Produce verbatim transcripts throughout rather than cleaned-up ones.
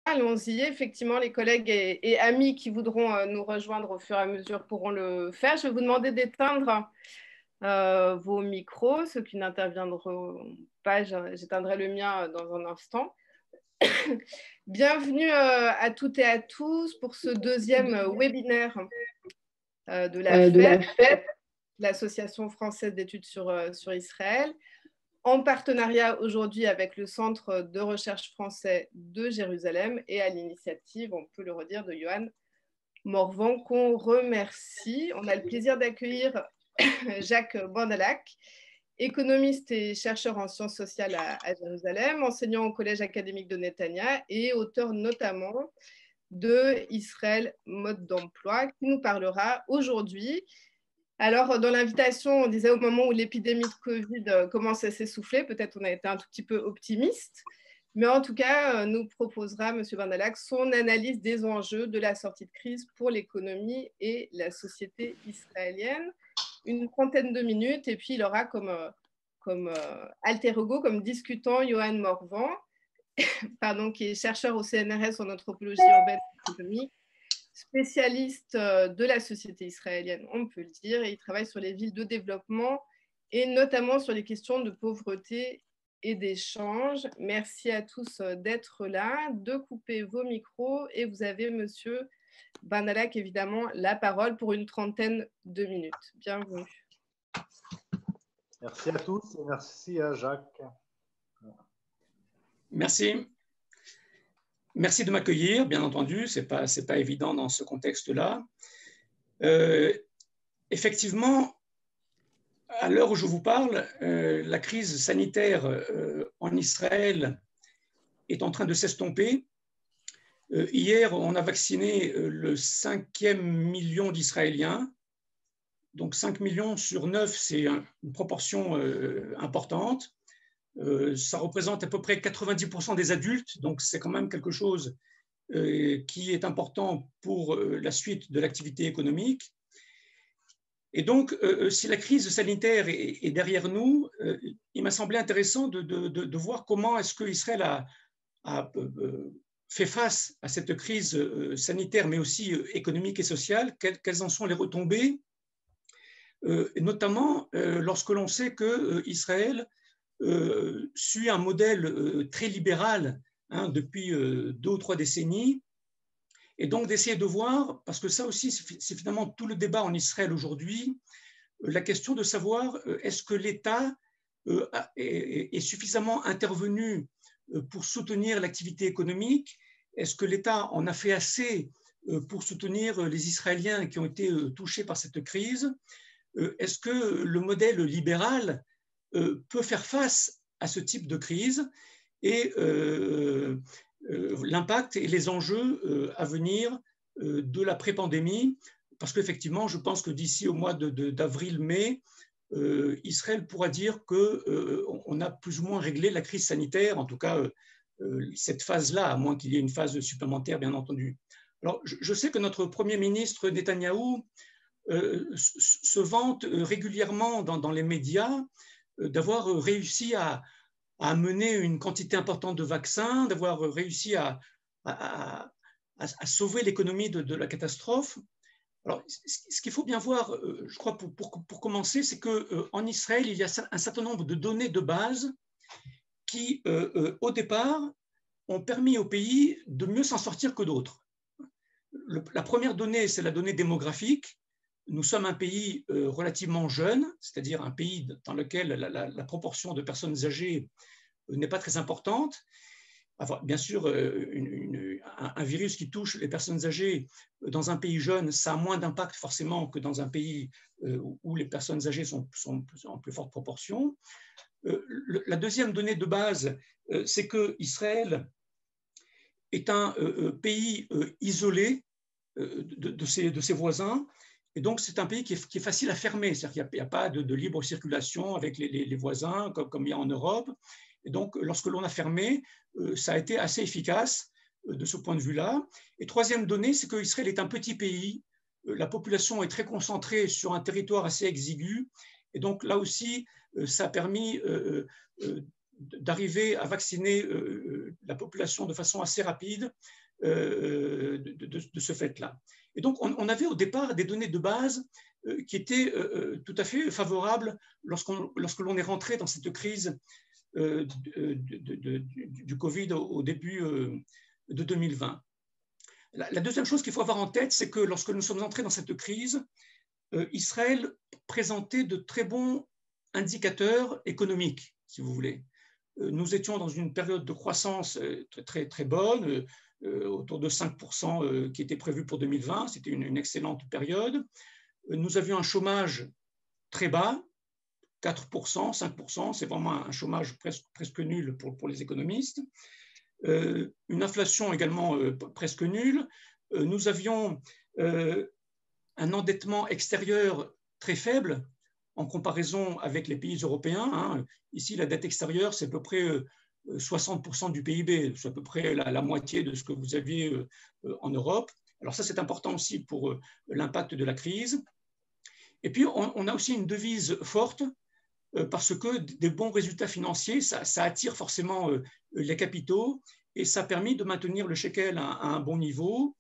allons-y. Effectivement, les collègues et, et amis qui voudront euh, nous rejoindre au fur et à mesure pourront le faire. Je vais vous demander d'éteindre euh, vos micros. Ceux qui n'interviendront pas, j'éteindrai le mien dans un instant. Bienvenue euh, à toutes et à tous pour ce deuxième euh, webinaire euh, de la euh, F E P, de la F E P, l'Association française d'études sur, euh, sur Israël, en partenariat aujourd'hui avec le Centre de recherche français de Jérusalem et à l'initiative, on peut le redire, de Johan Morvan, qu'on remercie. On a le plaisir d'accueillir Jacques Bandalac, économiste et chercheur en sciences sociales à, à Jérusalem, enseignant au Collège académique de Netanya et auteur notamment de Israël, mode d'emploi, qui nous parlera aujourd'hui. Alors, dans l'invitation, on disait au moment où l'épidémie de Covid commence à s'essouffler, peut-être on a été un tout petit peu optimiste, mais en tout cas, nous proposera, M. Bandalac, son analyse des enjeux de la sortie de crise pour l'économie et la société israélienne. Une trentaine de minutes, et puis il aura comme, comme euh, alter ego, comme discutant, Johan Morvan, pardon, qui est chercheur au C N R S en anthropologie urbaine et économique, spécialiste de la société israélienne, on peut le dire, et il travaille sur les villes de développement et notamment sur les questions de pauvreté et d'échange. Merci à tous d'être là, de couper vos micros, et vous avez, monsieur Bandalac, évidemment, la parole pour une trentaine de minutes. Bienvenue. Merci à tous et merci à Jacques. Merci. Merci de m'accueillir, bien entendu, ce n'est pas, c'est pas évident dans ce contexte-là. Euh, effectivement, à l'heure où je vous parle, euh, la crise sanitaire euh, en Israël est en train de s'estomper. Euh, hier, on a vacciné euh, le cinquième million d'Israéliens. Donc cinq millions sur neuf, c'est un, une proportion euh, importante. Euh, ça représente à peu près quatre-vingt-dix pour cent des adultes, donc c'est quand même quelque chose euh, qui est important pour euh, la suite de l'activité économique. Et donc, euh, si la crise sanitaire est, est derrière nous, euh, il m'a semblé intéressant de, de, de, de voir comment est-ce qu'Israël a, a euh, fait face à cette crise euh, sanitaire, mais aussi euh, économique et sociale, quelles, quelles en sont les retombées, euh, notamment euh, lorsque l'on sait qu'Israël Euh, suit un modèle euh, très libéral hein, depuis euh, deux ou trois décennies, et donc d'essayer de voir, parce que ça aussi c'est finalement tout le débat en Israël aujourd'hui, euh, la question de savoir euh, est-ce que l'État euh, est, est suffisamment intervenu euh, pour soutenir l'activité économique, est-ce que l'État en a fait assez euh, pour soutenir les Israéliens qui ont été euh, touchés par cette crise, euh, est-ce que le modèle libéral Euh, peut faire face à ce type de crise et euh, euh, l'impact et les enjeux euh, à venir euh, de l'après-pandémie, parce qu'effectivement, je pense que d'ici au mois d'avril-mai, euh, Israël pourra dire qu'on euh, a plus ou moins réglé la crise sanitaire, en tout cas euh, cette phase-là, à moins qu'il y ait une phase supplémentaire, bien entendu. Alors, je, je sais que notre Premier ministre Netanyahou euh, se vante régulièrement dans, dans les médias d'avoir réussi à, à amener une quantité importante de vaccins, d'avoir réussi à, à, à, à sauver l'économie de, de la catastrophe. Alors, ce qu'il faut bien voir, je crois, pour, pour, pour commencer, c'est qu'en Israël, il y a un certain nombre de données de base qui, euh, au départ, ont permis au pays de mieux s'en sortir que d'autres. La première donnée, c'est la donnée démographique. Nous sommes un pays euh, relativement jeune, c'est-à-dire un pays dans lequel la, la, la proportion de personnes âgées euh, n'est pas très importante. Enfin, bien sûr, euh, une, une, un, un virus qui touche les personnes âgées euh, dans un pays jeune, ça a moins d'impact forcément que dans un pays euh, où les personnes âgées sont, sont en plus forte proportion. Euh, le, la deuxième donnée de base, euh, c'est qu'Israël est un euh, pays euh, isolé euh, de, de, ses, de ses voisins. Et donc, c'est un pays qui est, qui est facile à fermer, c'est-à-dire qu'il n'y a, a pas de, de libre circulation avec les, les, les voisins, comme, comme il y a en Europe. Et donc, lorsque l'on a fermé, euh, ça a été assez efficace euh, de ce point de vue-là. Et troisième donnée, c'est qu'Israël est un petit pays, euh, la population est très concentrée sur un territoire assez exigu, et donc là aussi, euh, ça a permis euh, euh, d'arriver à vacciner euh, la population de façon assez rapide euh, de, de, de ce fait-là. Et donc, on, on avait au départ des données de base euh, qui étaient euh, tout à fait favorables lorsqu'on, lorsque l'on est rentré dans cette crise euh, de, de, de, du, du Covid au, au début euh, de deux mille vingt. La, la deuxième chose qu'il faut avoir en tête, c'est que lorsque nous sommes entrés dans cette crise, euh, Israël présentait de très bons indicateurs économiques, si vous voulez. Euh, nous étions dans une période de croissance euh, très, très, très bonne, euh, autour de cinq pour cent euh, qui était prévu pour deux mille vingt. C'était une, une excellente période. Euh, nous avions un chômage très bas, quatre pour cent, cinq pour cent. C'est vraiment un chômage presque, presque nul pour, pour les économistes. Euh, une inflation également euh, presque nulle. Euh, nous avions euh, un endettement extérieur très faible en comparaison avec les pays européens. Hein. Ici, la dette extérieure, c'est à peu près euh, soixante pour cent du P I B, c'est à peu près la, la moitié de ce que vous aviez euh, en Europe. Alors ça, c'est important aussi pour euh, l'impact de la crise. Et puis, on, on a aussi une devise forte euh, parce que des bons résultats financiers, ça, ça attire forcément euh, les capitaux et ça a permis de maintenir le shekel à, à un bon niveau.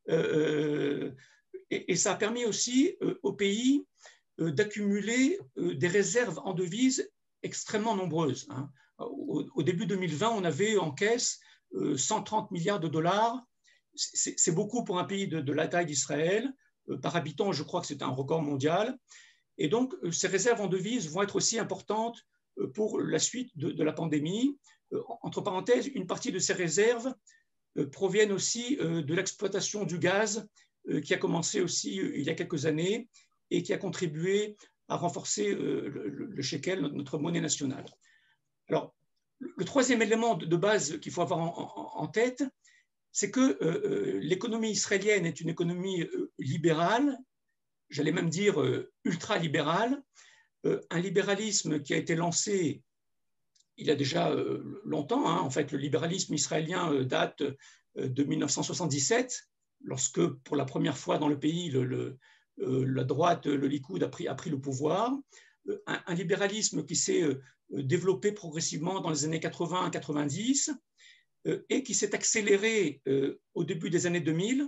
Euh, et, et ça a permis aussi euh, au pays euh, d'accumuler euh, des réserves en devises extrêmement nombreuses. Hein. Au, au début deux mille vingt, on avait en caisse euh, cent trente milliards de dollars. C'est, c'est beaucoup pour un pays de, de la taille d'Israël. Euh, par habitant, je crois que c'est un record mondial. Et donc, euh, ces réserves en devises vont être aussi importantes euh, pour la suite de, de la pandémie. Euh, entre parenthèses, une partie de ces réserves euh, proviennent aussi euh, de l'exploitation du gaz euh, qui a commencé aussi euh, il y a quelques années et qui a contribué à renforcer euh, le, le shekel, notre monnaie nationale. Alors, le troisième élément de base qu'il faut avoir en, en, en tête, c'est que euh, l'économie israélienne est une économie euh, libérale, j'allais même dire euh, ultra-libérale, euh, un libéralisme qui a été lancé il y a déjà euh, longtemps. Hein. En fait, le libéralisme israélien euh, date euh, de mille neuf cent soixante-dix-sept, lorsque pour la première fois dans le pays, le, le, euh, la droite, le Likoud, a pris, a pris le pouvoir. Un, un libéralisme qui s'est euh, développé progressivement dans les années quatre-vingts à quatre-vingt-dix euh, et qui s'est accéléré euh, au début des années deux mille,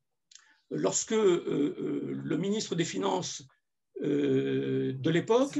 lorsque euh, euh, le ministre des Finances euh, de l'époque,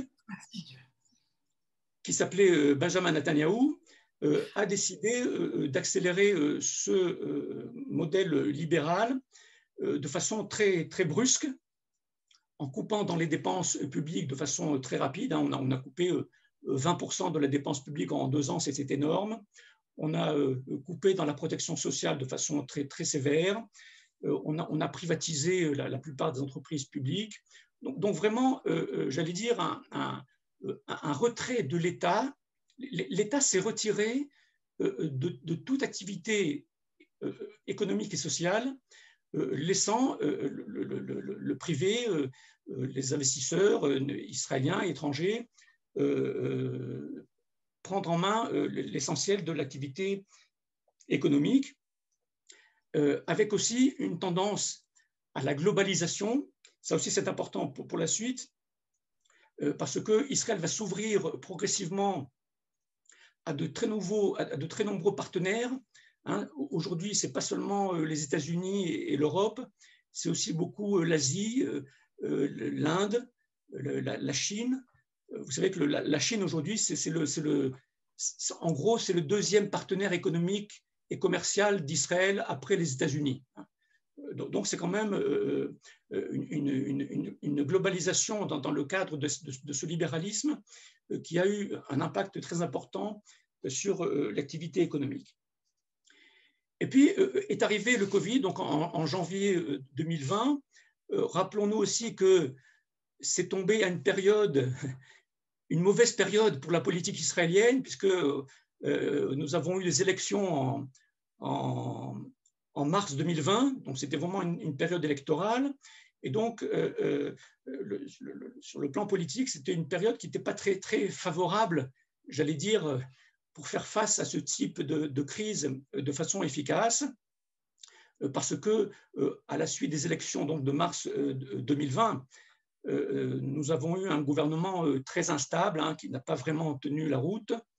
qui s'appelait euh, Benjamin Netanyahou, euh, a décidé euh, d'accélérer euh, ce euh, modèle libéral euh, de façon très, très brusque, en coupant dans les dépenses publiques de façon très rapide. On a, on a coupé vingt pour cent de la dépense publique en deux ans, c'est énorme. On a coupé dans la protection sociale de façon très, très sévère. On a, on a privatisé la, la plupart des entreprises publiques. Donc, donc vraiment, euh, j'allais dire, un, un, un retrait de l'État. L'État s'est retiré de, de toute activité économique et sociale, Euh, laissant euh, le, le, le, le privé, euh, les investisseurs euh, israéliens et étrangers euh, euh, prendre en main euh, l'essentiel de l'activité économique, euh, avec aussi une tendance à la globalisation. Ça aussi, c'est important pour, pour la suite, euh, parce qu'Israël va s'ouvrir progressivement à de très, nouveaux, à de très nombreux partenaires. Hein, aujourd'hui, ce n'est pas seulement les États-Unis et l'Europe, c'est aussi beaucoup l'Asie, l'Inde, la Chine. Vous savez que la Chine aujourd'hui, c'est le, le, en gros, c'est le deuxième partenaire économique et commercial d'Israël après les États-Unis. Donc, c'est quand même une, une, une, une globalisation dans, dans le cadre de, de, de ce libéralisme qui a eu un impact très important sur l'activité économique. Et puis euh, est arrivé le Covid, donc en, en janvier deux mille vingt. Euh, rappelons-nous aussi que c'est tombé à une période, une mauvaise période pour la politique israélienne, puisque euh, nous avons eu les élections en, en, en mars deux mille vingt, donc c'était vraiment une, une période électorale. Et donc, euh, euh, le, le, sur le plan politique, c'était une période qui n'était pas très, très favorable, j'allais dire, pour faire face à ce type de, de crise de façon efficace, parce que à la suite des élections donc de mars deux mille vingt, nous avons eu un gouvernement très instable, hein, qui n'a pas vraiment tenu la route.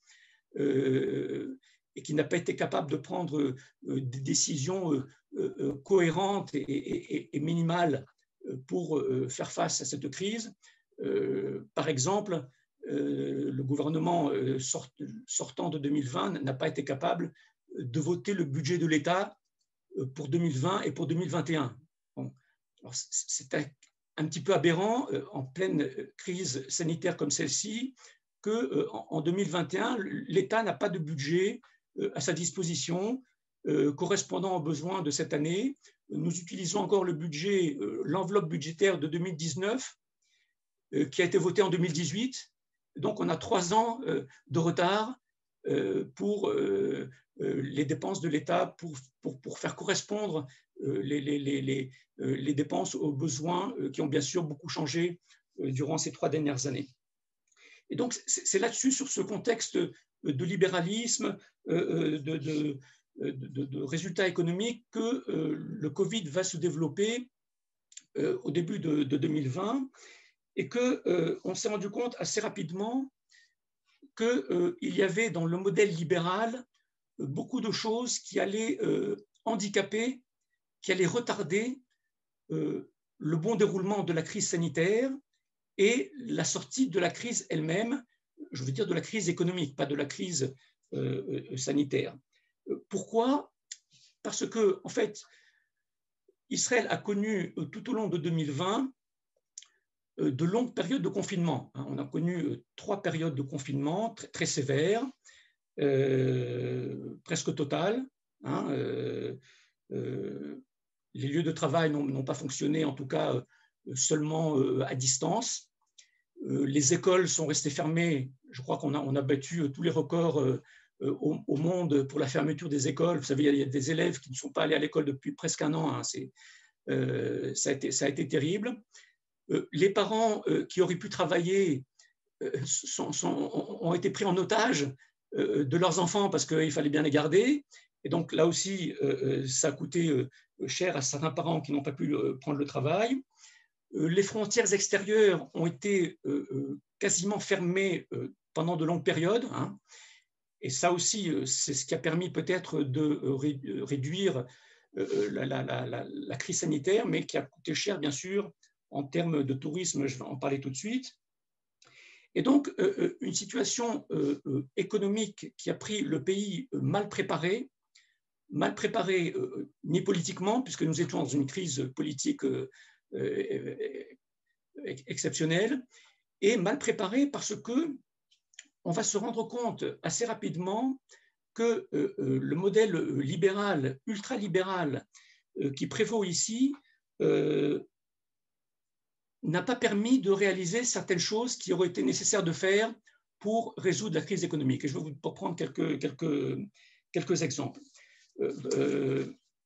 euh, et qui n'a pas été capable de prendre euh, des décisions euh, euh, cohérentes et, et, et minimales pour euh, faire face à cette crise. Euh, par exemple, euh, le gouvernement euh, sort, sortant de deux mille vingt n'a pas été capable de voter le budget de l'État pour deux mille vingt et pour deux mille vingt et un. Bon. C'est un, un petit peu aberrant euh, en pleine crise sanitaire comme celle-ci qu'en euh, en deux mille vingt et un, l'État n'a pas de budget euh, à sa disposition euh, correspondant aux besoins de cette année. Nous utilisons encore le budget, euh, l'enveloppe budgétaire de deux mille dix-neuf euh, qui a été votée en deux mille dix-huit. Donc on a trois ans euh, de retard euh, pour euh, euh, les dépenses de l'État, pour, pour, pour faire correspondre euh, les, les, les, les, euh, les dépenses aux besoins euh, qui ont bien sûr beaucoup changé euh, durant ces trois dernières années. Et donc c'est là-dessus, sur ce contexte de libéralisme, euh, de, de De, de, de résultats économiques que euh, le Covid va se développer euh, au début de, de deux mille vingt et qu'on euh, s'est rendu compte assez rapidement qu'il euh, y avait dans le modèle libéral euh, beaucoup de choses qui allaient euh, handicaper, qui allaient retarder euh, le bon déroulement de la crise sanitaire et la sortie de la crise elle-même, je veux dire de la crise économique, pas de la crise euh, sanitaire. Pourquoi? Parce que, en fait, Israël a connu tout au long de deux mille vingt de longues périodes de confinement. On a connu trois périodes de confinement très, très sévères, euh, presque totales. Hein, euh, euh, les lieux de travail n'ont pas fonctionné, en tout cas seulement euh, à distance. Euh, les écoles sont restées fermées. Je crois qu'on a, on a battu tous les records euh, Au, au monde pour la fermeture des écoles. Vous savez, il y a des élèves qui ne sont pas allés à l'école depuis presque un an. Hein. Euh, ça, a été, ça a été terrible. Euh, les parents euh, qui auraient pu travailler euh, sont, sont, ont été pris en otage euh, de leurs enfants parce qu'il fallait bien les garder. Et donc là aussi, euh, ça a coûté euh, cher à certains parents qui n'ont pas pu euh, prendre le travail. Euh, les frontières extérieures ont été euh, quasiment fermées euh, pendant de longues périodes. Hein. Et ça aussi, c'est ce qui a permis peut-être de réduire la, la, la, la crise sanitaire, mais qui a coûté cher, bien sûr, en termes de tourisme, je vais en parler tout de suite. Et donc, une situation économique qui a pris le pays mal préparé, mal préparé ni politiquement, puisque nous étions dans une crise politique exceptionnelle, et mal préparé parce que on va se rendre compte assez rapidement que euh, le modèle libéral, ultralibéral euh, qui prévaut ici euh, n'a pas permis de réaliser certaines choses qui auraient été nécessaires de faire pour résoudre la crise économique. Et je vais vous prendre quelques, quelques, quelques exemples. Euh, euh,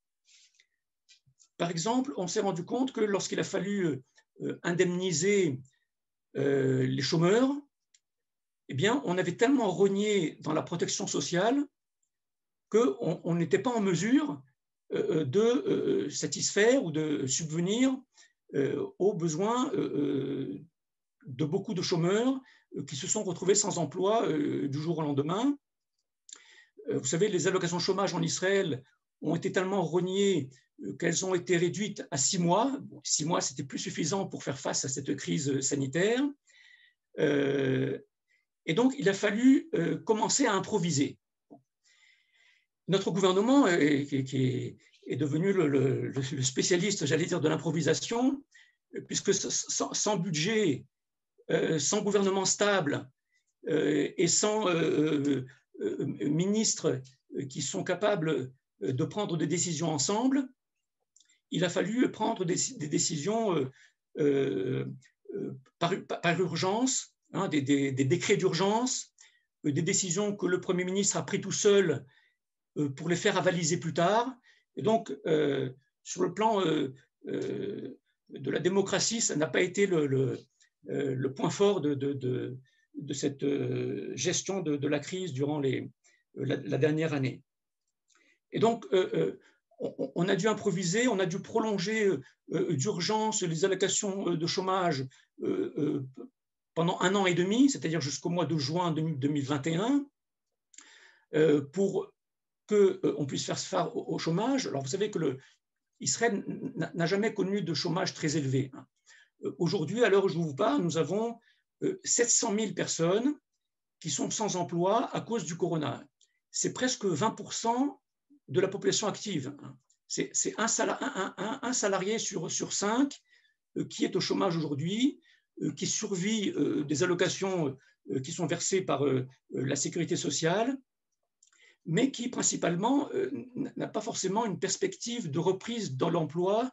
par exemple, on s'est rendu compte que lorsqu'il a fallu euh, indemniser euh, les chômeurs, eh bien, on avait tellement rogné dans la protection sociale qu'on n'était pas en mesure euh, de euh, satisfaire ou de subvenir euh, aux besoins euh, de beaucoup de chômeurs euh, qui se sont retrouvés sans emploi euh, du jour au lendemain. Euh, vous savez, les allocations chômage en Israël ont été tellement rognées euh, qu'elles ont été réduites à six mois. Bon, six mois, c'était plus suffisant pour faire face à cette crise sanitaire. Euh, Et donc, il a fallu euh, commencer à improviser. Notre gouvernement, euh, qui, qui est, est devenu le, le, le spécialiste, j'allais dire, de l'improvisation, puisque sans, sans budget, euh, sans gouvernement stable euh, et sans euh, euh, ministres qui sont capables de prendre des décisions ensemble, il a fallu prendre des, des décisions euh, euh, par, par urgence, Hein, des, des, des décrets d'urgence, euh, des décisions que le Premier ministre a prises tout seul euh, pour les faire avaliser plus tard. Et donc, euh, sur le plan euh, euh, de la démocratie, ça n'a pas été le, le, euh, le point fort de, de, de, de cette euh, gestion de, de la crise durant les, la, la dernière année. Et donc, euh, on, on a dû improviser, on a dû prolonger euh, d'urgence les allocations de chômage euh, euh, pendant un an et demi, c'est-à-dire jusqu'au mois de juin deux mille vingt et un. euh, pour qu'on euh, puisse faire face au, au chômage. Alors, vous savez que le, Israël n'a jamais connu de chômage très élevé. Aujourd'hui, à l'heure où je vous parle, nous avons sept cent mille personnes qui sont sans emploi à cause du corona. C'est presque vingt pour cent de la population active. C'est un, un, un, un salarié sur, sur cinq qui est au chômage aujourd'hui, qui survit des allocations qui sont versées par la sécurité sociale, mais qui principalement euh, n'a pas forcément une perspective de reprise dans l'emploi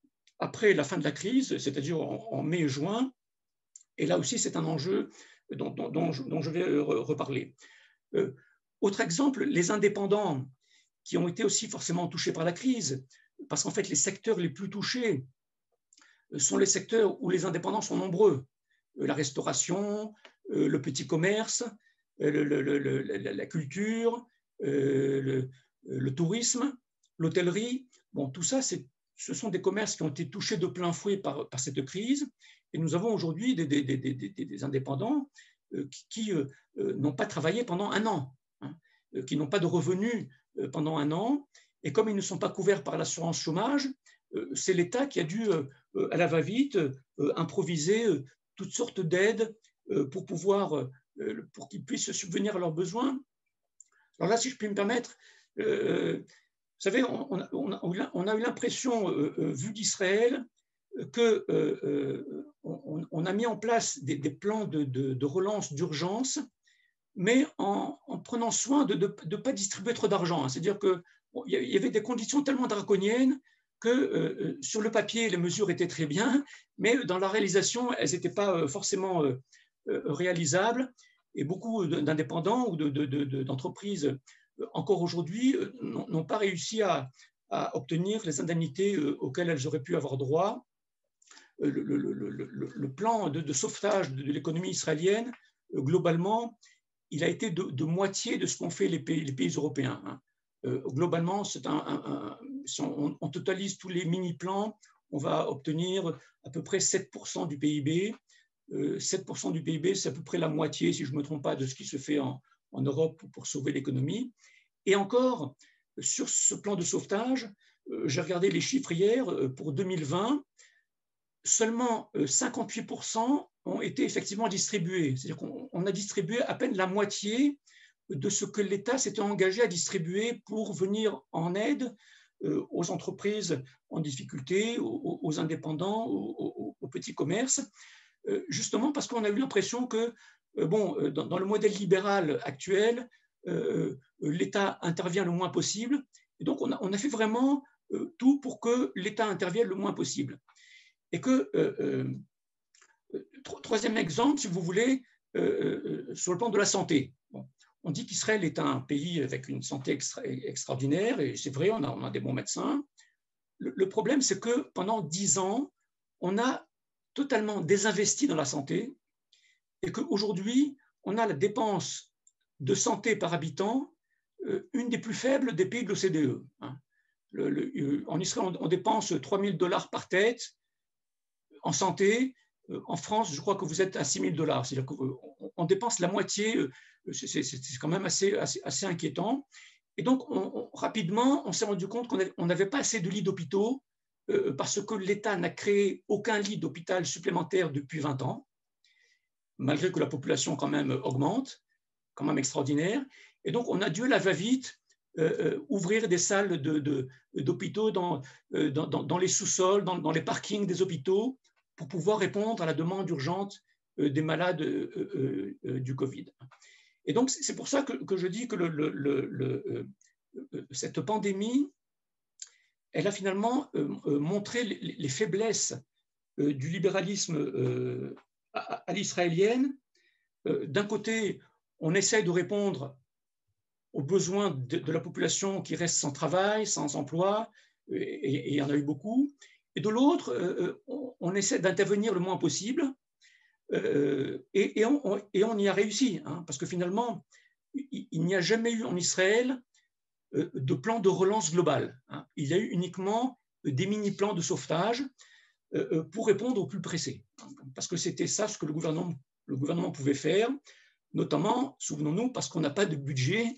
après la fin de la crise, c'est-à-dire en, en mai et juin. Et là aussi, c'est un enjeu dont, dont, dont, je, dont je vais reparler. Euh, autre exemple, les indépendants qui ont été aussi forcément touchés par la crise, parce qu'en fait, les secteurs les plus touchés sont les secteurs où les indépendants sont nombreux. La restauration, le petit commerce, le, le, le, le, la culture, Euh, le, le tourisme, l'hôtellerie, bon, tout ça, ce sont des commerces qui ont été touchés de plein fouet par, par cette crise. Et nous avons aujourd'hui des, des, des, des, des indépendants euh, qui, qui euh, n'ont pas travaillé pendant un an, hein, euh, qui n'ont pas de revenus euh, pendant un an. Et comme ils ne sont pas couverts par l'assurance chômage, euh, c'est l'État qui a dû, euh, à la va-vite, euh, improviser euh, toutes sortes d'aides euh, pour pouvoir, euh, pour qu'ils puissent subvenir à leurs besoins. Alors là, si je puis me permettre, euh, vous savez, on, on, a, on a eu l'impression, euh, euh, vu d'Israël, qu'on euh, euh, on a mis en place des, des plans de, de, de relance d'urgence, mais en, en prenant soin de ne pas distribuer trop d'argent. C'est-à-dire qu'il bon, y avait des conditions tellement draconiennes que euh, sur le papier, les mesures étaient très bien, mais dans la réalisation, elles n'étaient pas forcément euh, réalisables. Et beaucoup d'indépendants ou d'entreprises, de, de, de, encore aujourd'hui, n'ont pas réussi à, à obtenir les indemnités auxquelles elles auraient pu avoir droit. Le, le, le, le, le plan de, de sauvetage de, de l'économie israélienne, globalement, il a été de, de moitié de ce qu'ont fait les pays, les pays européens. Euh, globalement, c'est un, un, un, si on, on totalise tous les mini-plans, on va obtenir à peu près sept pour cent du P I B. sept pour cent du P I B, c'est à peu près la moitié, si je ne me trompe pas, de ce qui se fait en, en Europe pour sauver l'économie. Et encore, sur ce plan de sauvetage, j'ai regardé les chiffres hier, pour deux mille vingt, seulement cinquante-huit pour cent ont été effectivement distribués. C'est-à-dire qu'on a distribué à peine la moitié de ce que l'État s'était engagé à distribuer pour venir en aide aux entreprises en difficulté, aux, aux indépendants, aux, aux, aux petits commerces, justement parce qu'on a eu l'impression que, bon, dans, dans le modèle libéral actuel, euh, l'État intervient le moins possible. Et donc, on a, on a fait vraiment euh, tout pour que l'État intervienne le moins possible. Et que, euh, euh, troisième exemple, si vous voulez, euh, sur le plan de la santé. Bon, on dit qu'Israël est un pays avec une santé extra, extraordinaire, et c'est vrai, on a, on a des bons médecins. Le, le problème, c'est que pendant dix ans, on a totalement désinvesti dans la santé et qu'aujourd'hui, on a la dépense de santé par habitant euh, une des plus faibles des pays de l'O C D E. Hein. Le, le, en Israël, on, on dépense trois mille dollars par tête en santé. Euh, en France, je crois que vous êtes à six mille dollars. C'est-à-dire qu'on on dépense la moitié. Euh, c'est quand même assez, assez, assez inquiétant. Et donc, on, on, rapidement, on s'est rendu compte qu'on n'avait pas assez de lits d'hôpitaux euh, parce que l'État n'a créé aucun lit d'hôpital supplémentaire depuis vingt ans, malgré que la population quand même augmente, quand même extraordinaire. Et donc, on a dû, à la va-vite, euh, ouvrir des salles d'hôpitaux dans, euh, dans, dans, dans les sous-sols, dans, dans les parkings des hôpitaux, pour pouvoir répondre à la demande urgente euh, des malades euh, euh, euh, du Covid. Et donc, c'est pour ça que, que je dis que le, le, le, le, euh, cette pandémie, elle a finalement euh, montré les, les faiblesses euh, du libéralisme euh, à, à l'israélienne. Euh, D'un côté, on essaie de répondre aux besoins de, de la population qui reste sans travail, sans emploi, et, et il y en a eu beaucoup. Et de l'autre, euh, on, on essaie d'intervenir le moins possible, euh, et, et, on, on, et on y a réussi, hein, parce que finalement, il, il n'y a jamais eu en Israël euh, de plan de relance global. Hein. Il y a eu uniquement des mini-plans de sauvetage euh, pour répondre aux plus pressés, hein, parce que c'était ça ce que le gouvernement, le gouvernement pouvait faire, notamment, souvenons-nous, parce qu'on n'a pas de budget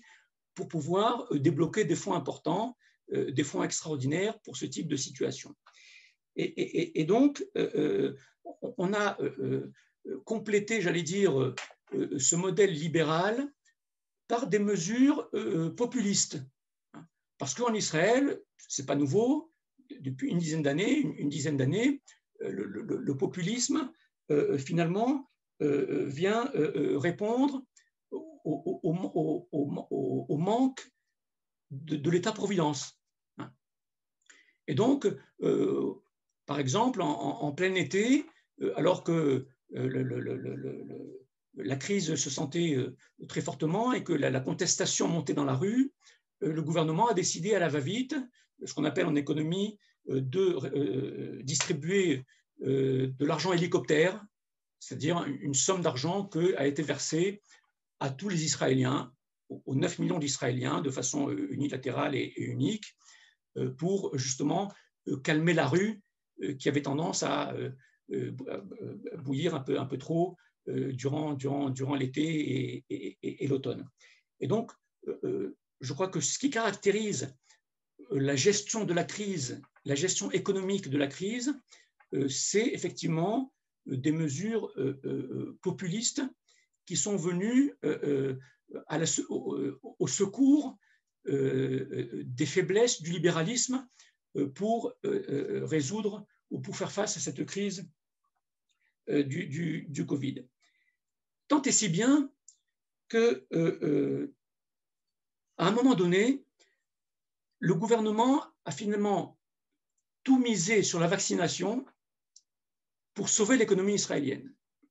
pour pouvoir débloquer des fonds importants, des fonds extraordinaires pour ce type de situation. Et, et, et donc, euh, on a euh, complété, j'allais dire, euh, ce modèle libéral par des mesures euh, populistes. Parce qu'en Israël, ce n'est pas nouveau, depuis une dizaine d'années, une, une dizaine d'années, le, le, le populisme, euh, finalement, euh, vient euh, répondre au, au, au, au, au manque de, de l'État-providence. Et donc, euh, par exemple, en, en plein été, euh, alors que euh, le, le, le, le, la crise se sentait euh, très fortement et que la, la contestation montait dans la rue, euh, le gouvernement a décidé à la va-vite, ce qu'on appelle en économie, euh, de euh, distribuer euh, de l'argent hélicoptère, c'est-à-dire une somme d'argent qui a été versée à tous les Israéliens, aux neuf millions d'Israéliens, de façon unilatérale et, et unique, pour justement calmer la rue qui avait tendance à bouillir un peu, un peu trop durant, durant, durant l'été et, et, et, et l'automne. Et donc, je crois que ce qui caractérise la gestion de la crise, la gestion économique de la crise, c'est effectivement des mesures populistes qui sont venues à la, au, au secours Euh, des faiblesses du libéralisme euh, pour euh, résoudre ou pour faire face à cette crise euh, du, du, du Covid. Tant et si bien que, euh, euh, à un moment donné, le gouvernement a finalement tout misé sur la vaccination pour sauver l'économie israélienne.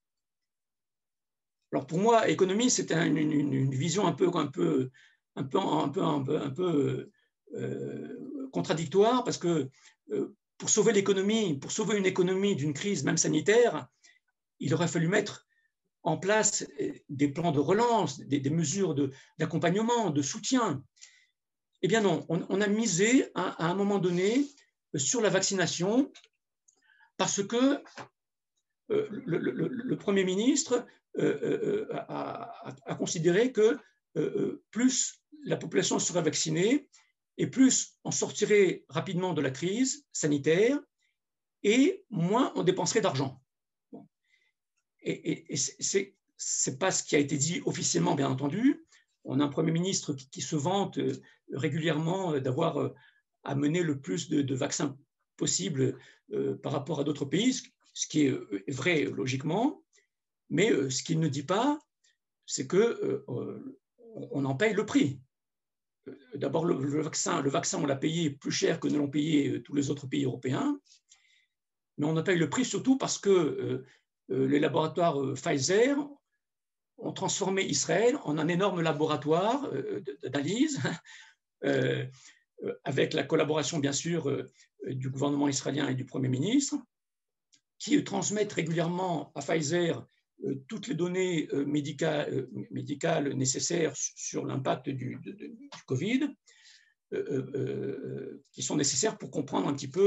Alors pour moi, économie, c'est une, une, une vision un peu, un peu un peu, un peu, un peu, un peu euh, contradictoire, parce que euh, pour sauver l'économie, pour sauver une économie d'une crise même sanitaire, il aurait fallu mettre en place des plans de relance, des, des mesures d'accompagnement, de, de soutien. Eh bien non, on, on a misé à, à un moment donné sur la vaccination parce que euh, le, le, le Premier ministre euh, a, a, a considéré que euh, plus la population serait vaccinée et plus on sortirait rapidement de la crise sanitaire et moins on dépenserait d'argent. Bon. Et, et, et ce n'est pas ce qui a été dit officiellement, bien entendu. On a un Premier ministre qui, qui se vante régulièrement d'avoir amené le plus de, de vaccins possible euh, par rapport à d'autres pays, ce qui est vrai logiquement, mais euh, ce qu'il ne dit pas, c'est que euh, on en paye le prix. D'abord, le, le, vaccin, le vaccin, on l'a payé plus cher que ne l'ont payé tous les autres pays européens, mais on en paye le prix surtout parce que euh, les laboratoires Pfizer ont transformé Israël en un énorme laboratoire euh, d'analyse, euh, avec la collaboration, bien sûr, euh, du gouvernement israélien et du Premier ministre, qui transmettent régulièrement à Pfizer toutes les données médicales, médicales nécessaires sur l'impact du, du, du Covid, euh, euh, qui sont nécessaires pour comprendre un petit peu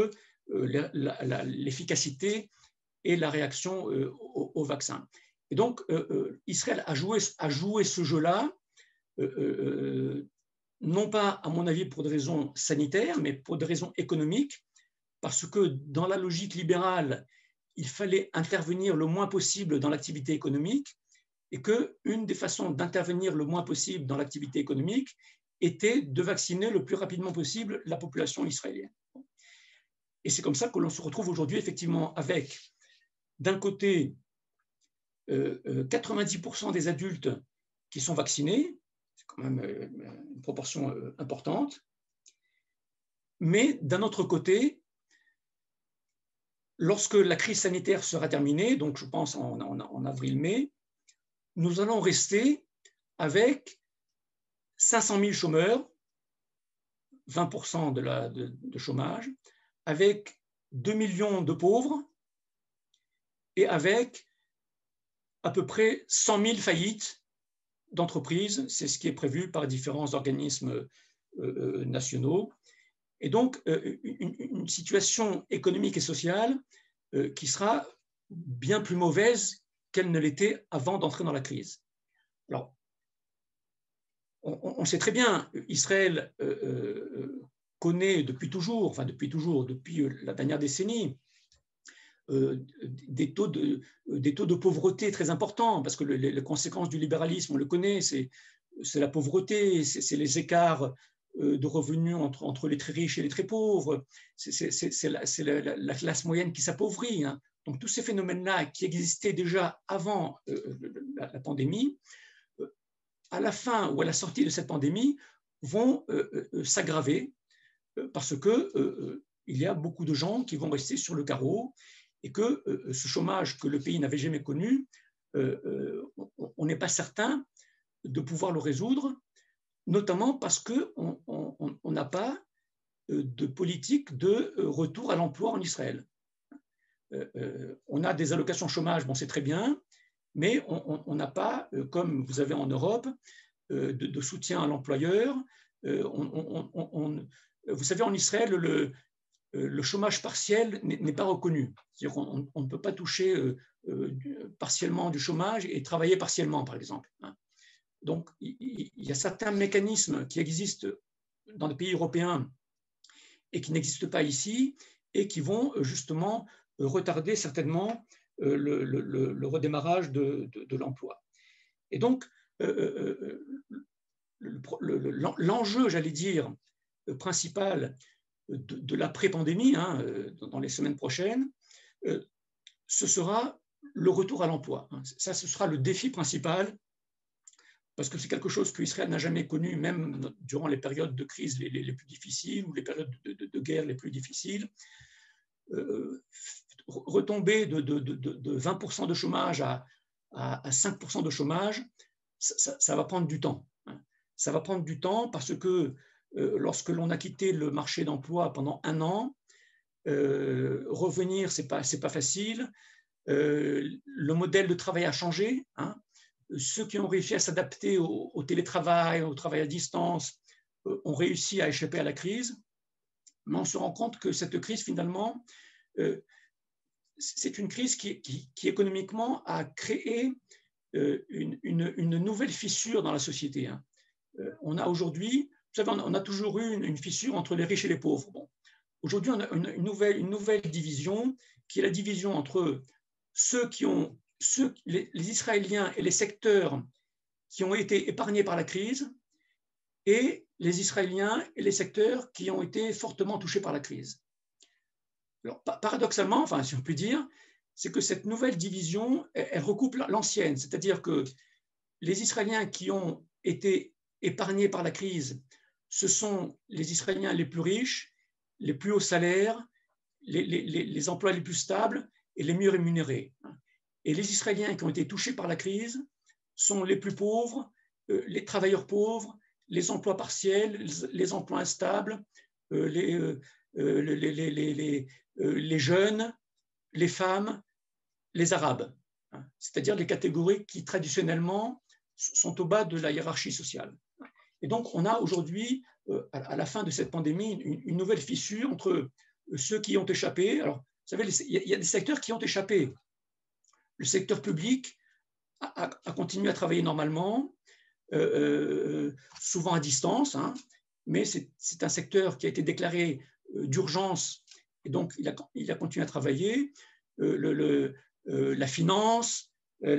l'efficacité et la réaction au, au vaccin. Et donc, euh, Israël a joué, a joué ce jeu-là, euh, euh, non pas, à mon avis, pour des raisons sanitaires, mais pour des raisons économiques, parce que dans la logique libérale, il fallait intervenir le moins possible dans l'activité économique et qu'une des façons d'intervenir le moins possible dans l'activité économique était de vacciner le plus rapidement possible la population israélienne. Et c'est comme ça que l'on se retrouve aujourd'hui effectivement avec, d'un côté, euh, quatre-vingt-dix pour cent des adultes qui sont vaccinés, c'est quand même une proportion importante, mais d'un autre côté, lorsque la crise sanitaire sera terminée, donc je pense en, en, en avril-mai, nous allons rester avec cinq cent mille chômeurs, vingt pour cent de, la, de, de chômage, avec deux millions de pauvres et avec à peu près cent mille faillites d'entreprises. C'est ce qui est prévu par différents organismes euh, nationaux. Et donc, euh, une, une situation économique et sociale euh, qui sera bien plus mauvaise qu'elle ne l'était avant d'entrer dans la crise. Alors, on, on sait très bien, Israël euh, euh, connaît depuis toujours, enfin depuis toujours, depuis la dernière décennie, euh, des, taux de, des taux de pauvreté très importants, parce que le, les, les conséquences du libéralisme, on le connaît, c'est la pauvreté, c'est les écarts de revenus entre, entre les très riches et les très pauvres, c'est la, la, la classe moyenne qui s'appauvrit. Hein. Donc tous ces phénomènes-là qui existaient déjà avant euh, la, la pandémie, euh, à la fin ou à la sortie de cette pandémie, vont euh, euh, s'aggraver euh, parce que euh, il y a beaucoup de gens qui vont rester sur le carreau et que euh, ce chômage que le pays n'avait jamais connu, euh, euh, on n'est pas certain de pouvoir le résoudre, notamment parce qu'on n'a pas de politique de retour à l'emploi en Israël. Euh, on a des allocations chômage, bon, c'est très bien, mais on n'a pas, comme vous avez en Europe, de, de soutien à l'employeur. On, on, on, vous savez, en Israël, le, le chômage partiel n'est pas reconnu. C'est-à-dire qu'on on ne peut pas toucher partiellement du chômage et travailler partiellement, par exemple. Donc, il y a certains mécanismes qui existent dans les pays européens et qui n'existent pas ici et qui vont justement retarder certainement le, le, le redémarrage de, de, de l'emploi. Et donc, euh, l'enjeu, j'allais dire, principal de, de l'après-pandémie, hein, dans les semaines prochaines, ce sera le retour à l'emploi. Ça, ce sera le défi principal, parce que c'est quelque chose qu'Israël n'a jamais connu, même durant les périodes de crise les, les, les plus difficiles ou les périodes de, de, de guerre les plus difficiles. Euh, retomber de, de, de, de vingt pour cent de chômage à, à, à cinq pour cent de chômage, ça, ça, ça va prendre du temps. Ça va prendre du temps parce que euh, lorsque l'on a quitté le marché d'emploi pendant un an, euh, revenir, ce n'est pas, c'est pas facile. Euh, le modèle de travail a changé. Hein. Ceux qui ont réussi à s'adapter au, au télétravail, au travail à distance, euh, ont réussi à échapper à la crise. Mais on se rend compte que cette crise, finalement, euh, c'est une crise qui, qui, qui, économiquement, a créé euh, une, une, une nouvelle fissure dans la société. Hein. Euh, on a aujourd'hui, vous savez, on a toujours eu une, une fissure entre les riches et les pauvres. Bon. Aujourd'hui, on a une, une, nouvelle, une nouvelle division, qui est la division entre ceux qui ont Ceux, les, les Israéliens et les secteurs qui ont été épargnés par la crise et les Israéliens et les secteurs qui ont été fortement touchés par la crise. Alors, paradoxalement, enfin, si on peut dire, c'est que cette nouvelle division, elle, elle recoupe l'ancienne, c'est-à-dire que les Israéliens qui ont été épargnés par la crise, ce sont les Israéliens les plus riches, les plus hauts salaires, les, les, les emplois les plus stables et les mieux rémunérés. Et les Israéliens qui ont été touchés par la crise sont les plus pauvres, euh, les travailleurs pauvres, les emplois partiels, les, les emplois instables, euh, les, euh, les, les, les, les, euh, les jeunes, les femmes, les Arabes. Hein, c'est-à-dire les catégories qui traditionnellement sont au bas de la hiérarchie sociale. Et donc on a aujourd'hui, euh, à la fin de cette pandémie, une, une nouvelle fissure entre ceux qui ont échappé. Alors, vous savez, il y a des secteurs qui ont échappé. Le secteur public a, a, a continué à travailler normalement, euh, souvent à distance, hein, mais c'est un secteur qui a été déclaré euh, d'urgence et donc il a, il a continué à travailler. Euh, le, le, euh, la finance,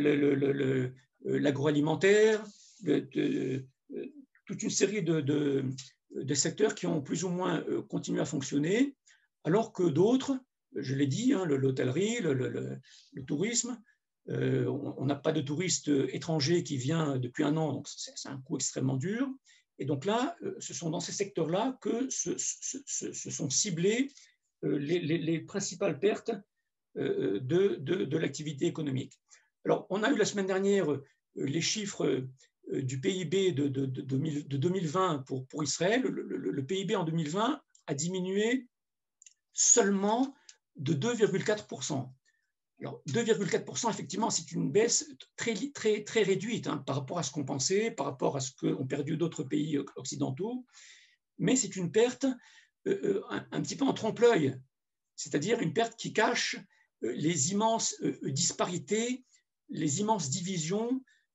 l'agroalimentaire, toute une série de, de, de secteurs qui ont plus ou moins euh, continué à fonctionner, alors que d'autres, je l'ai dit, hein, l'hôtellerie, le, le, le, le tourisme, euh, on n'a pas de touristes étrangers qui vient depuis un an, donc c'est un coût extrêmement dur. Et donc là, ce sont dans ces secteurs-là que se, se, se, se sont ciblées les, les, les principales pertes de, de, de l'activité économique. Alors, on a eu la semaine dernière les chiffres du P I B de, de, de, de deux mille vingt pour, pour Israël. Le, le, le P I B en deux mille vingt a diminué seulement de deux virgule quatre pour cent. Alors, deux virgule quatre pour cent, effectivement, c'est une baisse très, très, très réduite hein, par rapport à ce qu'on pensait, par rapport à ce qu'ont perdu d'autres pays occidentaux, mais c'est une perte euh, un, un petit peu en trompe-l'œil, c'est-à-dire une perte qui cache euh, les immenses euh, disparités, les immenses divisions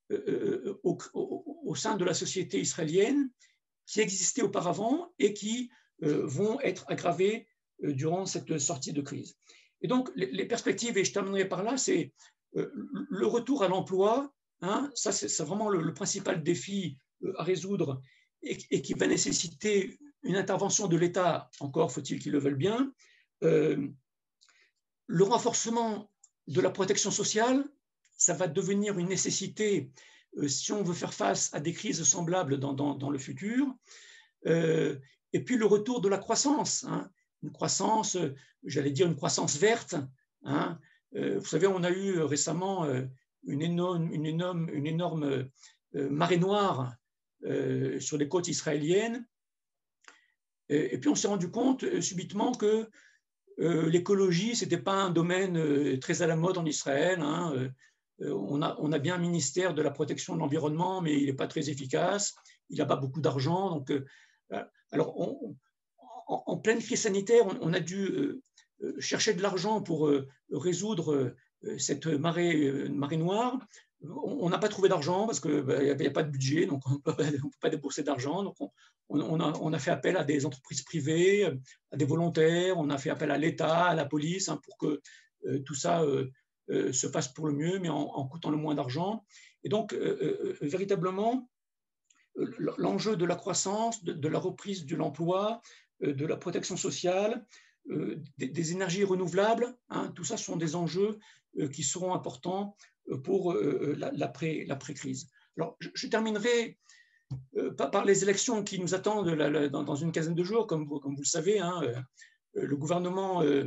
euh, au, au, au sein de la société israélienne qui existaient auparavant et qui euh, vont être aggravées euh, durant cette sortie de crise. Et donc, les, les perspectives, et je terminerai par là, c'est euh, le retour à l'emploi, hein, ça c'est vraiment le, le principal défi euh, à résoudre et, et qui va nécessiter une intervention de l'État, encore faut-il qu'il le veuille bien, euh, le renforcement de la protection sociale, ça va devenir une nécessité euh, si on veut faire face à des crises semblables dans, dans, dans le futur. Euh, et puis le retour de la croissance, hein, une croissance, euh, j'allais dire une croissance verte. Hein. Euh, vous savez, on a eu récemment euh, une énorme, une énorme, une énorme euh, marée noire euh, sur les côtes israéliennes. Et, et puis on s'est rendu compte euh, subitement que Euh, l'écologie, ce n'était pas un domaine euh, très à la mode en Israël. Hein. Euh, on, a, on a bien un ministère de la protection de l'environnement, mais il n'est pas très efficace. Il n'a pas beaucoup d'argent. Donc, euh, alors, on, en, en pleine crise sanitaire, on, on a dû euh, chercher de l'argent pour euh, résoudre euh, cette marée, euh, marée noire. On n'a pas trouvé d'argent parce qu'il bah, n'y a, a pas de budget, donc on ne peut pas débourser d'argent. Donc, on, On a, on a fait appel à des entreprises privées, à des volontaires, on a fait appel à l'État, à la police, hein, pour que euh, tout ça euh, euh, se passe pour le mieux, mais en, en coûtant le moins d'argent. Et donc, euh, euh, véritablement, l'enjeu de la croissance, de, de la reprise de l'emploi, euh, de la protection sociale, euh, des, des énergies renouvelables, hein, tout ça sont des enjeux euh, qui seront importants pour euh, l'après-crise. Alors, je, je terminerai Euh, par les élections qui nous attendent là, là, dans, dans une quinzaine de jours, comme, comme vous le savez. Hein, euh, le gouvernement euh,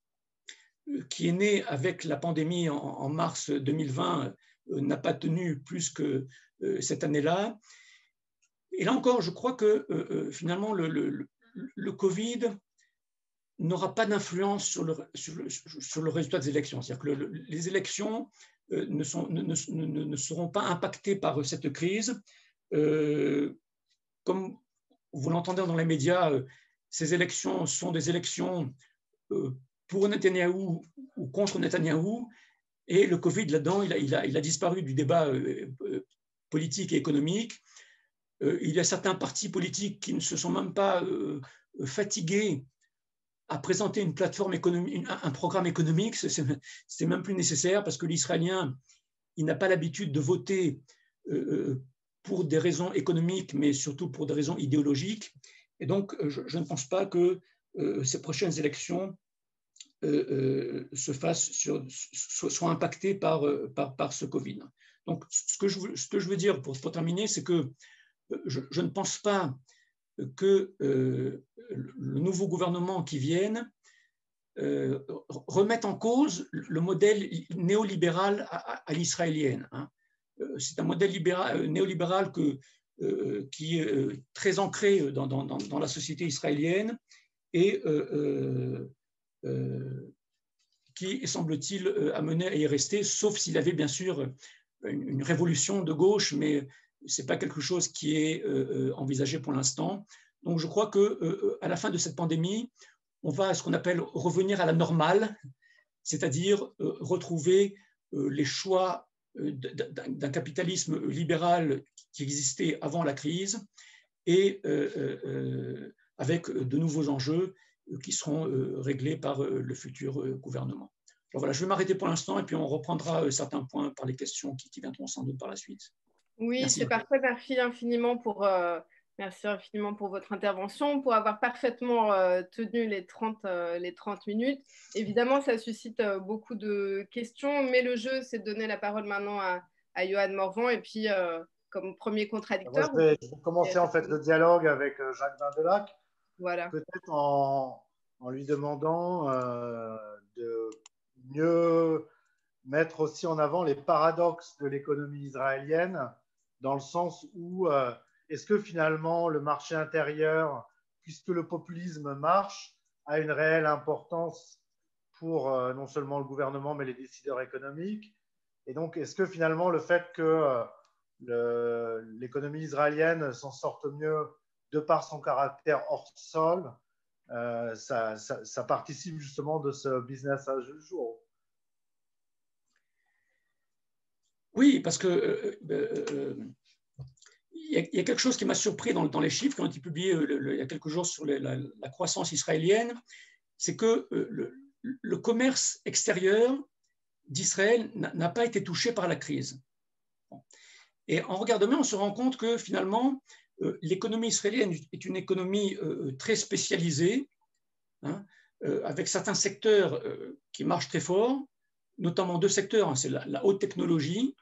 qui est né avec la pandémie en, en mars deux mille vingt euh, n'a pas tenu plus que euh, cette année-là. Et là encore, je crois que euh, finalement, le, le, le Covid n'aura pas d'influence sur le, sur, le, sur le résultat des élections. C'est-à-dire que le, les élections euh, ne, sont, ne, ne, ne seront pas impactées par cette crise. Euh, comme vous l'entendez dans les médias, euh, ces élections sont des élections euh, pour Netanyahou ou contre Netanyahou, et le Covid, là-dedans, il a, il, a, il a disparu du débat euh, euh, politique et économique. Euh, il y a certains partis politiques qui ne se sont même pas euh, fatigués à présenter une plateforme économique, un programme économique. C'est même plus nécessaire parce que l'Israélien, il n'a pas l'habitude de voter euh, pour des raisons économiques, mais surtout pour des raisons idéologiques. Et donc, je, je ne pense pas que euh, ces prochaines élections euh, euh, se fassent sur, so, soient impactées par, par, par ce Covid. Donc, ce que je, ce que je veux dire pour, pour terminer, c'est que je, je ne pense pas que euh, le nouveau gouvernement qui vienne euh, remette en cause le modèle néolibéral à, à, à l'israélienne. Hein. C'est un modèle libéral, néolibéral que, euh, qui est euh, très ancré dans, dans, dans, la société israélienne et euh, euh, qui, semble-t-il, amené à y rester, sauf s'il avait bien sûr une, une révolution de gauche, mais ce n'est pas quelque chose qui est euh, envisagé pour l'instant. Donc je crois qu'à euh, la fin de cette pandémie, on va à ce qu'on appelle revenir à la normale, c'est-à-dire euh, retrouver euh, les choix d'un capitalisme libéral qui existait avant la crise et euh, euh, avec de nouveaux enjeux qui seront euh, réglés par euh, le futur euh, gouvernement. Alors voilà, je vais m'arrêter pour l'instant et puis on reprendra euh, certains points par les questions qui, qui viendront sans doute par la suite. Oui, c'est parfait. Merci infiniment pour, euh, merci infiniment pour votre intervention, pour avoir parfaitement euh, tenu les trente, euh, les trente minutes. Évidemment, ça suscite euh, beaucoup de questions, mais le jeu, c'est de donner la parole maintenant à, à Yohan Morvan. Et puis, euh, comme premier contradicteur... Moi, je, vais, je vais commencer en fait le dialogue avec Jacques Vindelac. Voilà. Peut-être en, en lui demandant euh, de mieux mettre aussi en avant les paradoxes de l'économie israélienne, dans le sens où euh, est-ce que finalement le marché intérieur, puisque le populisme marche, a une réelle importance pour euh, non seulement le gouvernement, mais les décideurs économiques. Et donc, est-ce que finalement le fait que euh, l'économie israélienne s'en sorte mieux de par son caractère hors sol, euh, ça, ça, ça participe justement de ce business as usual? Oui, parce que euh, euh, il, y a, il y a quelque chose qui m'a surpris dans, dans les chiffres qui ont été publiés le, le, il y a quelques jours sur les, la, la croissance israélienne, c'est que euh, le, le commerce extérieur d'Israël n'a pas été touché par la crise. Et en regardant bien, on se rend compte que finalement, euh, l'économie israélienne est une économie euh, très spécialisée, hein, euh, avec certains secteurs euh, qui marchent très fort, notamment deux secteurs, hein, c'est la, la haute technologie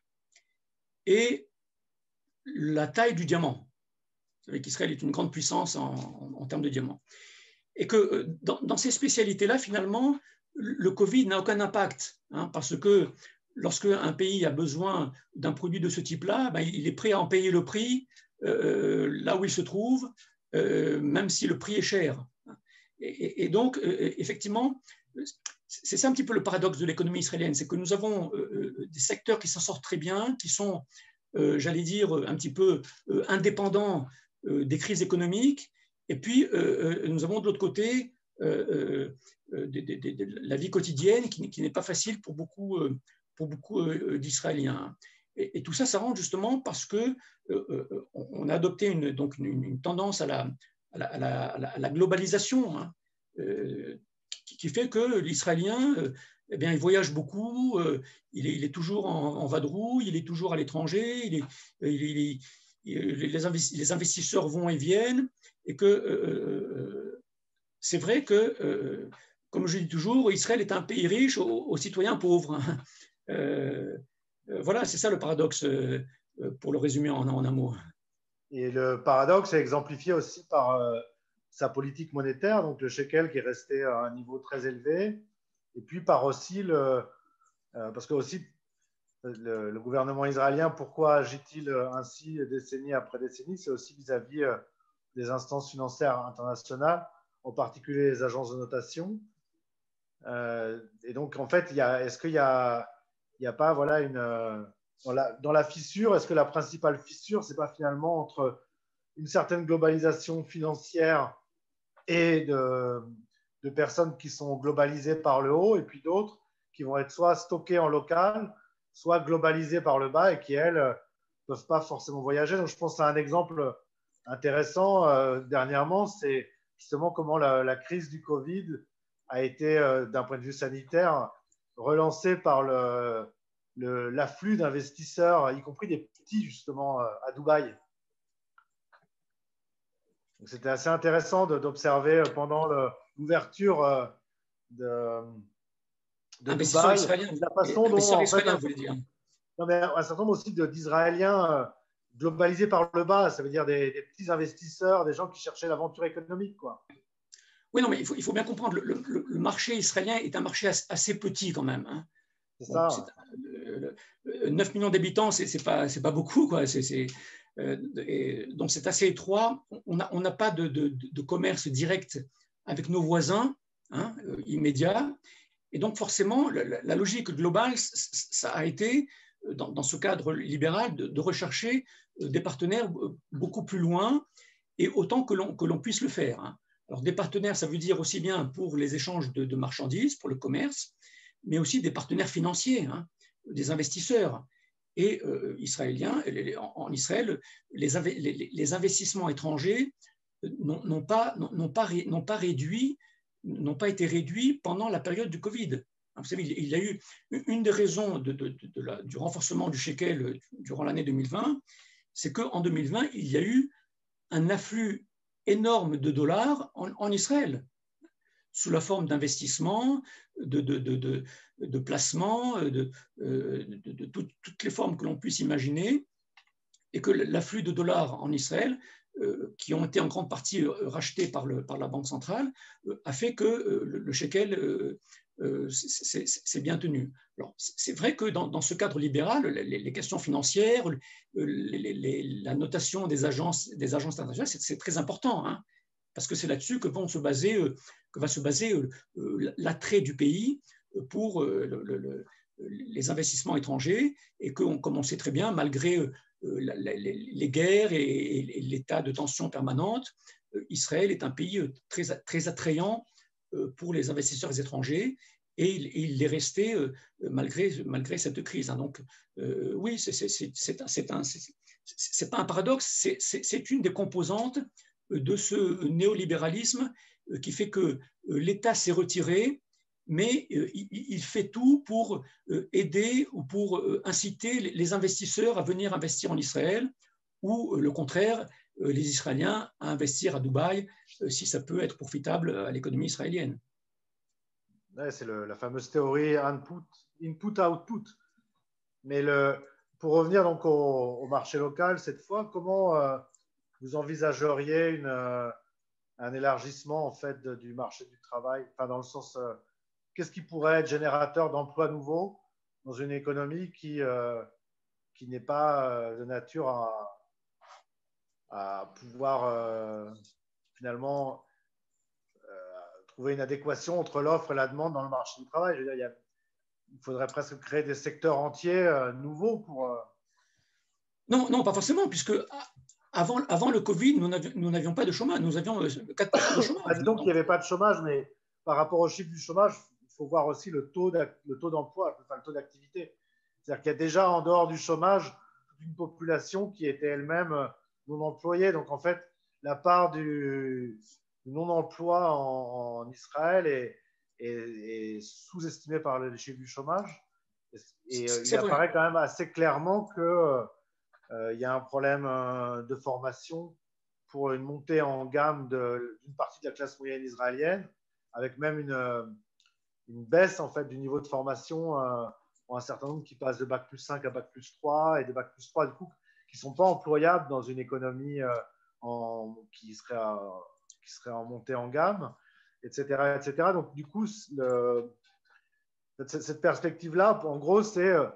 et la taille du diamant. Vous savez qu'Israël est une grande puissance en, en, en termes de diamants. Et que euh, dans, dans ces spécialités-là, finalement, le Covid n'a aucun impact, hein, parce que lorsque un pays a besoin d'un produit de ce type-là, ben, il est prêt à en payer le prix euh, là où il se trouve, euh, même si le prix est cher. Et, et donc, euh, effectivement, c'est ça un petit peu le paradoxe de l'économie israélienne, c'est que nous avons euh, des secteurs qui s'en sortent très bien, qui sont, euh, j'allais dire, un petit peu euh, indépendants euh, des crises économiques, et puis euh, nous avons de l'autre côté euh, euh, de, de, de, de la vie quotidienne qui, qui n'est pas facile pour beaucoup, euh, pour beaucoup euh, d'Israéliens. Et, et tout ça, ça rentre justement parce que euh, on a adopté une, donc une, une tendance à la, à la, à la, à la globalisation, hein, euh, qui, qui fait que l'Israélien, euh, eh bien, il voyage beaucoup, euh, il, est, il est toujours en, en vadrouille, il est toujours à l'étranger, il est, il est, il est, les, investi, les investisseurs vont et viennent, et que euh, c'est vrai que, euh, comme je dis toujours, Israël est un pays riche aux, aux citoyens pauvres. Euh, voilà, c'est ça le paradoxe, euh, pour le résumer en, en un mot. Et le paradoxe est exemplifié aussi par euh, sa politique monétaire, donc le shekel qui est resté à un niveau très élevé, et puis par aussi le, euh, parce que aussi le, le gouvernement israélien, pourquoi agit-il ainsi décennie après décennie, c'est aussi vis-à-vis euh, des instances financières internationales, en particulier les agences de notation. Euh, et donc en fait, il y a, est-ce qu'il y a, il y a pas voilà une euh, dans la, dans la fissure, est-ce que la principale fissure, c'est pas finalement entre une certaine globalisation financière et de, de personnes qui sont globalisées par le haut et puis d'autres qui vont être soit stockées en local, soit globalisées par le bas et qui, elles, ne peuvent pas forcément voyager. Donc, je pense à un exemple intéressant euh, dernièrement, c'est justement comment la, la crise du Covid a été, euh, d'un point de vue sanitaire, relancée par le, le, l'afflux d'investisseurs, y compris des petits, justement, à Dubaï. Donc, c'était assez intéressant de, d'observer pendant le, l'ouverture de, de Dubaï la façon dont, en fait, un, non, mais un certain nombre aussi de, d'Israéliens globalisés par le bas, ça veut dire des, des petits investisseurs, des gens qui cherchaient l'aventure économique, quoi. Oui, non, mais il faut, il faut bien comprendre, le, le, le marché israélien est un marché assez petit quand même, hein. C'est bon, ça. C'est, neuf millions d'habitants, c'est, c'est, pas, c'est pas beaucoup, quoi. C'est, c'est, euh, et, donc c'est assez étroit. On n'a on pas de, de, de commerce direct avec nos voisins, hein, euh, immédiats. Et donc forcément, la, la logique globale, ça a été, dans, dans ce cadre libéral, de, de rechercher des partenaires beaucoup plus loin et autant que l'on, que l'on puisse le faire, hein. Alors, des partenaires, ça veut dire aussi bien pour les échanges de, de marchandises, pour le commerce, mais aussi des partenaires financiers, hein, des investisseurs. Et euh, israéliens, en, en Israël, les, les, les investissements étrangers n'ont, n'ont, pas, n'ont, pas, n'ont pas réduit, n'ont pas été réduits pendant la période du Covid. Vous savez, il y a eu une des raisons de, de, de, de la, du renforcement du shekel durant l'année deux mille vingt, c'est qu'en deux mille vingt, il y a eu un afflux énorme de dollars en, en Israël, sous la forme d'investissements, de, de, de, de, de placements, de, de, de, de tout, toutes les formes que l'on puisse imaginer, et que l'afflux de dollars en Israël, euh, qui ont été en grande partie euh, rachetés par, le, par la Banque centrale, euh, a fait que euh, le, le shekel euh, euh, c'est, c'est, c'est bien tenu. Alors, c'est vrai que dans, dans ce cadre libéral, les, les questions financières, les, les, la notation des agences, des agences internationales, c'est, c'est très important, hein, parce que c'est là-dessus que, vont se baser, euh, que va se baser euh, l'attrait du pays pour euh, le, le, les investissements étrangers, et que, comme on sait très bien, malgré euh, les, les guerres et, et l'état de tension permanente, euh, Israël est un pays très, très attrayant pour les investisseurs étrangers, et il, il est resté malgré, malgré cette crise. Donc euh, oui, c'est pas un paradoxe, c'est une des composantes de ce néolibéralisme qui fait que l'État s'est retiré, mais il fait tout pour aider ou pour inciter les investisseurs à venir investir en Israël, ou le contraire, les Israéliens à investir à Dubaï si ça peut être profitable à l'économie israélienne. Ouais, c'est la fameuse théorie input, input, output. Mais le, pour revenir donc au, au marché local, cette fois, comment euh, vous envisageriez une, euh, un élargissement en fait de, du marché du travail, enfin, dans le sens, euh, qu'est-ce qui pourrait être générateur d'emplois nouveaux dans une économie qui, euh, qui n'est pas euh, de nature à, à pouvoir euh, finalement trouver une adéquation entre l'offre et la demande dans le marché du travail. Je veux dire, il, y a, il faudrait presque créer des secteurs entiers euh, nouveaux pour… Euh... Non, non, pas forcément, puisque avant, avant le Covid, nous n'avions pas de chômage. Nous avions quatre pour cent de chômage. Bah, disons qu'il n'y avait pas de chômage, mais par rapport au chiffre du chômage, il faut voir aussi le taux d'emploi, enfin, le taux d'activité. C'est-à-dire qu'il y a déjà en dehors du chômage toute une population qui était elle-même non employée. Donc en fait, la part du, du non-emploi en, en Israël est, est, est sous-estimée par les chiffres du chômage. Et, et il apparaît vrai. quand même assez clairement qu'il euh, y a un problème euh, de formation pour une montée en gamme d'une partie de la classe moyenne israélienne, avec même une, une baisse en fait, du niveau de formation euh, pour un certain nombre qui passent de bac plus cinq à bac plus trois, et des bac plus trois, du coup, qui ne sont pas employables dans une économie euh, en, qui, serait à, qui serait en montée en gamme, et cetera, et cetera. Donc, du coup, le, cette, cette perspective-là, en gros, c'est… Euh,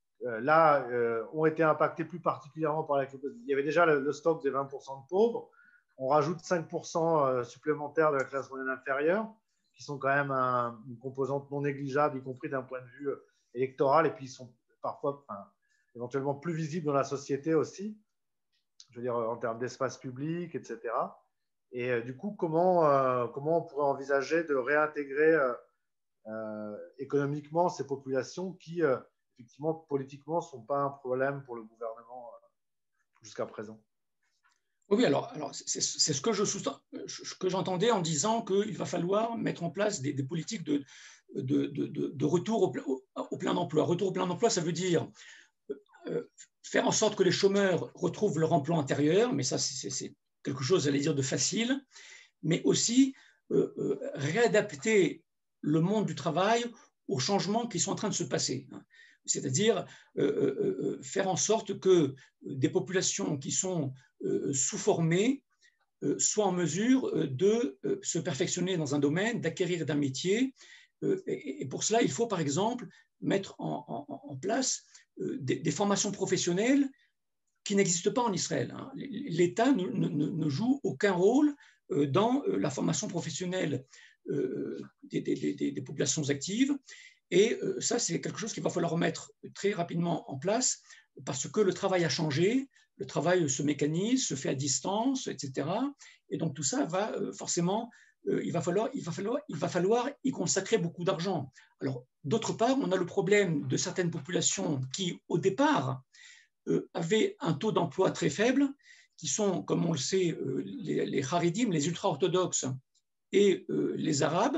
là, euh, ont été impactés plus particulièrement par la… Il y avait déjà le, le stock des vingt pour cent de pauvres. On rajoute cinq pour cent supplémentaires de la classe moyenne inférieure, qui sont quand même un, une composante non négligeable, y compris d'un point de vue électoral, et puis ils sont parfois, enfin, éventuellement plus visibles dans la société aussi, je veux dire en termes d'espace public, et cetera. Et euh, du coup, comment, euh, comment on pourrait envisager de réintégrer euh, euh, économiquement ces populations qui… Euh, effectivement, politiquement, ne sont pas un problème pour le gouvernement euh, jusqu'à présent. Oui, alors, alors c'est ce que je que j'entendais en disant qu'il va falloir mettre en place des, des politiques de, de, de, de retour au, au, au plein emploi. Retour au plein emploi, ça veut dire euh, faire en sorte que les chômeurs retrouvent leur emploi antérieur, mais ça, c'est quelque chose, j'allais dire, de facile, mais aussi euh, euh, réadapter le monde du travail aux changements qui sont en train de se passer. C'est-à-dire euh, euh, faire en sorte que des populations qui sont euh, sous-formées euh, soient en mesure de euh, se perfectionner dans un domaine, d'acquérir d'un métier. Euh, et, et pour cela, il faut par exemple mettre en, en, en place euh, des, des formations professionnelles qui n'existent pas en Israël. Hein. L'État ne, ne, ne joue aucun rôle euh, dans la formation professionnelle euh, des, des, des, des populations actives. Et ça, c'est quelque chose qu'il va falloir remettre très rapidement en place parce que le travail a changé, le travail se mécanise, se fait à distance, et cetera. Et donc tout ça va forcément, il va falloir, il va falloir, il va falloir y consacrer beaucoup d'argent. Alors d'autre part, on a le problème de certaines populations qui, au départ, avaient un taux d'emploi très faible, qui sont, comme on le sait, les, les Haridim, les ultra-orthodoxes et les Arabes.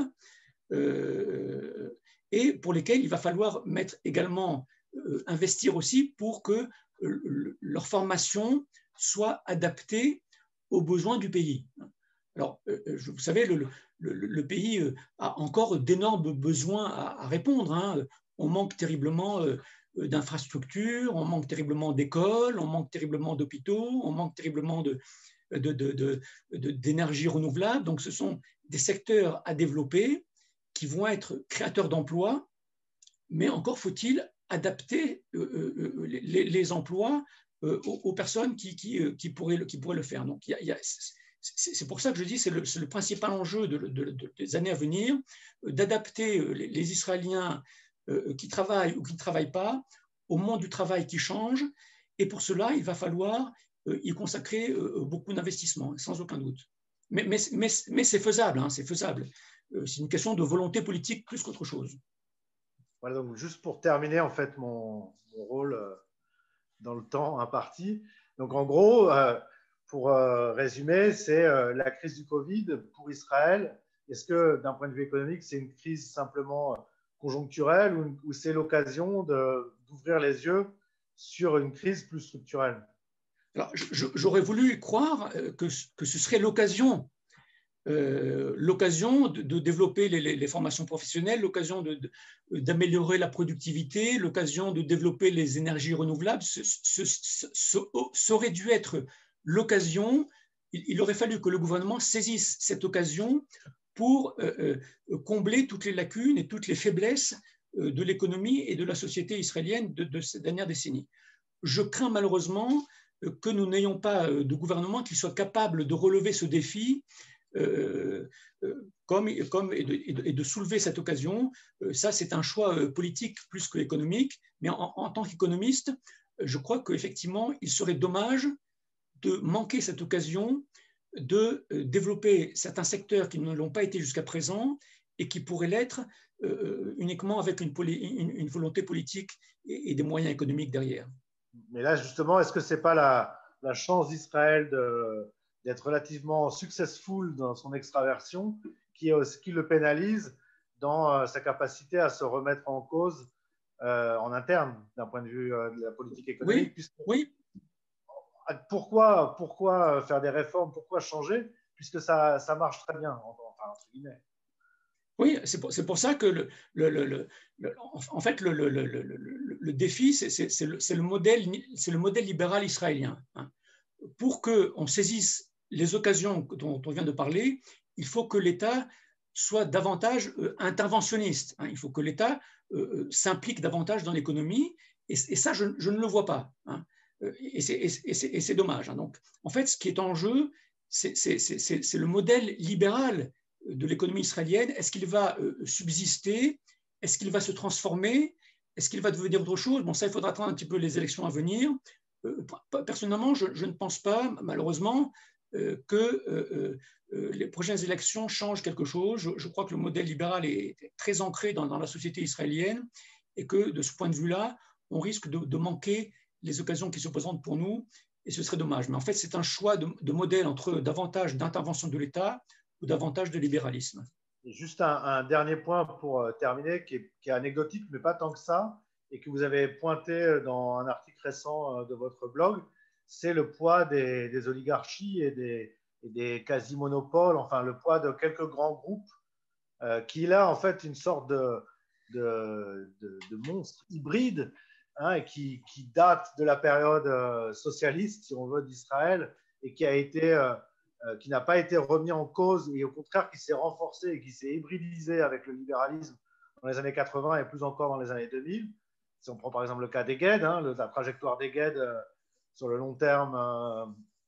Euh, et pour lesquels il va falloir mettre également, euh, investir aussi pour que euh, leur formation soit adaptée aux besoins du pays. Alors, euh, je, vous savez, le, le, le pays a encore d'énormes besoins à, à répondre. Hein. On manque terriblement euh, d'infrastructures, on manque terriblement d'écoles, on manque terriblement d'hôpitaux, on manque terriblement de, de, de, de, de, d'énergie renouvelable. Donc, ce sont des secteurs à développer qui vont être créateurs d'emplois, mais encore faut-il adapter euh, euh, les, les emplois euh, aux, aux personnes qui, qui, qui, pourraient, qui pourraient le faire. Donc, il y a, c'est pour ça que je dis que c'est le, le principal enjeu de, de, de, des années à venir, euh, d'adapter les, les Israéliens euh, qui travaillent ou qui ne travaillent pas au monde du travail qui change, et pour cela, il va falloir euh, y consacrer euh, beaucoup d'investissements, sans aucun doute. Mais, mais, mais, mais c'est faisable, hein, c'est faisable. c'est une question de volonté politique plus qu'autre chose. Voilà, donc juste pour terminer en fait mon, mon rôle euh, dans le temps imparti. Donc en gros, euh, pour euh, résumer, c'est euh, la crise du Covid pour Israël. Est-ce que d'un point de vue économique, c'est une crise simplement conjoncturelle ou, ou c'est l'occasion d'ouvrir les yeux sur une crise plus structurelle? Alors, j'aurais voulu croire que, que ce serait l'occasion Euh, l'occasion de, de développer les, les, les formations professionnelles, l'occasion d'améliorer la productivité, l'occasion de développer les énergies renouvelables. Ce, ce, ce, ce, ça aurait dû être l'occasion, il, il aurait fallu que le gouvernement saisisse cette occasion pour euh, euh, combler toutes les lacunes et toutes les faiblesses euh, de l'économie et de la société israélienne de, de cette dernière décennie. Je crains malheureusement que nous n'ayons pas de gouvernement qui soit capable de relever ce défi Euh, euh, comme, comme et, de, et de soulever cette occasion. Euh, ça, c'est un choix euh, politique plus que économique, mais en, en tant qu'économiste, je crois qu'effectivement, il serait dommage de manquer cette occasion de euh, développer certains secteurs qui ne l'ont pas été jusqu'à présent et qui pourraient l'être euh, uniquement avec une, une, une volonté politique et, et des moyens économiques derrière. Mais là, justement, est-ce que ce n'est pas la, la chance d'Israël de d'être relativement successful dans son extraversion, qui, qui le pénalise dans euh, sa capacité à se remettre en cause euh, en interne, d'un point de vue euh, de la politique économique. Oui, oui. Pourquoi, pourquoi faire des réformes, pourquoi changer, puisque ça, ça marche très bien, enfin, entre guillemets. Oui, c'est pour, pour ça que, le, le, le, le, en fait, le, le, le, le, le défi, c'est le, le, modèle, le modèle libéral israélien. Hein. Pour qu'on saisisse les occasions dont on vient de parler, il faut que l'État soit davantage euh, interventionniste. Hein. Il faut que l'État euh, s'implique davantage dans l'économie, et, et ça, je, je ne le vois pas. Hein. Et c'est dommage. Hein. Donc, en fait, ce qui est en jeu, c'est le modèle libéral de l'économie israélienne. Est-ce qu'il va euh, subsister? Est-ce qu'il va se transformer? Est-ce qu'il va devenir autre chose? Bon, ça, il faudra attendre un petit peu les élections à venir. Euh, personnellement, je, je ne pense pas, malheureusement, Euh, que euh, euh, les prochaines élections changent quelque chose. Je, je crois que le modèle libéral est très ancré dans, dans la société israélienne et que de ce point de vue-là, on risque de, de manquer les occasions qui se présentent pour nous et ce serait dommage. Mais en fait, c'est un choix de, de modèle entre davantage d'intervention de l'État ou davantage de libéralisme. Et juste un, un dernier point pour terminer qui est, qui est anecdotique, mais pas tant que ça, et que vous avez pointé dans un article récent de votre blog, c'est le poids des, des oligarchies et des, et des quasi-monopoles, enfin le poids de quelques grands groupes euh, qui là en fait une sorte de, de, de, de monstre hybride hein, et qui, qui date de la période euh, socialiste, si on veut, d'Israël et qui a été, euh, euh, qui n'a pas été remis en cause et au contraire qui s'est renforcé et qui s'est hybridisé avec le libéralisme dans les années quatre-vingts et plus encore dans les années deux mille. Si on prend par exemple le cas d'Eged, hein, la trajectoire d'Eged euh, sur le long terme euh,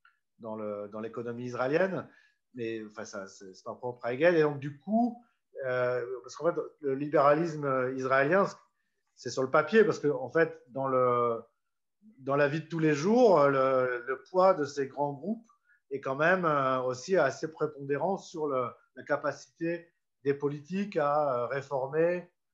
dans l'économie dans israélienne, mais enfin, ça, c'est pas propre à Eged. Et donc, du coup, euh, parce qu'en fait, le libéralisme israélien, c'est sur le papier, parce qu'en en fait, dans, le, dans la vie de tous les jours, le, le poids de ces grands groupes est quand même euh, aussi assez prépondérant sur le, la capacité des politiques à euh, réformer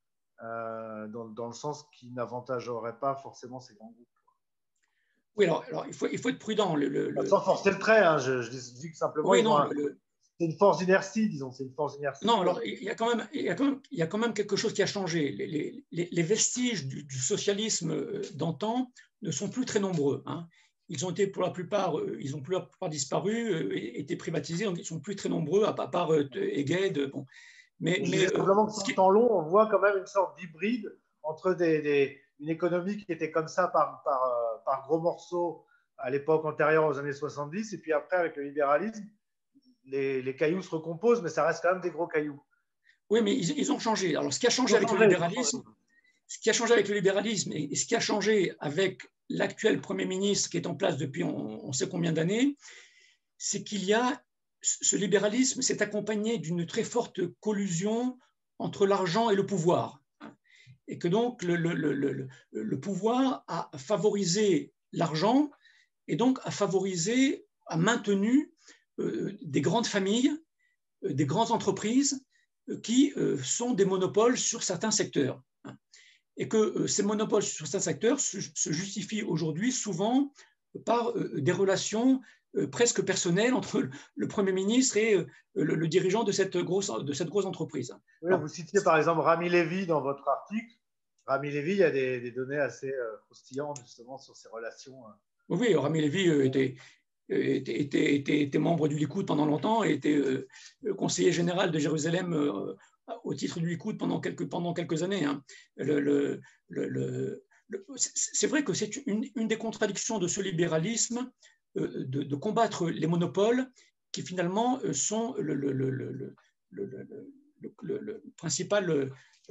euh, dans, dans le sens qui n'avantagerait pas forcément ces grands groupes. Oui, alors, alors il, faut, il faut être prudent. Le, le, Sans forcer le trait, hein, je, je dis que simplement, oui, non, c'est une force d'inertie, disons, c'est une force d'inertie. Non, alors il y, a quand même, il, y a quand même, il y a quand même quelque chose qui a changé. Les, les, les vestiges du, du socialisme d'antan ne sont plus très nombreux. Hein. Ils ont été pour la plupart, ils ont pour la plupart disparu, été privatisés, donc ils sont plus très nombreux, à, à part Eged. Bon. Mais, mais simplement que sur le temps long, on voit quand même une sorte d'hybride entre des, des, une économie qui était comme ça par, par, par gros morceaux à l'époque antérieure aux années soixante-dix, et puis après, avec le libéralisme, les, les cailloux se recomposent, mais ça reste quand même des gros cailloux. Oui, mais ils, ils ont changé. Alors, ce qui a changé avec changé, le libéralisme, ce qui a changé avec le libéralisme et, et ce qui a changé avec l'actuel Premier ministre qui est en place depuis on, on sait combien d'années, c'est qu'il y a ce libéralisme s'est accompagné d'une très forte collusion entre l'argent et le pouvoir. Et que donc le, le, le, le, le pouvoir a favorisé l'argent et donc a favorisé, a maintenu euh, des grandes familles, euh, des grandes entreprises qui sont des monopoles sur certains secteurs. Et que ces monopoles sur certains secteurs se justifient aujourd'hui souvent par des relations presque personnelles entre le Premier ministre et le, le dirigeant de cette grosse, de cette grosse entreprise. Oui, alors, vous citiez par exemple Rami Levy dans votre article. Rami Levy, il y a des, des données assez croustillantes justement sur ces relations. Oui, Rami Levy était, était, était, était, était membre du Likoud pendant longtemps et était conseiller général de Jérusalem au titre du Likoud pendant quelques, pendant quelques années. Hein. Le, le, le, le, c'est vrai que c'est une, une des contradictions de ce libéralisme de, de combattre les monopoles qui finalement sont le, le, le, le, le, le, le, le principal,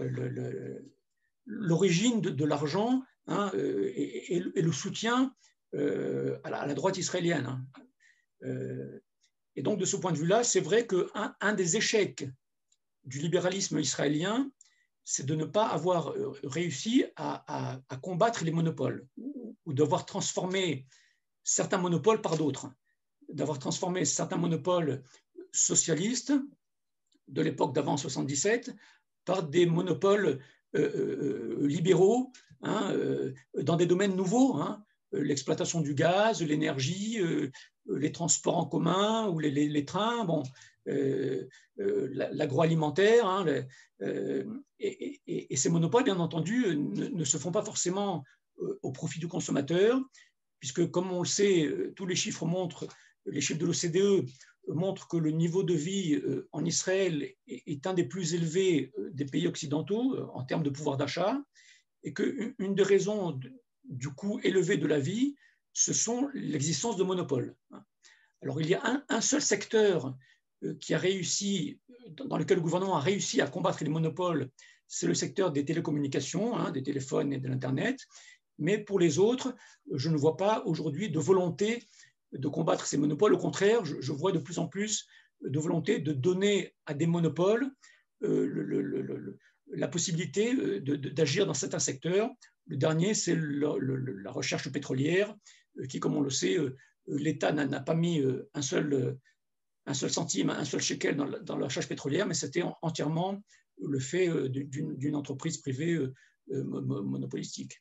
l'origine de, de l'argent, hein, et, et, et le soutien euh, à, la, à la droite israélienne. Hein. Euh, et donc de ce point de vue-là, c'est vrai qu'un un des échecs du libéralisme israélien, c'est de ne pas avoir réussi à, à, à combattre les monopoles ou d'avoir transformé certains monopoles par d'autres, d'avoir transformé certains monopoles socialistes de l'époque d'avant soixante-dix-sept par des monopoles euh, euh, libéraux, hein, euh, dans des domaines nouveaux, hein, l'exploitation du gaz, l'énergie, euh, les transports en commun ou les, les, les trains, bon, euh, euh, l'agroalimentaire, hein, les, euh, et, et, et ces monopoles, bien entendu, ne, ne se font pas forcément euh, au profit du consommateur, puisque, comme on le sait, tous les chiffres montrent, les chiffres de l'O C D E montrent que le niveau de vie en Israël est un des plus élevés des pays occidentaux en termes de pouvoir d'achat, et qu'une des raisons du coût élevé de la vie, ce sont l'existence de monopoles. Alors, il y a un, un seul secteur qui a réussi, dans lequel le gouvernement a réussi à combattre les monopoles, c'est le secteur des télécommunications, hein, des téléphones et de l'Internet. Mais pour les autres, je ne vois pas aujourd'hui de volonté de combattre ces monopoles. Au contraire, je, je vois de plus en plus de volonté de donner à des monopoles euh, le, le, le, la possibilité d'agir dans certains secteurs. Le dernier, c'est la recherche pétrolière, qui, comme on le sait, l'État n'a pas mis un seul, un seul centime, un seul shekel dans la, dans la recherche pétrolière, mais c'était entièrement le fait d'une entreprise privée monopolistique.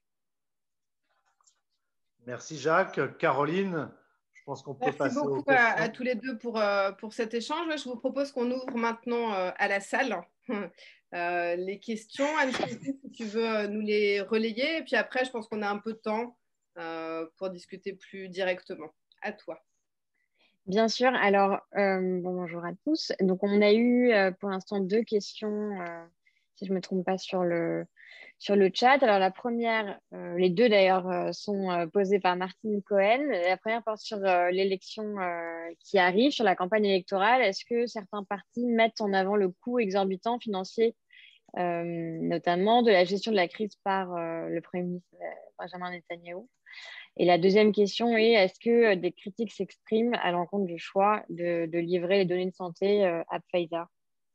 Merci Jacques. Caroline, je pense qu'on peut Merci passer aux beaucoup questions. à, à tous les deux pour, euh, pour cet échange. Je vous propose qu'on ouvre maintenant euh, à la salle euh, les questions. Anne-Sophie, si tu veux euh, nous les relayer. Et puis après, je pense qu'on a un peu de temps euh, pour discuter plus directement. À toi. Bien sûr. Alors, euh, bon, bonjour à tous. Donc, on a eu euh, pour l'instant deux questions, euh, si je ne me trompe pas, sur le, sur le chat. Alors, la première, euh, les deux d'ailleurs, euh, sont euh, posées par Martine Cohen. La première porte sur euh, l'élection euh, qui arrive, sur la campagne électorale. Est-ce que certains partis mettent en avant le coût exorbitant financier, euh, notamment de la gestion de la crise par euh, le Premier ministre Benjamin Netanyahou? Et la deuxième question est, est-ce que des critiques s'expriment à l'encontre du choix de, de livrer les données de santé euh, à Pfizer?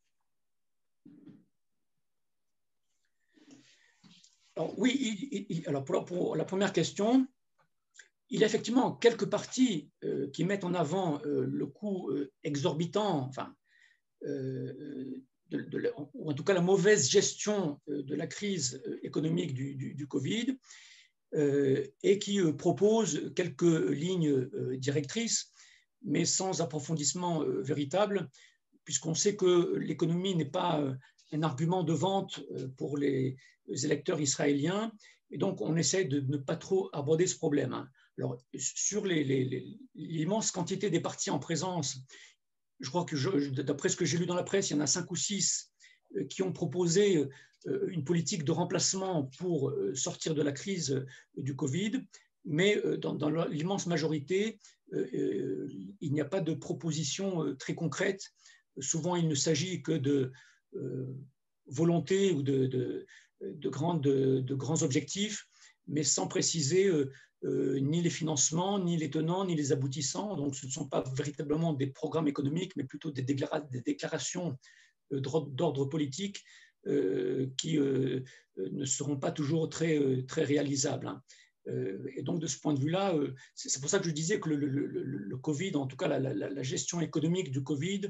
Alors, oui, il, il, alors pour, pour la première question, il y a effectivement quelques partis euh, qui mettent en avant euh, le coût euh, exorbitant, enfin, euh, de, de, ou en tout cas la mauvaise gestion euh, de la crise économique du, du, du Covid, euh, et qui euh, propose quelques lignes euh, directrices, mais sans approfondissement euh, véritable, puisqu'on sait que l'économie n'est pas euh, un argument de vente euh, pour les électeurs israéliens, et donc on essaie de ne pas trop aborder ce problème. Hein. Alors, sur l'immense quantité des partis en présence, je crois que d'après ce que j'ai lu dans la presse, il y en a cinq ou six euh, qui ont proposé euh, une politique de remplacement pour euh, sortir de la crise euh, du Covid, mais euh, dans, dans l'immense majorité, euh, il n'y a pas de proposition euh, très concrète. Souvent, il ne s'agit que de euh, volonté ou de, de, de, grandes, de, de grands objectifs, mais sans préciser euh, euh, ni les financements, ni les tenants, ni les aboutissants. Donc, ce ne sont pas véritablement des programmes économiques, mais plutôt des, déclara des déclarations euh, d'ordre politique euh, qui euh, ne seront pas toujours très, euh, très réalisables. Hein. Euh, et donc, de ce point de vue-là, euh, c'est pour ça que je disais que le, le, le, le Covid, en tout cas la, la, la gestion économique du Covid,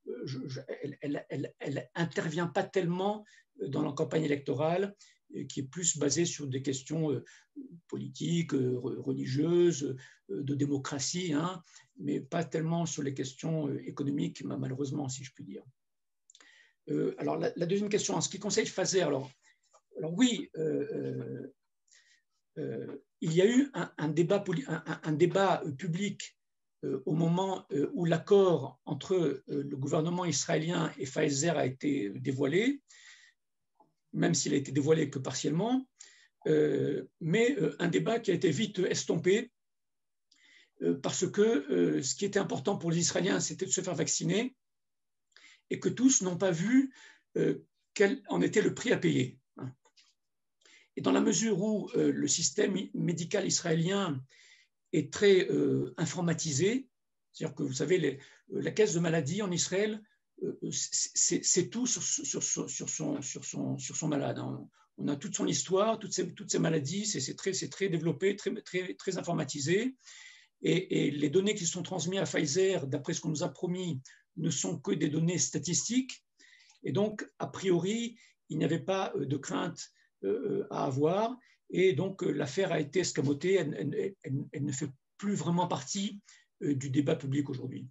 je, je, elle n'intervient pas tellement dans la campagne électorale, qui est plus basée sur des questions politiques, religieuses, de démocratie, hein, mais pas tellement sur les questions économiques, malheureusement, si je puis dire. Euh, alors, la, la deuxième question, en ce qui concerne Pfizer, alors, alors oui, euh, euh, il y a eu un, un, débat, un, un débat public euh, au moment euh, où l'accord entre euh, le gouvernement israélien et Pfizer a été dévoilé, même s'il a été dévoilé que partiellement, euh, mais euh, un débat qui a été vite estompé euh, parce que euh, ce qui était important pour les Israéliens, c'était de se faire vacciner et que tous n'ont pas vu euh, quel en était le prix à payer. Et dans la mesure où euh, le système médical israélien est très euh, informatisé, c'est-à-dire que vous savez, les, la caisse de maladie en Israël, euh, c'est tout sur, sur, sur, sur, son, sur, son, sur son malade. Hein. On a toute son histoire, toutes ces, toutes ces maladies, c'est très, très développé, très, très, très informatisé. Et, et les données qui sont transmises à Pfizer, d'après ce qu'on nous a promis, ne sont que des données statistiques. Et donc, a priori, il n'y avait pas de crainte à avoir. Et donc, l'affaire a été escamotée. Elle, elle, elle, elle ne fait plus vraiment partie du débat public aujourd'hui.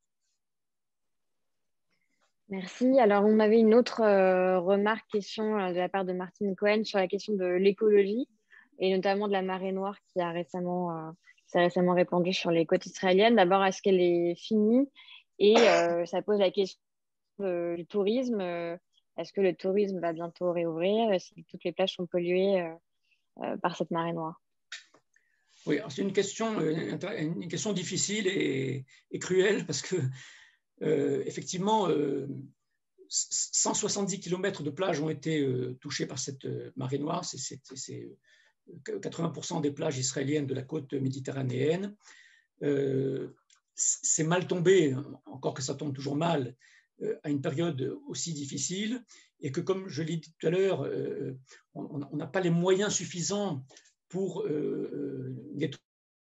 Merci. Alors, on avait une autre euh, remarque, question euh, de la part de Martine Cohen sur la question de l'écologie et notamment de la marée noire qui a récemment, euh, s'est récemment répandue sur les côtes israéliennes. D'abord, est-ce qu'elle est finie? Et euh, ça pose la question de, du tourisme. Euh, est-ce que le tourisme va bientôt réouvrir si toutes les plages sont polluées euh, euh, par cette marée noire? Oui, c'est une question, une question difficile et, et cruelle parce que Euh, effectivement, euh, cent soixante-dix kilomètres de plages ont été euh, touchés par cette euh, marée noire. C'est quatre-vingts pour cent des plages israéliennes de la côte méditerranéenne. Euh, c'est mal tombé, encore que ça tombe toujours mal, euh, à une période aussi difficile, et que, comme je l'ai dit tout à l'heure, euh, on n'a pas les moyens suffisants pour euh, nettoyer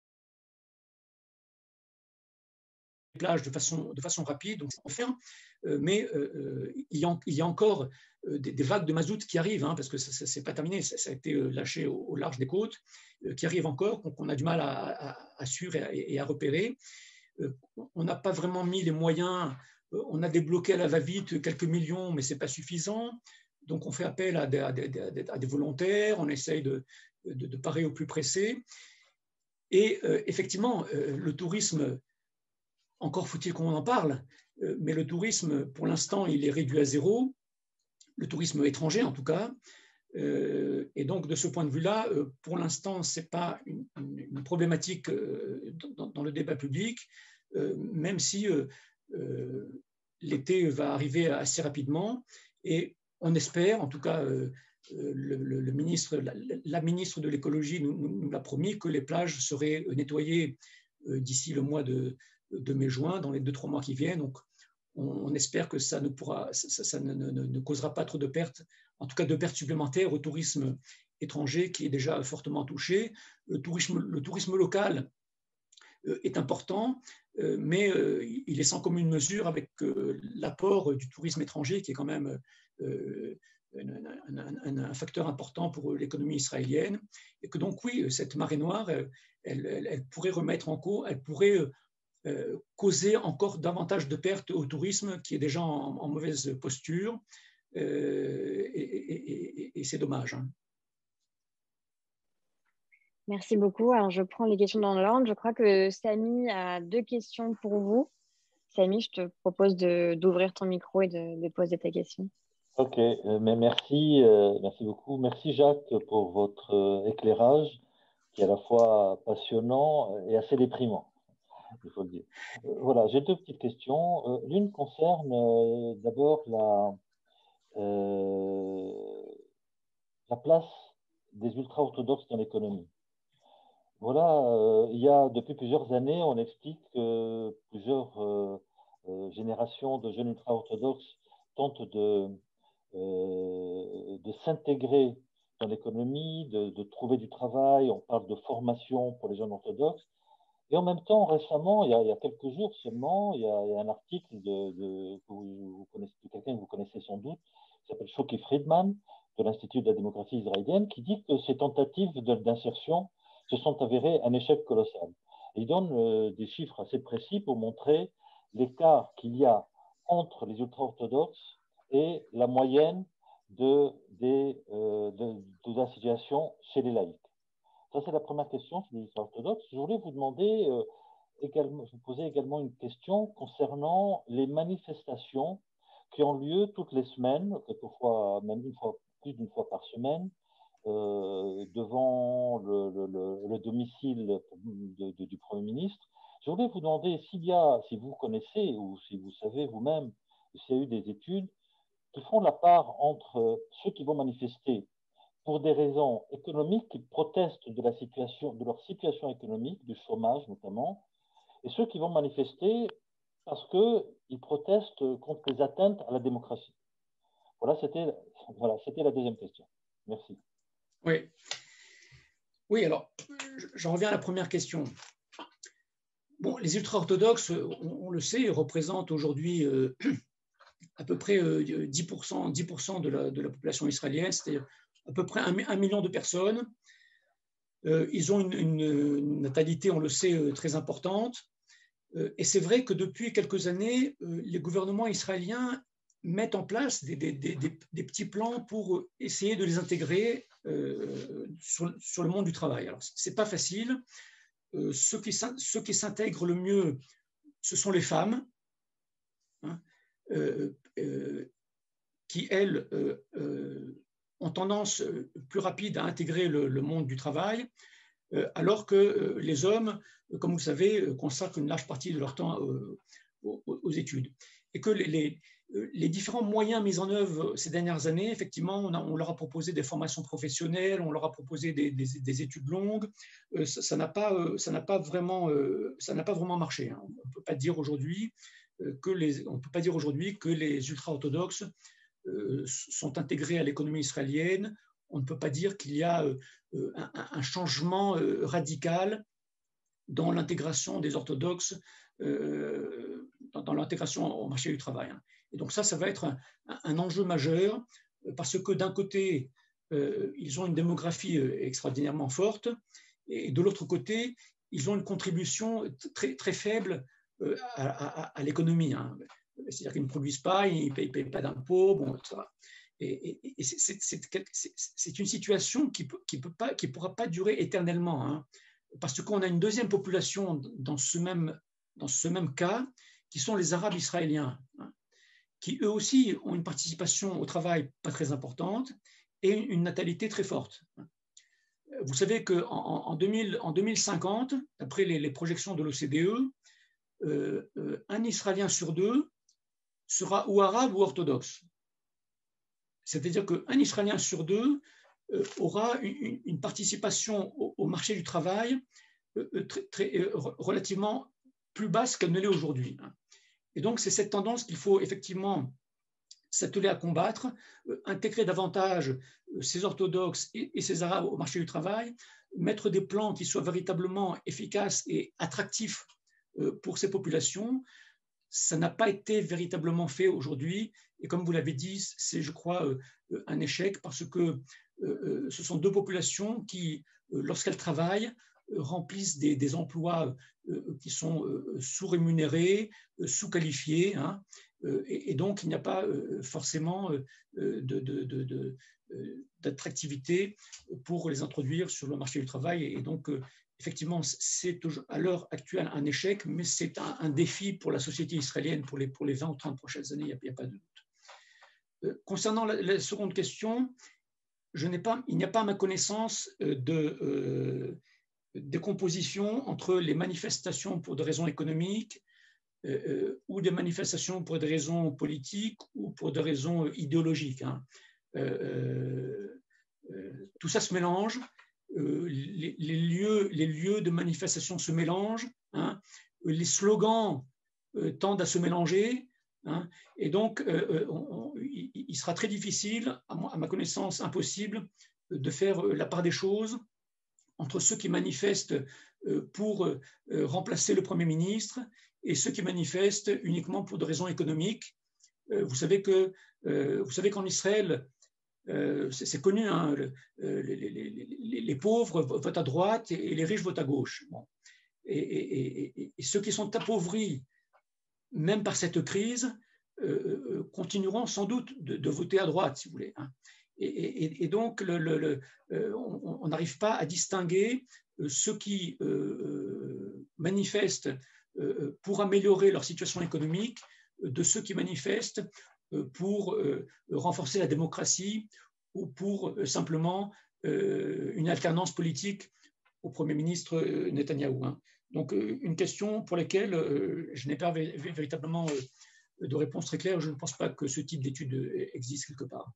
plages de façon, de façon rapide, donc on ferme, euh, mais euh, il, y a, il y a encore euh, des, des vagues de mazout qui arrivent, hein, parce que ça n'est pas terminé, ça, ça a été lâché au, au large des côtes, euh, qui arrivent encore, qu'on a du mal à, à, à suivre et, et à repérer. Euh, on n'a pas vraiment mis les moyens, euh, on a débloqué à la va-vite quelques millions, mais ce n'est pas suffisant, donc on fait appel à des, à des, à des volontaires, on essaye de, de, de parer au plus pressé, et euh, effectivement, euh, le tourisme, encore faut-il qu'on en parle, mais le tourisme, pour l'instant, il est réduit à zéro, le tourisme étranger en tout cas, et donc de ce point de vue-là, pour l'instant, ce n'est pas une, une problématique dans, dans le débat public, même si l'été va arriver assez rapidement, et on espère, en tout cas, le, le, le ministre, la, la ministre de l'écologie nous, nous l'a promis, que les plages seraient nettoyées d'ici le mois de de mai-juin, dans les deux, trois mois qui viennent. Donc, on, on espère que ça ne, pourra, ça, ça ne, ne, ne causera pas trop de pertes, en tout cas de pertes supplémentaires au tourisme étranger qui est déjà fortement touché. Le tourisme, le tourisme local euh, est important, euh, mais euh, il est sans commune mesure avec euh, l'apport du tourisme étranger qui est quand même euh, un, un, un facteur important pour l'économie israélienne. Et que donc, oui, cette marée noire, elle, elle, elle pourrait remettre en cause, elle pourrait Euh, causer encore davantage de pertes au tourisme qui est déjà en, en mauvaise posture, euh, et, et, et, et c'est dommage. Hein. Merci beaucoup. Alors, je prends les questions dans l'ordre. Je crois que Samy a deux questions pour vous. Samy, je te propose d'ouvrir ton micro et de, de poser ta question. Ok, euh, mais merci, euh, merci beaucoup. Merci Jacques pour votre euh, éclairage qui est à la fois passionnant et assez déprimant. Il faut le dire. Euh, voilà, j'ai deux petites questions. Euh, L'une concerne euh, d'abord la, euh, la place des ultra-orthodoxes dans l'économie. Voilà, euh, il y a depuis plusieurs années, on explique que plusieurs euh, euh, générations de jeunes ultra-orthodoxes tentent de, euh, de s'intégrer dans l'économie, de, de trouver du travail. On parle de formation pour les jeunes orthodoxes. Et en même temps, récemment, il y a, il y a quelques jours seulement, il y a, il y a un article de, de, que vous, vous connaissez, de quelqu'un que vous connaissez sans doute, qui s'appelle Shoki Friedman, de l'Institut de la démocratie israélienne, qui dit que ces tentatives d'insertion se sont avérées un échec colossal. Il donne euh, des chiffres assez précis pour montrer l'écart qu'il y a entre les ultra-orthodoxes et la moyenne de, des, euh, de, de la situation chez les laïcs. Ça, c'est la première question sur les ultra-orthodoxes. Je voulais vous demander, euh, également, vous poser également une question concernant les manifestations qui ont lieu toutes les semaines, quelquefois même une fois, plus d'une fois par semaine, euh, devant le, le, le, le domicile de, de, du Premier ministre. Je voulais vous demander s'il y a, si vous connaissez ou si vous savez vous-même, s'il y a eu des études qui font la part entre ceux qui vont manifester pour des raisons économiques, qui protestent de, la situation, de leur situation économique, du chômage notamment, et ceux qui vont manifester parce qu'ils protestent contre les atteintes à la démocratie. Voilà, c'était voilà, c'était la deuxième question. Merci. Oui, oui, alors, j'en reviens à la première question. Bon, les ultra-orthodoxes, on, on le sait, représentent aujourd'hui euh, à peu près euh, dix pour cent, dix pour cent de la, de la population israélienne, c'est-à-dire à peu près un, un million de personnes. Euh, ils ont une, une, une natalité, on le sait, euh, très importante. Euh, et c'est vrai que depuis quelques années, euh, les gouvernements israéliens mettent en place des, des, des, des petits plans pour essayer de les intégrer euh, sur, sur le monde du travail. Alors, ce n'est pas facile. Euh, ceux qui, ceux qui s'intègrent le mieux, ce sont les femmes, hein, euh, euh, qui, elles, euh, euh, ont tendance plus rapide à intégrer le, le monde du travail, euh, alors que euh, les hommes, comme vous le savez, consacrent une large partie de leur temps euh, aux, aux études. Et que les, les les différents moyens mis en œuvre ces dernières années, effectivement, on, a, on leur a proposé des formations professionnelles, on leur a proposé des, des, des études longues. Euh, ça n'a pas, euh, ça n'a pas vraiment, euh, ça n'a pas vraiment marché. Hein. On ne peut pas dire aujourd'hui euh, que les, on peut pas dire aujourd'hui que les ultra-orthodoxes euh, sont intégrés à l'économie israélienne. On ne peut pas dire qu'il y a euh, un, un changement euh, radical dans l'intégration des orthodoxes, euh, dans, dans l'intégration au marché du travail. Hein. Et donc ça, ça va être un, un enjeu majeur parce que d'un côté, euh, ils ont une démographie extraordinairement forte et de l'autre côté, ils ont une contribution très, très faible à, à, à l'économie. Hein. C'est-à-dire qu'ils ne produisent pas, ils ne payent, payent pas d'impôts, bon, et cetera. Et, et, et c'est une situation qui ne qui peut pas, qui pourra pas durer éternellement, hein, parce qu'on a une deuxième population dans ce même, dans ce même cas, qui sont les Arabes israéliens, hein, qui eux aussi ont une participation au travail pas très importante et une natalité très forte. Vous savez qu'en en deux mille, en deux mille cinquante, d'après les, les projections de l'O C D E, euh, euh, un Israélien sur deux sera ou arabe ou orthodoxe. C'est-à-dire qu'un Israélien sur deux euh, aura une, une participation au, au marché du travail euh, très, très, euh, relativement plus basse qu'elle ne l'est aujourd'hui. Et donc, c'est cette tendance qu'il faut effectivement s'atteler à combattre, euh, intégrer davantage euh, ces orthodoxes et, et ces arabes au marché du travail, mettre des plans qui soient véritablement efficaces et attractifs euh, pour ces populations. Ça n'a pas été véritablement fait aujourd'hui. Et comme vous l'avez dit, c'est, je crois, euh, un échec parce que euh, ce sont deux populations qui, euh, lorsqu'elles travaillent, remplissent des, des emplois euh, qui sont euh, sous-rémunérés, euh, sous-qualifiés, hein, euh, et, et donc il n'y a pas euh, forcément euh, de, de, de, de, d'attractivité pour les introduire sur le marché du travail. Et, et donc, euh, effectivement, c'est à l'heure actuelle un échec, mais c'est un, un défi pour la société israélienne pour les, pour les vingt ou trente prochaines années, il n'y a, a pas de doute. Euh, concernant la, la seconde question, je n'ai pas, il n'y a pas à ma connaissance de... Euh, décomposition entre les manifestations pour des raisons économiques euh, ou des manifestations pour des raisons politiques ou pour des raisons idéologiques. Hein. Euh, euh, tout ça se mélange, euh, les, les, lieux, les lieux de manifestation se mélangent, hein. Les slogans euh, tendent à se mélanger, hein. Et donc euh, on, on, il, il sera très difficile, à, à ma connaissance impossible, de faire la part des choses entre ceux qui manifestent pour remplacer le Premier ministre et ceux qui manifestent uniquement pour des raisons économiques. Vous savez que, vous savez qu'en Israël, c'est connu, hein, les, les, les, les pauvres votent à droite et les riches votent à gauche. Bon. Et, et, et, et ceux qui sont appauvris, même par cette crise, euh, continueront sans doute de, de voter à droite, si vous voulez. Hein. Et, et, et donc, le, le, le, euh, on n'arrive pas à distinguer euh, ceux qui euh, manifestent euh, pour améliorer leur situation économique de ceux qui manifestent euh, pour euh, renforcer la démocratie ou pour euh, simplement euh, une alternance politique au Premier ministre Netanyahou. Hein. Donc, euh, une question pour laquelle euh, je n'ai pas vé véritablement euh, de réponse très claire. Je ne pense pas que ce type d'étude existe quelque part.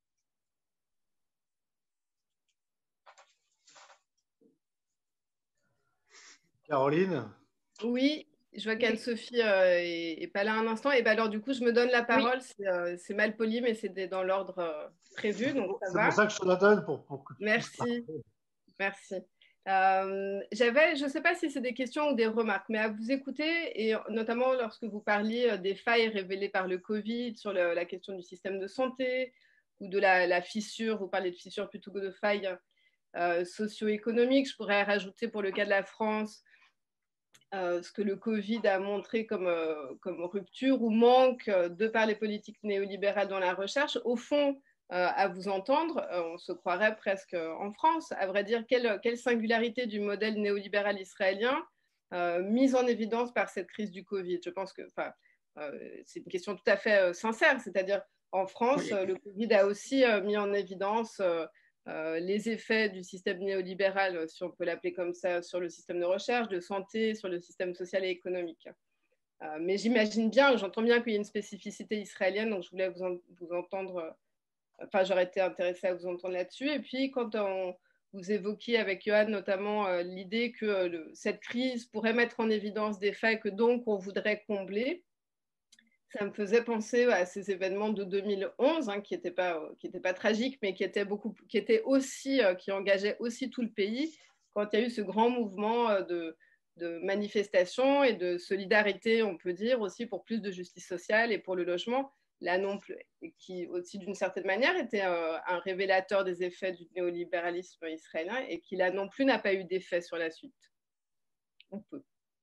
Caroline? Oui, je vois qu'Anne-Sophie euh, est, est pas là un instant. Et ben alors, du coup, je me donne la parole. Oui. C'est euh, mal poli, mais c'était dans l'ordre euh, prévu. Donc, ça va. C'est pour ça que je te la donne. Pour, pour que tu Merci. Merci. Euh, J'avais, je ne sais pas si c'est des questions ou des remarques, mais à vous écouter, et notamment lorsque vous parliez des failles révélées par le Covid sur le, la question du système de santé ou de la, la fissure, vous parlez de fissure plutôt que de failles euh, socio-économiques. Je pourrais rajouter pour le cas de la France euh, ce que le Covid a montré comme, euh, comme rupture ou manque euh, de par les politiques néolibérales dans la recherche. Au fond, Euh, à vous entendre, euh, on se croirait presque en France. À vrai dire, quelle, quelle singularité du modèle néolibéral israélien euh, mise en évidence par cette crise du Covid. Je pense que euh, c'est une question tout à fait euh, sincère, c'est-à-dire en France, oui. euh, le Covid a aussi euh, mis en évidence euh, euh, les effets du système néolibéral, si on peut l'appeler comme ça, sur le système de recherche, de santé, sur le système social et économique. Euh, mais j'imagine bien, j'entends bien qu'il y a une spécificité israélienne, donc je voulais vous, en, vous entendre... Enfin, j'aurais été intéressée à vous entendre là-dessus. Et puis, quand on, vous évoquiez avec Johan notamment euh, l'idée que euh, le, cette crise pourrait mettre en évidence des faits que donc on voudrait combler, ça me faisait penser à ces événements de deux mille onze, hein, qui n'étaient pas, euh, qui n'étaient pas tragiques, mais qui étaient, beaucoup, qui étaient aussi, euh, qui engageaient aussi tout le pays, quand il y a eu ce grand mouvement euh, de, de manifestation et de solidarité, on peut dire, aussi pour plus de justice sociale et pour le logement. Là non plus, qui aussi d'une certaine manière était un, un révélateur des effets du néolibéralisme israélien et qui là non plus n'a pas eu d'effet sur la suite. On peut.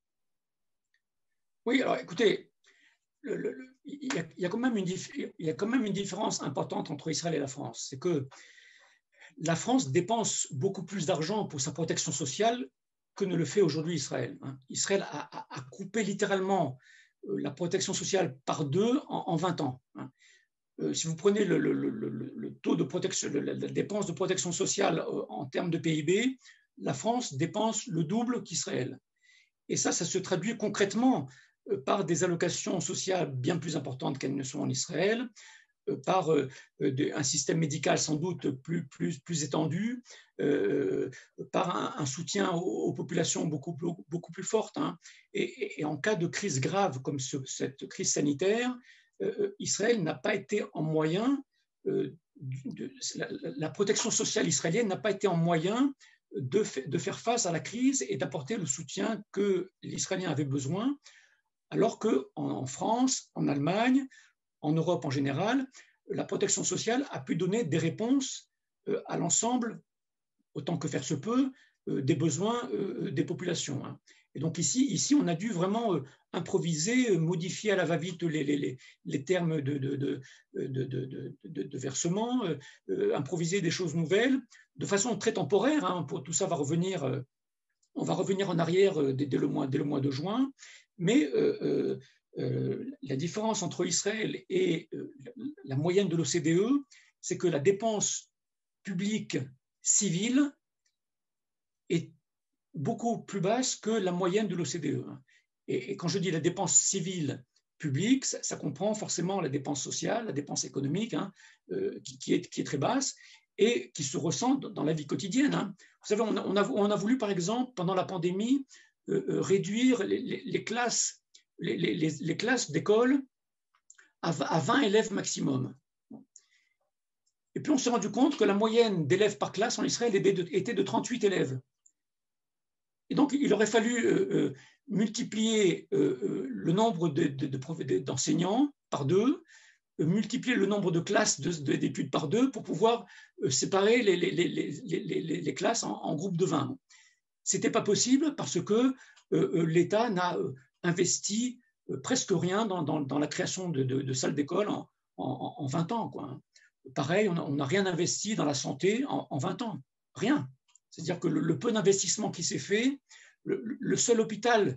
Oui, alors écoutez, le, le, le, il, y a, il, y a quand même une, il y a quand même une différence importante entre Israël et la France. C'est que la France dépense beaucoup plus d'argent pour sa protection sociale que ne le fait aujourd'hui Israël. Israël a, a, a coupé littéralement la protection sociale par deux en, en vingt ans. Euh, si vous prenez le, le, le, le taux de protection, la dépense de protection sociale en termes de P I B, la France dépense le double qu'Israël. Et ça, ça se traduit concrètement par des allocations sociales bien plus importantes qu'elles ne sont en Israël, par euh, un système médical sans doute plus, plus, plus étendu, euh, par un, un soutien aux, aux populations beaucoup, beaucoup, beaucoup plus forte. Hein. Et, et en cas de crise grave comme ce, cette crise sanitaire, euh, Israël n'a pas été en moyen, euh, de, la, la protection sociale israélienne n'a pas été en moyen de, de faire face à la crise et d'apporter le soutien que l'Israélien avait besoin, alors qu'en en France, en Allemagne, en Europe en général, la protection sociale a pu donner des réponses euh, à l'ensemble, autant que faire se peut, euh, des besoins euh, des populations. Hein. Et donc ici, ici, on a dû vraiment euh, improviser, euh, modifier à la va-vite les, les, les termes de, de, de, de, de, de, de versement, euh, improviser des choses nouvelles, de façon très temporaire. Hein, pour tout ça va revenir, euh, on va revenir en arrière euh, dès, dès, le mois, dès le mois de juin, mais euh, euh, Euh, la différence entre Israël et euh, la moyenne de l'O C D E, c'est que la dépense publique civile est beaucoup plus basse que la moyenne de l'O C D E. Et, et quand je dis la dépense civile publique, ça, ça comprend forcément la dépense sociale, la dépense économique, hein, euh, qui, qui, est, qui est très basse et qui se ressent dans la vie quotidienne. Hein. Vous savez, on a, on, a, on a voulu, par exemple, pendant la pandémie, euh, euh, réduire les, les, les classes Les, les, les classes d'école à, à vingt élèves maximum. Et puis on s'est rendu compte que la moyenne d'élèves par classe en Israël était de, était de trente-huit élèves. Et donc, il aurait fallu euh, multiplier euh, le nombre d'enseignants de, de, de, par deux, euh, multiplier le nombre de classes d'études par deux pour pouvoir euh, séparer les, les, les, les, les, les classes en, en groupes de vingt. Ce n'était pas possible parce que euh, l'État n'a investi euh, presque rien dans, dans, dans la création de, de, de salles d'école en, en, en vingt ans, quoi. Pareil, on n'a rien investi dans la santé en, en vingt ans. Rien. C'est-à-dire que le, le peu d'investissement qui s'est fait, le, le seul hôpital,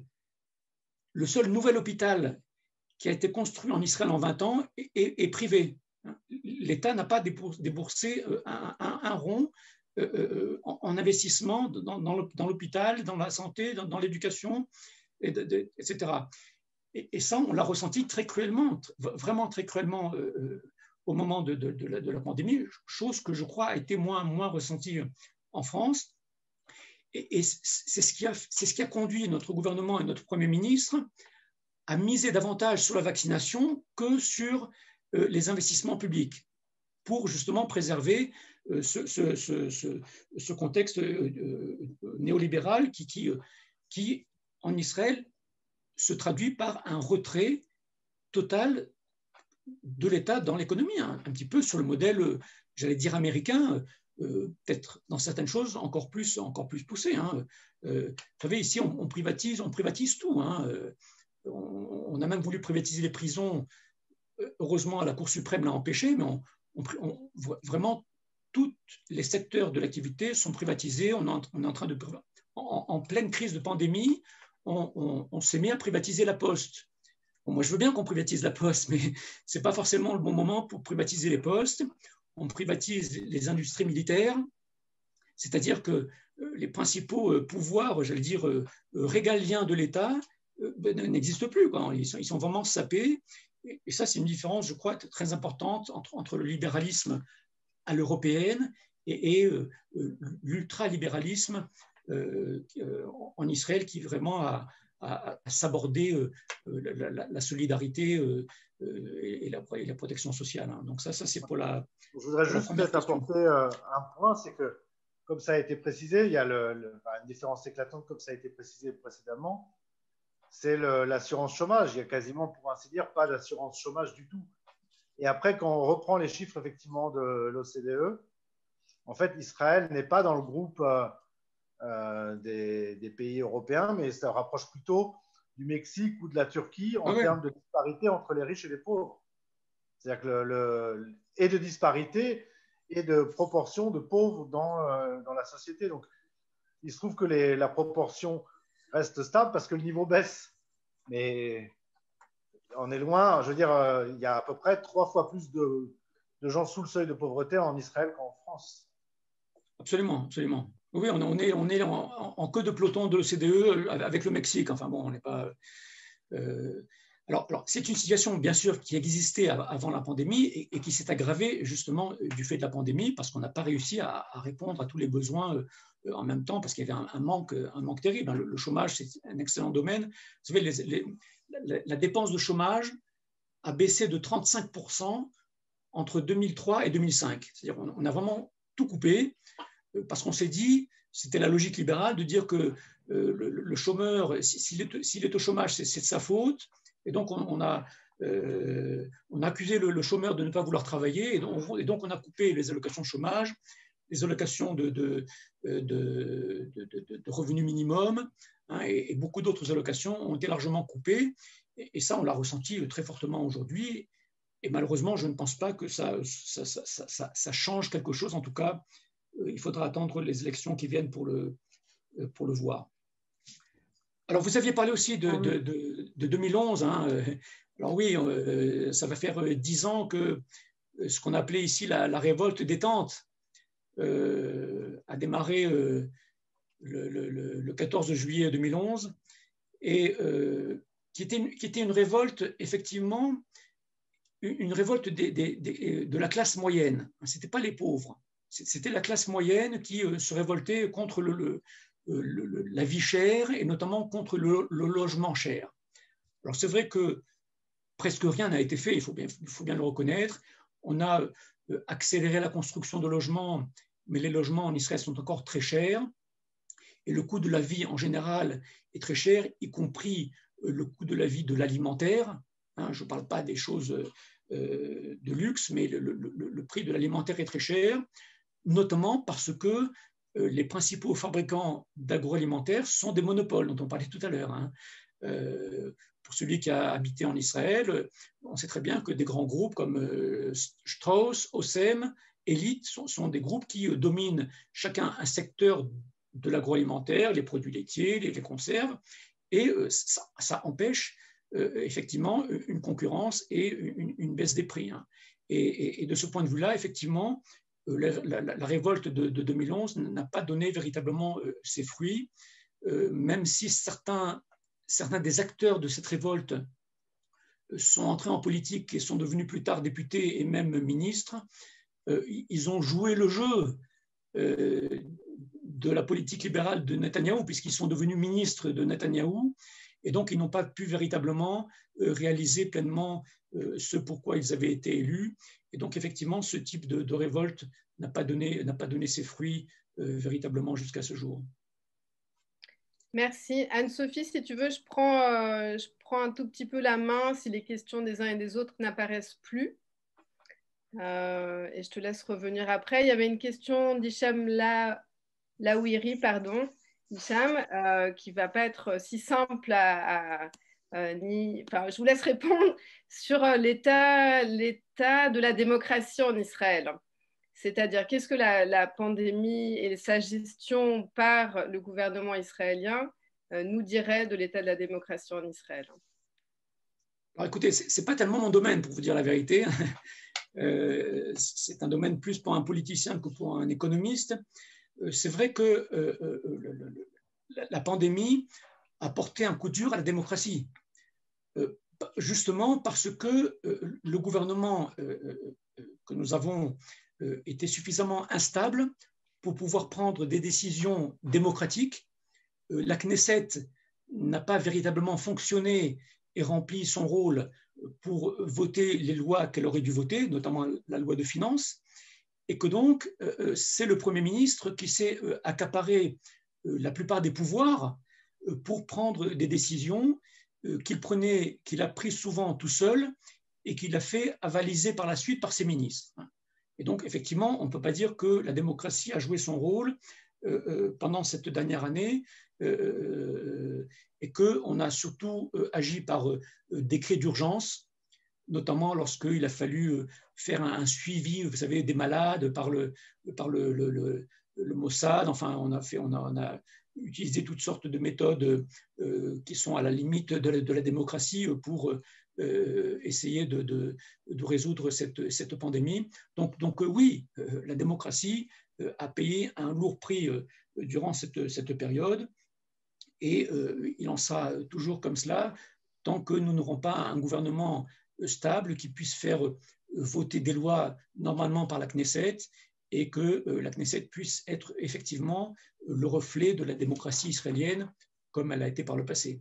le seul nouvel hôpital qui a été construit en Israël en vingt ans est, est, est privé. L'État n'a pas déboursé un, un, un rond euh, en, en investissement dans, dans l'hôpital, dans la santé, dans, dans l'éducation, et, et cetera. Et, et ça, on l'a ressenti très cruellement, vraiment très cruellement euh, au moment de, de, de, la, de la pandémie, chose que je crois a été moins, moins ressentie en France. Et, et c'est ce qui a, c'est ce qui a conduit notre gouvernement et notre Premier ministre à miser davantage sur la vaccination que sur euh, les investissements publics pour justement préserver euh, ce, ce, ce, ce, ce contexte euh, néolibéral qui, qui, qui, en Israël, se traduit par un retrait total de l'État dans l'économie, hein, un petit peu sur le modèle, j'allais dire, américain, euh, peut-être dans certaines choses encore plus, encore plus poussé. Hein. Euh, vous savez, ici, on, on, privatise, on privatise tout. Hein. On, on a même voulu privatiser les prisons. Heureusement, la Cour suprême l'a empêché, mais on, on, on, vraiment, tous les secteurs de l'activité sont privatisés. On, en, on est en train de... En, en pleine crise de pandémie, on, on, on s'est mis à privatiser la Poste. Bon, moi, je veux bien qu'on privatise la Poste, mais ce n'est pas forcément le bon moment pour privatiser les postes. On privatise les industries militaires, c'est-à-dire que les principaux pouvoirs, j'allais dire, régaliens de l'État n'existent plus, quoi. Ils sont, ils sont vraiment sapés. Et ça, c'est une différence, je crois, très importante entre, entre le libéralisme à l'européenne et, et l'ultralibéralisme euh, en Israël, qui vraiment a, a, a sabordé euh, la, la, la solidarité euh, et, la, et la protection sociale. Donc ça, ça c'est pour la... Je voudrais juste peut-être apporter euh, un point, c'est que, comme ça a été précisé, il y a le, le, enfin, une différence éclatante, comme ça a été précisé précédemment, c'est l'assurance chômage. Il y a quasiment, pour ainsi dire, pas d'assurance chômage du tout. Et après, quand on reprend les chiffres effectivement de l'O C D E, en fait, Israël n'est pas dans le groupe euh, euh, des, des pays européens, mais ça rapproche plutôt du Mexique ou de la Turquie en oui. termes de disparité entre les riches et les pauvres. C'est-à-dire que le, le, et de disparité et de proportion de pauvres dans, euh, dans la société. Donc, il se trouve que les, la proportion reste stable parce que le niveau baisse. Mais on est loin. Je veux dire, euh, il y a à peu près trois fois plus de, de gens sous le seuil de pauvreté en Israël qu'en France. Absolument, absolument. Oui, on, on est, on est en, en queue de peloton de l'O C D E avec le Mexique. Enfin bon, on n'est pas... Euh, alors, alors c'est une situation, bien sûr, qui existait avant la pandémie et, et qui s'est aggravée justement du fait de la pandémie parce qu'on n'a pas réussi à, à répondre à tous les besoins euh, en même temps parce qu'il y avait un, un, manque, un manque terrible. Le, le chômage, c'est un excellent domaine. Vous savez, les, les, la, la dépense de chômage a baissé de trente-cinq pour cent entre deux mille trois et deux mille cinq. C'est-à-dire qu'on on a vraiment tout coupé parce qu'on s'est dit, c'était la logique libérale de dire que euh, le, le chômeur, s'il est, s'il est au chômage, c'est, c'est de sa faute. Et donc, on, on, a, euh, on a accusé le, le chômeur de ne pas vouloir travailler. Et donc, et donc, on a coupé les allocations de chômage, les allocations de, de, de, de, de, de revenus minimum, hein, et, et beaucoup d'autres allocations ont été largement coupées. Et, et ça, on l'a ressenti très fortement aujourd'hui. Et malheureusement, je ne pense pas que ça, ça, ça, ça, ça change quelque chose. En tout cas, il faudra attendre les élections qui viennent pour le, pour le voir. Alors, vous aviez parlé aussi de, de, de, de deux mille onze. Hein. Alors oui, euh, ça va faire dix ans que ce qu'on appelait ici la, la révolte détente euh, a démarré euh, le, le, le quatorze juillet deux mille onze et euh, qui, était une, qui était une révolte, effectivement, une révolte des, des, des, de la classe moyenne. Ce n'était pas les pauvres, c'était la classe moyenne qui euh, se révoltait contre le, le Le, le, la vie chère et notamment contre le, le logement cher. Alors c'est vrai que presque rien n'a été fait, il faut bien, il faut bien le reconnaître. On a euh, accéléré la construction de logements, mais les logements en Israël sont encore très chers. et le coût de la vie en général est très cher, y compris le coût de la vie de l'alimentaire. Hein, je ne parle pas des choses euh, de luxe, mais le, le, le prix de l'alimentaire est très cher, notamment parce que euh, les principaux fabricants d'agroalimentaire sont des monopoles, dont on parlait tout à l'heure. Hein. Euh, pour celui qui a habité en Israël, on sait très bien que des grands groupes comme euh, Strauss, Osem, Elite sont, sont des groupes qui euh, dominent chacun un secteur de l'agroalimentaire, les produits laitiers, les, les conserves, et euh, ça, ça empêche euh, effectivement une concurrence et une, une baisse des prix. Hein. Et, et, et de ce point de vue-là, effectivement, euh, la, la, la révolte de, de deux mille onze n'a pas donné véritablement euh, ses fruits, euh, même si certains, certains des acteurs de cette révolte sont entrés en politique et sont devenus plus tard députés et même ministres. Euh, ils ont joué le jeu euh, de la politique libérale de Netanyahou, puisqu'ils sont devenus ministres de Netanyahou, et donc ils n'ont pas pu véritablement euh, réaliser pleinement euh, ce pourquoi ils avaient été élus. Et donc effectivement, ce type de, de révolte n'a pas donné, n'a pas donné ses fruits euh, véritablement jusqu'à ce jour. Merci. Anne-Sophie, si tu veux, je prends, euh, je prends un tout petit peu la main si les questions des uns et des autres n'apparaissent plus. Euh, et je te laisse revenir après. Il y avait une question d'Hicham La... Laouiri, pardon, Hicham, euh, qui ne va pas être si simple à, à, à ni... Enfin, je vous laisse répondre sur l'état, l'état de la démocratie en Israël. C'est-à-dire, qu'est-ce que la, la pandémie et sa gestion par le gouvernement israélien euh, nous dirait de l'état de la démocratie en Israël? Alors écoutez, ce n'est pas tellement mon domaine, pour vous dire la vérité. Euh, c'est un domaine plus pour un politicien que pour un économiste. Euh, c'est vrai que euh, euh, le, le, la pandémie a porté un coup dur à la démocratie, euh, justement parce que euh, le gouvernement euh, que nous avons euh, était suffisamment instable pour pouvoir prendre des décisions démocratiques. Euh, la Knesset n'a pas véritablement fonctionné et rempli son rôle pour voter les lois qu'elle aurait dû voter, notamment la loi de finances, et que donc euh, c'est le Premier ministre qui s'est euh, accaparé euh, la plupart des pouvoirs euh, pour prendre des décisions euh, qu'il prenait, qu'il a pris souvent tout seul et qu'il a fait avaliser par la suite par ses ministres. Et donc effectivement, on ne peut pas dire que la démocratie a joué son rôle euh, euh, pendant cette dernière année euh, et qu'on a surtout euh, agi par euh, décret d'urgence, notamment lorsqu'il a fallu faire un, un suivi, vous savez, des malades par le, par le, le, le, le Mossad. Enfin, on a, fait, on, a, on a utilisé toutes sortes de méthodes euh, qui sont à la limite de la, de la démocratie pour euh, essayer de, de, de résoudre cette, cette pandémie. Donc, donc oui, euh, la démocratie euh, a payé un lourd prix euh, durant cette, cette période. Et euh, il en sera toujours comme cela tant que nous n'aurons pas un gouvernement stable qui puisse faire voter des lois normalement par la Knesset et que euh, la Knesset puisse être effectivement le reflet de la démocratie israélienne comme elle a été par le passé.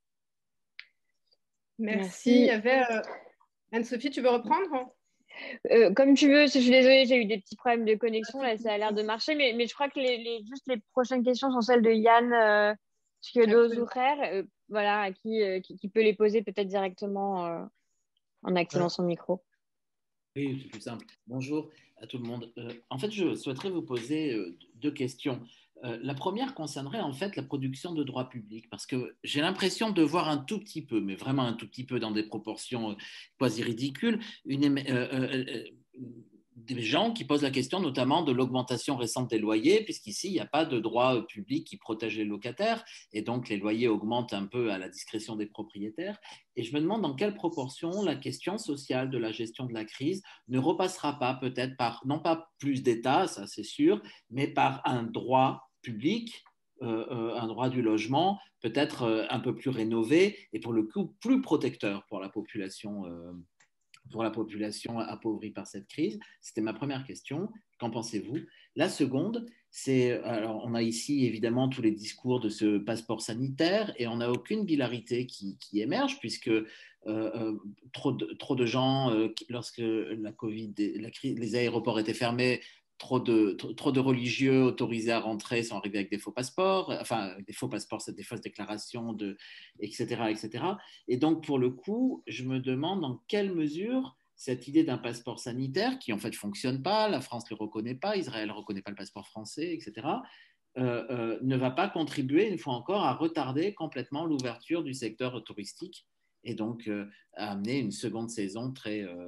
Merci. Merci. Il y avait, euh... Anne-Sophie, tu veux reprendre? Euh, comme tu veux, je suis désolée, j'ai eu des petits problèmes de connexion, là ça a l'air de marcher, mais, mais je crois que les, les, juste les prochaines questions sont celles de Yann euh, Schiodo-Zucher, euh, voilà, à qui, euh, qui, qui peut les poser peut-être directement euh, en activant son micro. Oui, c'est plus simple. Bonjour à tout le monde. Euh, en fait, je souhaiterais vous poser euh, deux questions. Euh, la première concernerait en fait la production de droit public, parce que j'ai l'impression de voir un tout petit peu, mais vraiment un tout petit peu dans des proportions quasi ridicules, une, euh, euh, euh, des gens qui posent la question notamment de l'augmentation récente des loyers, puisqu'ici, il n'y a pas de droit public qui protège les locataires, et donc les loyers augmentent un peu à la discrétion des propriétaires. Et je me demande dans quelle proportion la question sociale de la gestion de la crise ne repassera pas peut-être par, non pas plus d'État, ça c'est sûr, mais par un droit public, euh, euh, un droit du logement, peut-être euh, un peu plus rénové et pour le coup plus protecteur pour la population euh, pour la population appauvrie par cette crise. C'était ma première question. Qu'en pensez-vous? La seconde, c'est, alors on a ici évidemment tous les discours de ce passeport sanitaire et on n'a aucune hilarité qui, qui émerge puisque euh, euh, trop, de, trop de gens, euh, lorsque la Covid, la crise, les aéroports étaient fermés, trop de, trop, trop de religieux autorisés à rentrer sont arrivés avec des faux passeports, enfin, des faux passeports, c'est des fausses déclarations, de, et cetera, et cetera. Et donc, pour le coup, je me demande dans quelle mesure cette idée d'un passeport sanitaire, qui en fait ne fonctionne pas, la France ne le reconnaît pas, Israël ne reconnaît pas le passeport français, et cetera, euh, euh, ne va pas contribuer, une fois encore, à retarder complètement l'ouverture du secteur touristique et donc euh, à amener une seconde saison très, euh,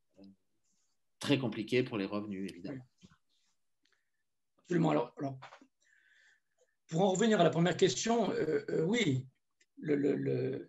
très compliquée pour les revenus, évidemment. Absolument. Alors, alors, pour en revenir à la première question, euh, euh, oui, le, le, le,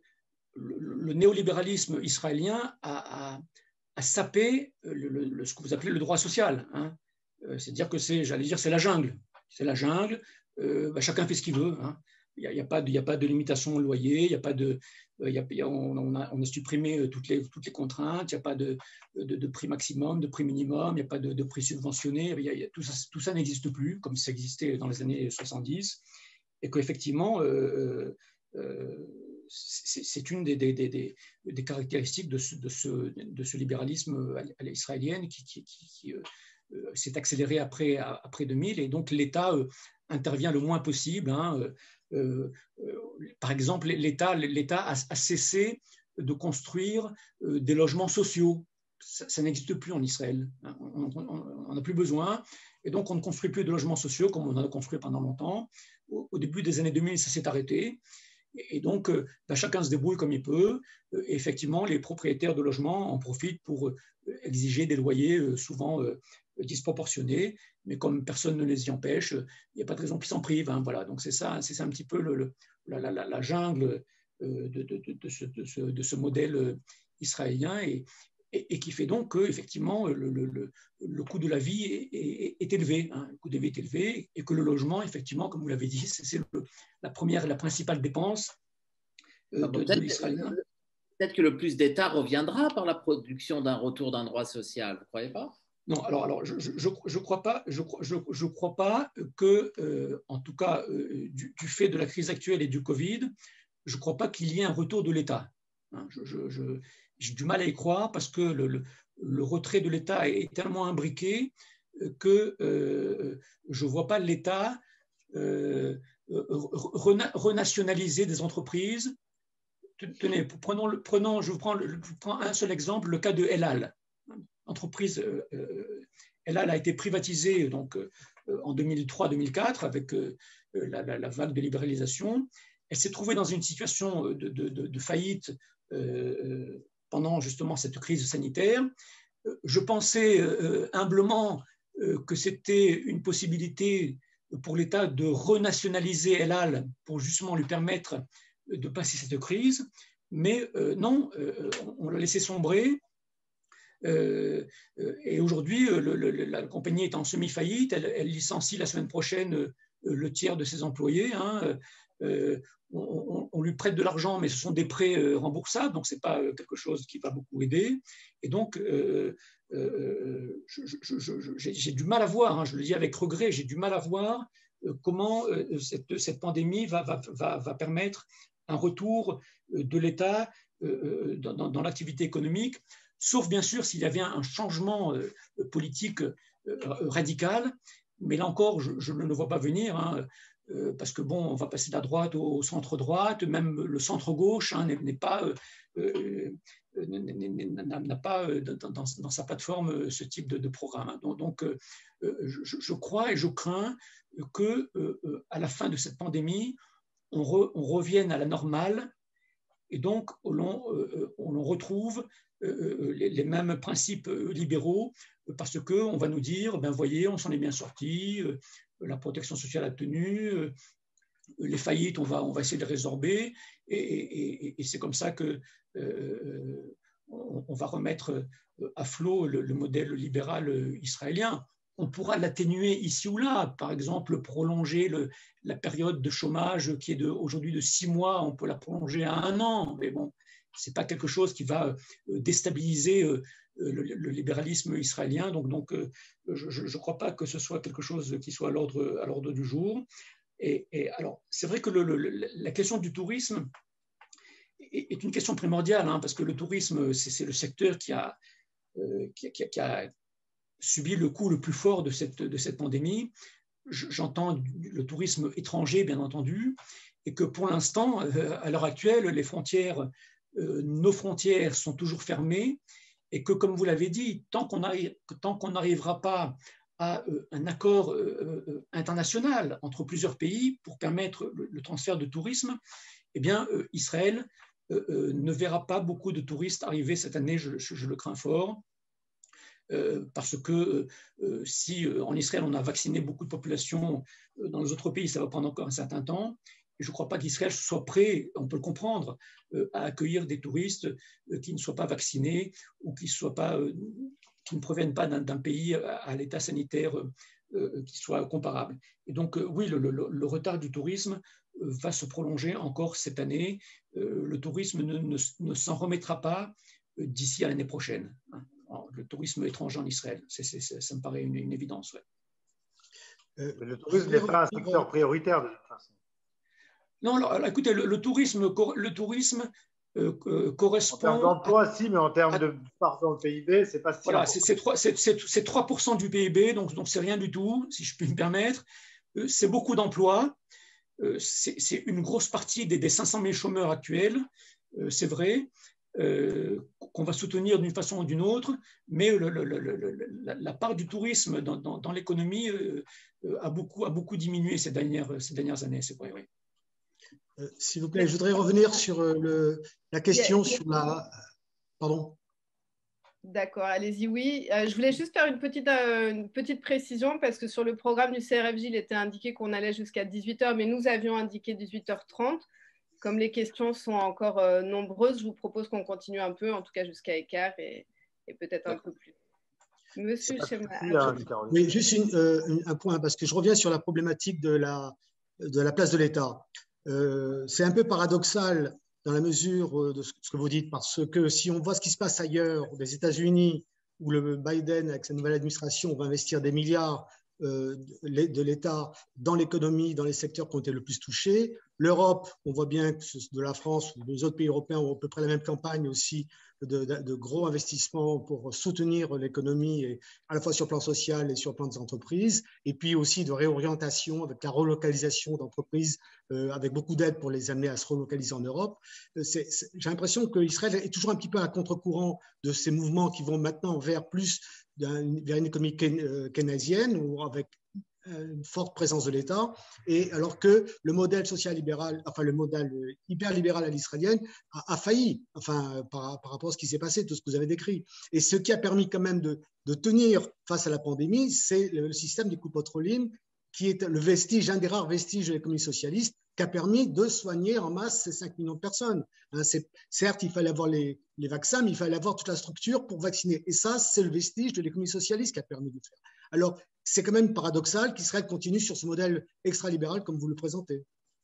le, néolibéralisme israélien a, a, a sapé le, le, ce que vous appelez le droit social. Hein. C'est-à-dire que c'est, j'allais dire, c'est la jungle. C'est la jungle. Euh, bah, chacun fait ce qu'il veut. Hein. Il n'y a, a, a pas de limitation au loyer, il y a pas de, il y a, il y a, on, on, a, on a supprimé toutes les, toutes les contraintes, il n'y a pas de, de, de prix maximum, de prix minimum, il n'y a pas de, de prix subventionné, il y a, il y a, tout ça, tout ça n'existe plus comme ça existait dans les années soixante-dix, et qu'effectivement, euh, euh, c'est une des, des, des, des caractéristiques de ce, de ce, de ce libéralisme à l'israélienne qui, qui, qui, qui euh, s'est accéléré après, après deux mille, et donc l'État euh, intervient le moins possible. Hein, euh, Euh, euh, par exemple, l'État, l'État a, a cessé de construire euh, des logements sociaux. Ça, ça n'existe plus en Israël. Hein. On n'a plus besoin. Et donc, on ne construit plus de logements sociaux comme on en a construit pendant longtemps. Au, au début des années deux mille, ça s'est arrêté. Et, et donc, euh, ben, chacun se débrouille comme il peut. Et effectivement, les propriétaires de logements en profitent pour euh, exiger des loyers euh, souvent euh, disproportionnés. Mais comme personne ne les y empêche, il n'y a pas de raison qu'ils s'en privent. Hein, voilà. Donc c'est ça, c'est ça un petit peu le, le, la, la, la jungle de, de, de, de, ce, de, ce, de ce modèle israélien et, et, et qui fait donc que effectivement le, le, le coût de la vie est, est, est élevé. Hein, le coût de la vie est élevé et que le logement, effectivement, comme vous l'avez dit, c'est la première et la principale dépense de, de l'israélien. Peut-être que le plus d'État reviendra par la production d'un retour d'un droit social, vous ne croyez pas ? Non, alors, alors je ne je, je crois pas, je, je, je crois pas que, euh, en tout cas, euh, du, du fait de la crise actuelle et du Covid, je ne crois pas qu'il y ait un retour de l'État. Hein, j'ai du mal à y croire parce que le, le, le retrait de l'État est tellement imbriqué que euh, je ne vois pas l'État euh, rena, renationaliser des entreprises. Tenez, prenons, le, prenons, je vous prends, le, je vous prends un seul exemple, le cas de El Al. Entreprise, euh, El Al a été privatisée donc, euh, en deux mille trois deux mille quatre avec euh, la, la, la vague de libéralisation. Elle s'est trouvée dans une situation de, de, de, de faillite euh, pendant justement cette crise sanitaire. Je pensais euh, humblement euh, que c'était une possibilité pour l'État de renationaliser El Al pour justement lui permettre de passer cette crise, mais euh, non, euh, on, on l'a laissé sombrer. Euh, et aujourd'hui, la compagnie est en semi-faillite, elle, elle licencie la semaine prochaine euh, le tiers de ses employés. Hein. Euh, on, on lui prête de l'argent, mais ce sont des prêts euh, remboursables, donc ce n'est pas quelque chose qui va beaucoup aider. Et donc, euh, euh, j'ai du mal à voir, hein, je le dis avec regret, j'ai du mal à voir euh, comment euh, cette, cette pandémie va, va, va, va permettre un retour de l'État euh, dans, dans, dans l'activité économique. Sauf bien sûr s'il y avait un changement euh, politique euh, radical, mais là encore, je, je ne le vois pas venir, hein, euh, parce que bon, on va passer de la droite au, au centre-droite, même le centre-gauche hein, n'est pas, euh, n'a pas dans, dans, dans sa plateforme ce type de, de programme. Donc, donc euh, je, je crois et je crains que euh, à la fin de cette pandémie, on, re, on revienne à la normale, et donc on, euh, on retrouve Euh, les, les mêmes principes libéraux, parce qu'on va nous dire, ben voyez, on s'en est bien sorti, euh, la protection sociale a tenu, euh, les faillites, on va, on va essayer de les résorber, et, et, et c'est comme ça que euh, on, on va remettre à flot le, le modèle libéral israélien. On pourra l'atténuer ici ou là, par exemple prolonger le, la période de chômage qui est aujourd'hui de six mois, on peut la prolonger à un an, mais bon, ce n'est pas quelque chose qui va déstabiliser le, le libéralisme israélien. Donc, donc je ne crois pas que ce soit quelque chose qui soit à l'ordre du jour. Et, et alors, c'est vrai que le, le, la question du tourisme est, est une question primordiale, hein, parce que le tourisme, c'est le secteur qui a, euh, qui, qui, qui, a, subi le coup le plus fort de cette, de cette pandémie. J'entends le tourisme étranger, bien entendu, et que pour l'instant, à l'heure actuelle, les frontières, nos frontières sont toujours fermées, et que, comme vous l'avez dit, tant qu'on n'arrivera pas à un accord international entre plusieurs pays pour permettre le transfert de tourisme, eh bien, Israël ne verra pas beaucoup de touristes arriver cette année, je, je, je le crains fort. Euh, parce que euh, si euh, en Israël on a vacciné beaucoup de populations, euh, dans les autres pays ça va prendre encore un certain temps. Et je ne crois pas qu'Israël soit prêt, on peut le comprendre, euh, à accueillir des touristes euh, qui ne soient pas vaccinés ou qui, soient pas, euh, qui ne proviennent pas d'un pays à, à l'état sanitaire euh, qui soit comparable. Et donc euh, oui, le, le, le retard du tourisme euh, va se prolonger encore cette année. Euh, le tourisme ne, ne, ne s'en remettra pas euh, d'ici à l'année prochaine. Hein. Le tourisme étranger en Israël. C'est, c'est, ça me paraît une, une évidence. Ouais. Euh, le tourisme n'est pas un secteur prioritaire de toute façon. Non, alors, alors, écoutez, le, le tourisme, le tourisme euh, euh, correspond. En termes d'emploi, si, mais en termes à, de part dans le P I B, c'est pas si. Voilà, c'est trois pour cent du P I B, donc donc c'est rien du tout, si je puis me permettre. Euh, c'est beaucoup d'emplois. Euh, c'est une grosse partie des, des cinq cent mille chômeurs actuels. Euh, c'est vrai. Euh, qu'on va soutenir d'une façon ou d'une autre, mais le, le, le, le, la, la part du tourisme dans, dans, dans l'économie euh, a, beaucoup, a beaucoup diminué ces dernières, ces dernières années, c'est vrai, oui. Euh, S'il vous plaît, je voudrais revenir sur le, la question sur la... Pardon. D'accord, allez-y, oui. Euh, je voulais juste faire une petite, euh, une petite précision parce que sur le programme du C R F J, il était indiqué qu'on allait jusqu'à dix-huit heures, mais nous avions indiqué dix-huit heures trente. Comme les questions sont encore euh, nombreuses, je vous propose qu'on continue un peu, en tout cas jusqu'à écart et, et peut-être un peu plus. Monsieur Chema. Oui, juste une, euh, un point, parce que je reviens sur la problématique de la, de la place de l'État. Euh, c'est un peu paradoxal dans la mesure de ce que vous dites, parce que si on voit ce qui se passe ailleurs, aux États-Unis, où le Biden, avec sa nouvelle administration, va investir des milliards euh, de l'État dans l'économie, dans les secteurs qui ont été le plus touchés. L'Europe, on voit bien que de la France ou des autres pays européens ont à peu près la même campagne aussi de, de, de gros investissements pour soutenir l'économie, à la fois sur le plan social et sur le plan des entreprises, et puis aussi de réorientation avec la relocalisation d'entreprises, euh, avec beaucoup d'aide pour les amener à se relocaliser en Europe. J'ai l'impression qu'Israël est toujours un petit peu à contre-courant de ces mouvements qui vont maintenant vers plus vers une économie keynésienne ou avec une forte présence de l'État, et alors que le modèle social-libéral, enfin le modèle hyper-libéral à l'israélienne a, a failli, enfin par, par rapport à ce qui s'est passé, tout ce que vous avez décrit. Et ce qui a permis quand même de, de tenir face à la pandémie, c'est le, le système des coupes pétrolières, qui est le vestige, un des rares vestiges de l'économie socialiste, qui a permis de soigner en masse ces cinq millions de personnes. Hein, certes, il fallait avoir les, les vaccins, mais il fallait avoir toute la structure pour vacciner. Et ça, c'est le vestige de l'économie socialiste qui a permis de le faire. Alors, c'est quand même paradoxal qu'Israël continue sur ce modèle extra-libéral comme vous le présentez.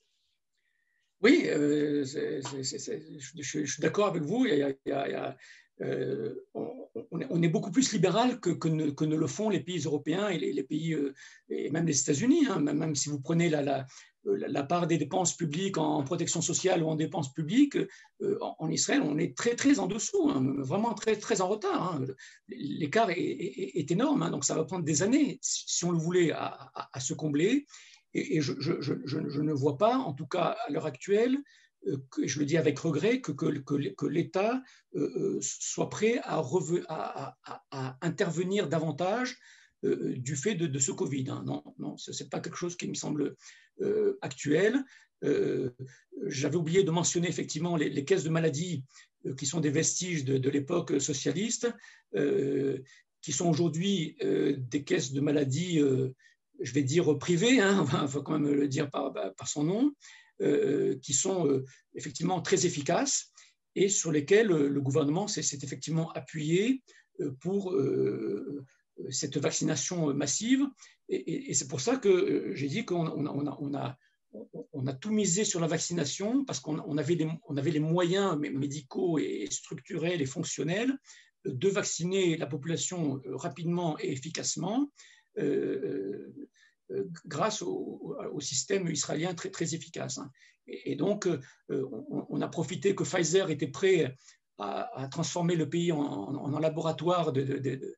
Oui, euh, c'est, c'est, c'est, je, je, je suis d'accord avec vous. Il y a, il y a, il y a, euh, on, on est beaucoup plus libéral que, que, ne, que ne le font les pays européens et les, les pays, euh, et même les États-Unis. Hein, même, même si vous prenez la, la, la part des dépenses publiques en protection sociale ou en dépenses publiques, euh, en, en Israël, on est très, très en dessous, hein, vraiment très, très en retard. Hein. L'écart est, est, est énorme, hein, donc ça va prendre des années, si, si on le voulait, à, à, à se combler. Et, et je, je, je, je ne vois pas, en tout cas à l'heure actuelle, euh, que, je le dis avec regret, que, que, que, que l'État euh, soit prêt à, reve, à, à, à intervenir davantage euh, du fait de, de ce Covid. Hein. Non, non, ce n'est pas quelque chose qui me semble euh, actuel. Euh, J'avais oublié de mentionner effectivement les, les caisses de maladie euh, qui sont des vestiges de, de l'époque socialiste, euh, qui sont aujourd'hui euh, des caisses de maladie euh, je vais dire privé, hein, il faut quand même le dire par, par son nom, euh, qui sont euh, effectivement très efficaces et sur lesquels le gouvernement s'est effectivement appuyé pour euh, cette vaccination massive. Et, et, et c'est pour ça que j'ai dit qu'on on a, on a, on a, on a tout misé sur la vaccination parce qu'on on avait, on avait les moyens médicaux et structurels et fonctionnels de vacciner la population rapidement et efficacement. Euh, euh, grâce au, au système israélien très, très efficace. Hein. Et, et donc, euh, on, on a profité que Pfizer était prêt à, à transformer le pays en, en, en laboratoire de, de, de,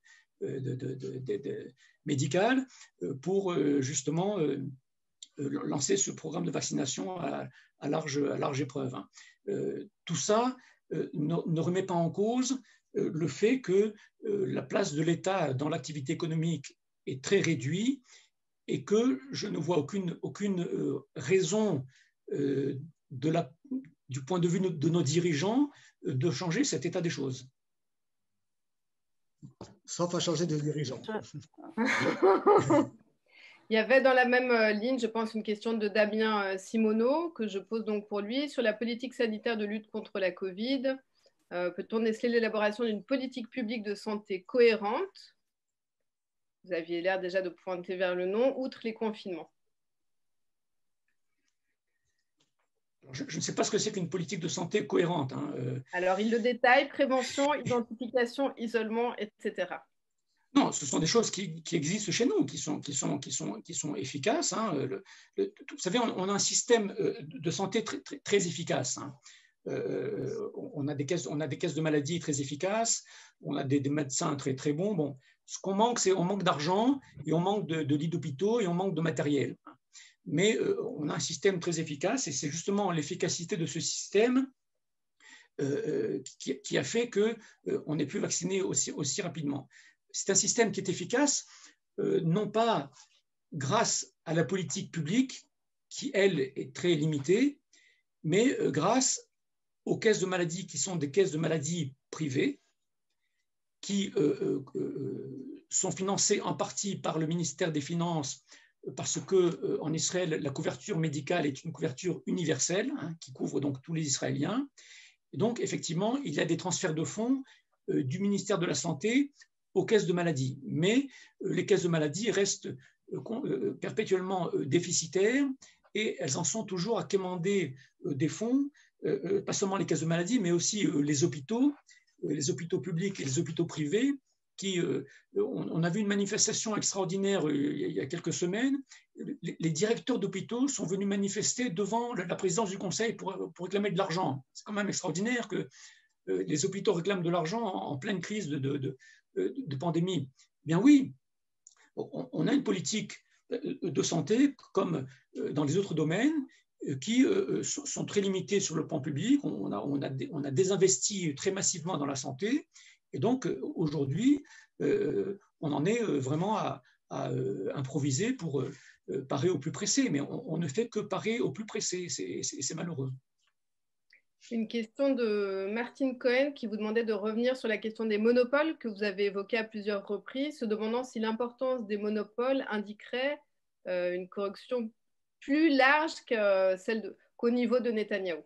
de, de, de, de, de, médicales pour justement lancer ce programme de vaccination à, à, large, à large épreuve. Tout ça ne, ne remet pas en cause le fait que la place de l'État dans l'activité économique est très réduite et que je ne vois aucune, aucune raison de la, du point de vue de nos dirigeants de changer cet état des choses. Sauf à changer de dirigeant. Il y avait dans la même ligne, je pense, une question de Damien Simoneau que je pose donc pour lui sur la politique sanitaire de lutte contre la Covid. Euh, peut-on déceler l'élaboration d'une politique publique de santé cohérente? Vous aviez l'air déjà de pointer vers le non, outre les confinements. Je, je ne sais pas ce que c'est qu'une politique de santé cohérente. Hein. Euh... Alors, il le détaille, prévention, identification, isolement, et cetera. Non, ce sont des choses qui, qui existent chez nous, qui sont, qui sont, qui sont, qui sont efficaces. Hein. Le, le, vous savez, on, on a un système de santé très, très, très efficace. Hein. Euh, on, a des caisses, on a des caisses de maladies très efficaces, on a des, des médecins très, très bons. Bon, ce qu'on manque, c'est on manque d'argent, et on manque de, de lits d'hôpitaux, et on manque de matériel. Mais euh, on a un système très efficace, et c'est justement l'efficacité de ce système euh, qui, qui a fait qu'on euh, ait pu vacciner aussi, aussi rapidement. C'est un système qui est efficace, euh, non pas grâce à la politique publique, qui, elle, est très limitée, mais euh, grâce aux caisses de maladies qui sont des caisses de maladies privées, qui euh, euh, sont financées en partie par le ministère des Finances, parce que euh, en Israël, la couverture médicale est une couverture universelle, hein, qui couvre donc tous les Israéliens. Et donc, effectivement, il y a des transferts de fonds euh, du ministère de la Santé aux caisses de maladies. Mais euh, les caisses de maladies restent euh, perpétuellement euh, déficitaires et elles en sont toujours à quémander euh, des fonds, euh, pas seulement les caisses de maladies, mais aussi euh, les hôpitaux, euh, les hôpitaux publics et les hôpitaux privés. Qui, euh, on, on a vu une manifestation extraordinaire euh, il y a quelques semaines. Les, les directeurs d'hôpitaux sont venus manifester devant la présidence du Conseil pour, pour réclamer de l'argent. C'est quand même extraordinaire que euh, les hôpitaux réclament de l'argent en, en pleine crise de, de, de, de pandémie. Bien oui, on, on a une politique de santé comme dans les autres domaines qui euh, sont très limitées sur le plan public. On a, on a, on a désinvesti très massivement dans la santé. Et donc, aujourd'hui, euh, on en est vraiment à, à euh, improviser pour euh, parer au plus pressé. Mais on, on ne fait que parer au plus pressé. C'est malheureux. Une question de Martine Cohen qui vous demandait de revenir sur la question des monopoles que vous avez évoquée à plusieurs reprises, se demandant si l'importance des monopoles indiquerait euh, une corruption plus large que celle qu'au niveau de Netanyahou.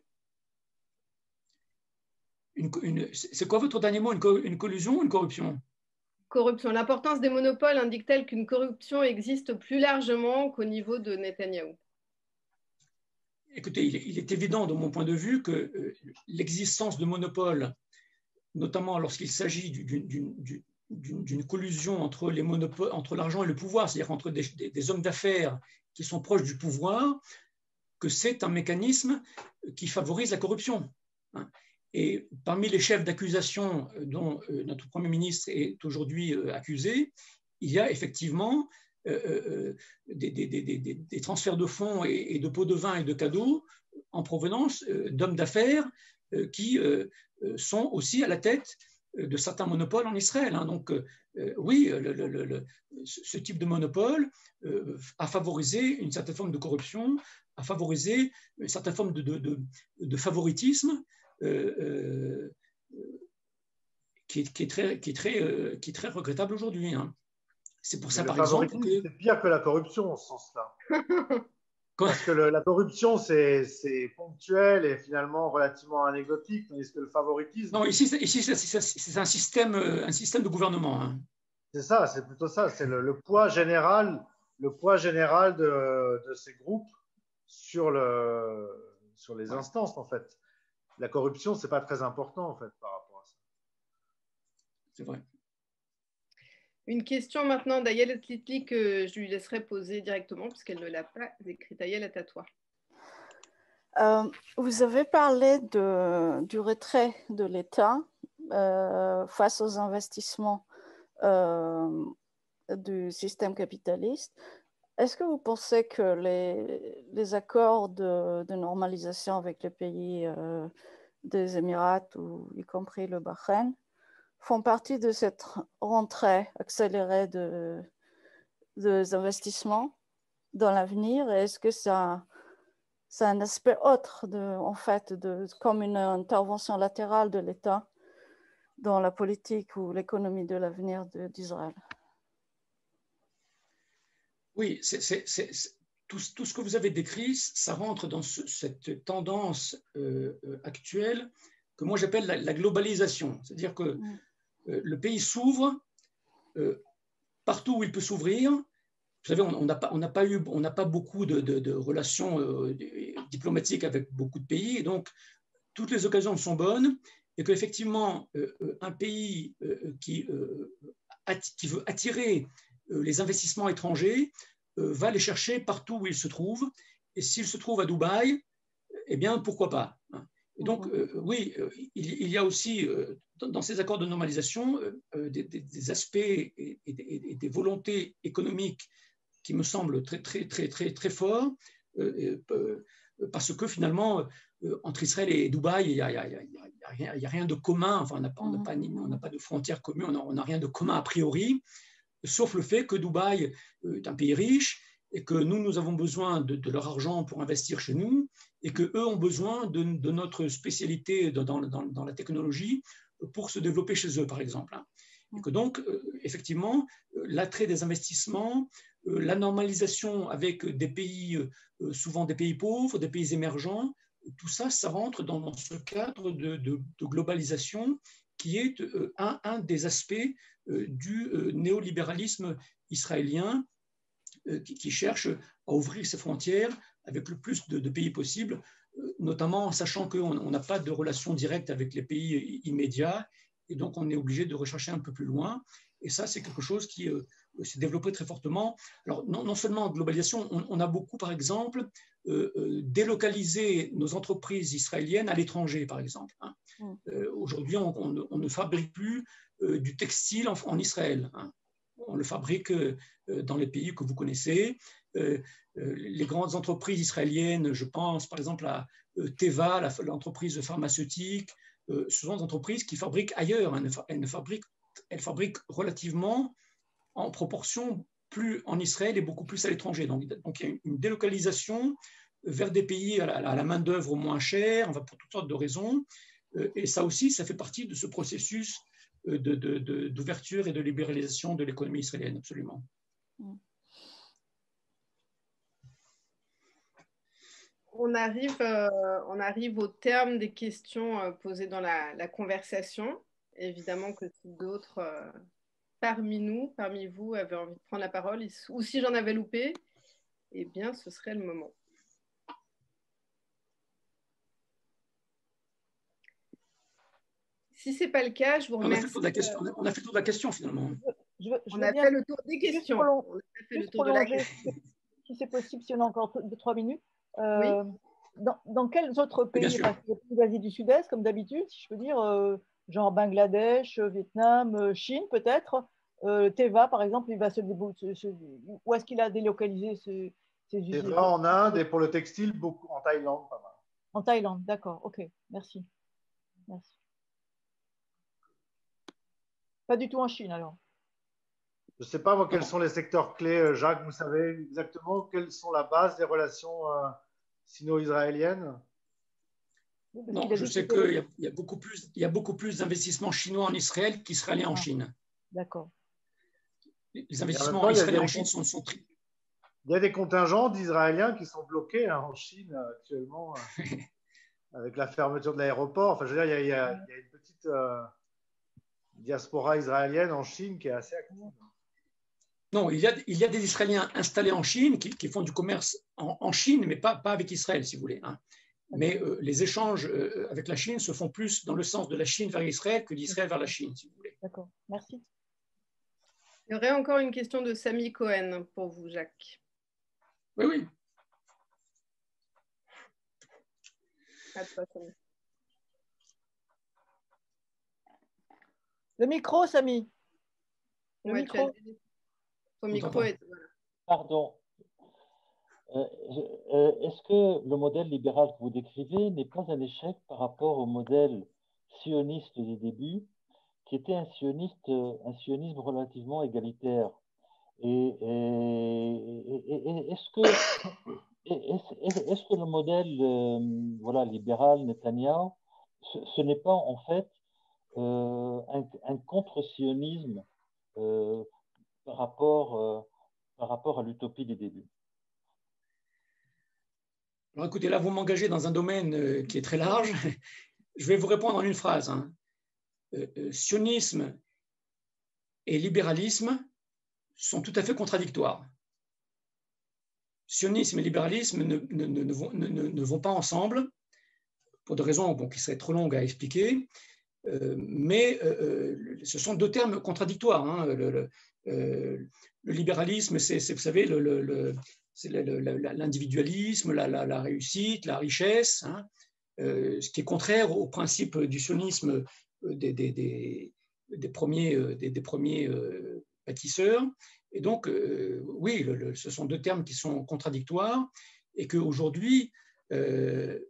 C'est quoi votre dernier mot, une, co une collusion ou une corruption? Corruption. L'importance des monopoles indique-t-elle qu'une corruption existe plus largement qu'au niveau de Netanyahou? Écoutez, il est, il est évident de mon point de vue que euh, l'existence de monopoles, notamment lorsqu'il s'agit d'une collusion entre les monopoles, entre l'argent et le pouvoir, c'est-à-dire entre des, des, des hommes d'affaires qui sont proches du pouvoir, que c'est un mécanisme qui favorise la corruption. Hein. Et parmi les chefs d'accusation dont notre Premier ministre est aujourd'hui accusé, il y a effectivement euh, des, des, des, des, des transferts de fonds et, et de pots de vin et de cadeaux en provenance d'hommes d'affaires qui sont aussi à la tête de certains monopoles en Israël. Hein. Donc euh, oui, le, le, le, ce type de monopole euh, a favorisé une certaine forme de corruption, a favorisé une certaine forme de, de, de, de favoritisme, Euh, euh, qui, est, qui, est très, qui, est très, euh, qui est très regrettable aujourd'hui. Hein. C'est pour ça, par exemple, que... C'est pire que la corruption, en ce sens-là. Parce que le, la corruption, c'est ponctuel et finalement relativement anecdotique, tandis que le favoritisme... Non, ici, ici c'est un système, un système de gouvernement. Hein. C'est ça, c'est plutôt ça. C'est le, le poids général, le poids général de, de ces groupes sur, le, sur les ouais. instances, en fait. La corruption, ce n'est pas très important, en fait, par rapport à ça. C'est vrai. Une question maintenant d'Ayel Tlitli que je lui laisserai poser directement, puisqu'elle ne l'a pas écrite. Ayel, est à toi. Euh, vous avez parlé de, du retrait de l'État euh, face aux investissements euh, du système capitaliste. Est-ce que vous pensez que les, les accords de, de normalisation avec les pays euh, des Émirats, ou y compris le Bahreïn, font partie de cette rentrée accélérée de, des investissements dans l'avenir? Et est-ce que ça, c'est un aspect autre, de, en fait, de, comme une intervention latérale de l'État dans la politique ou l'économie de l'avenir d'Israël? Oui, c'est, c'est, c'est, tout, tout ce que vous avez décrit, ça rentre dans ce, cette tendance euh, actuelle que moi j'appelle la, la globalisation. C'est-à-dire que mmh. euh, le pays s'ouvre euh, partout où il peut s'ouvrir. Vous savez, on n'a pas, on n'a pas eu, on n'a pas beaucoup de, de, de relations euh, diplomatiques avec beaucoup de pays, et donc toutes les occasions sont bonnes, et qu'effectivement, euh, un pays euh, qui, euh, qui veut attirer les investissements étrangers euh, va les chercher partout où ils se trouvent, et s'ils se trouvent à Dubaï, eh bien, pourquoi pas. Et donc, euh, oui, euh, il, il y a aussi, euh, dans, dans ces accords de normalisation, euh, des, des, des aspects et, et, et, et des volontés économiques qui me semblent très, très, très, très, très forts, euh, euh, parce que finalement, euh, entre Israël et Dubaï, il n'y a, a, a, a rien de commun, enfin, on n'a pas, pas, pas de frontières communes, on n'a rien de commun a priori, sauf le fait que Dubaï est un pays riche et que nous, nous avons besoin de, de leur argent pour investir chez nous, et qu'eux ont besoin de, de notre spécialité dans, dans, dans la technologie pour se développer chez eux, par exemple. Et que donc, effectivement, l'attrait des investissements, la normalisation avec des pays, souvent des pays pauvres, des pays émergents, tout ça, ça rentre dans ce cadre de, de, de globalisation qui est un, un des aspects du néolibéralisme israélien qui, qui cherche à ouvrir ses frontières avec le plus de, de pays possible, notamment en sachant qu'on n'a pas de relation directe avec les pays immédiats, et donc on est obligé de rechercher un peu plus loin. Et ça, c'est quelque chose qui euh, s'est développé très fortement. Alors, non, non seulement en globalisation, on, on a beaucoup, par exemple, euh, euh, délocalisé nos entreprises israéliennes à l'étranger, par exemple. Hein. Mm. Euh, aujourd'hui, on, on, on ne fabrique plus euh, du textile en, en Israël. Hein. On le fabrique euh, dans les pays que vous connaissez. Euh, euh, les grandes entreprises israéliennes, je pense par exemple à euh, Teva, la, l'entreprise pharmaceutique, euh, ce sont des entreprises qui fabriquent ailleurs. Elles ne, elles ne fabriquent, elles fabriquent relativement en proportion plus en Israël et beaucoup plus à l'étranger. Donc, donc il y a une délocalisation vers des pays à la, à la main-d'œuvre moins chère, enfin, pour toutes sortes de raisons. Euh, et ça aussi, ça fait partie de ce processus de, de, de, d'ouverture et de libéralisation de l'économie israélienne, absolument. On arrive, euh, on arrive au terme des questions euh, posées dans la, la conversation. Évidemment que si d'autres euh, parmi nous, parmi vous, avaient envie de prendre la parole, ou si j'en avais loupé, eh bien, ce serait le moment. Si ce n'est pas le cas, je vous remercie. On a fait le tour de la question, on a fait le tour de la question finalement. Je veux, je on a fait le tour des questions. Prolong... On a fait le tour de la question. Si c'est possible, si on a encore deux, trois minutes. Euh, oui. dans, dans quels autres pays, parce que l'Asie du Sud-Est, comme d'habitude, si je peux dire, euh, genre Bangladesh, Vietnam, Chine peut-être, euh, Teva par exemple, il va se déboucher. Où est-ce qu'il a délocalisé ce, ses usines? Teva en Inde et pour le textile, beaucoup en Thaïlande, pas mal. En Thaïlande, d'accord, ok, merci. Merci. Pas du tout en Chine alors. Je ne sais pas, moi, quels sont les secteurs clés. Jacques, vous savez exactement quelles sont la base des relations euh, sino-israéliennes? Non, je sais qu'il y, y a beaucoup plus, il y a beaucoup plus d'investissements chinois en Israël qu'israéliens en Chine. D'accord. Les investissements temps, israéliens en Chine sont, sont très... Il y a des contingents d'Israéliens qui sont bloqués hein, en Chine actuellement euh, avec la fermeture de l'aéroport. Enfin, je veux dire, il y a, il y a, il y a une petite euh, diaspora israélienne en Chine qui est assez active. Non, il y a, il y a des Israéliens installés en Chine qui, qui font du commerce en, en Chine, mais pas, pas avec Israël, si vous voulez. Hein. Mais euh, les échanges euh, avec la Chine se font plus dans le sens de la Chine vers Israël que d'Israël vers la Chine, si vous voulez. D'accord, merci. Il y aurait encore une question de Samy Cohen pour vous, Jacques. Oui, oui. À toi, Samy. Le micro, Samy. Le Ouais, micro. tu as... Ton micro est... Voilà. Pardon. Euh, euh, Est-ce que le modèle libéral que vous décrivez n'est pas un échec par rapport au modèle sioniste des débuts, qui était un, sioniste, un sionisme relativement égalitaire? Et, et, et, et est-ce que, est, est-ce que le modèle euh, voilà, libéral Netanyahou, ce, ce n'est pas en fait euh, un, un contre-sionisme euh, par rapport, euh, par rapport à l'utopie des débuts? Alors écoutez, là, vous m'engagez dans un domaine qui est très large. Je vais vous répondre en une phrase. Hein. Euh, euh, sionisme et libéralisme sont tout à fait contradictoires. Sionisme et libéralisme ne, ne, ne, ne, vont, ne, ne vont pas ensemble, pour des raisons bon, qui seraient trop longues à expliquer, euh, mais euh, ce sont deux termes contradictoires. Hein. Le, le, euh, le libéralisme, c'est, vous savez, le, le, le, c'est l'individualisme, la, la, la réussite, la richesse, hein, euh, ce qui est contraire au principe du sionisme des, des, des, des premiers, des, des premiers euh, bâtisseurs. Et donc, euh, oui, le, le, ce sont deux termes qui sont contradictoires et qu'aujourd'hui, euh,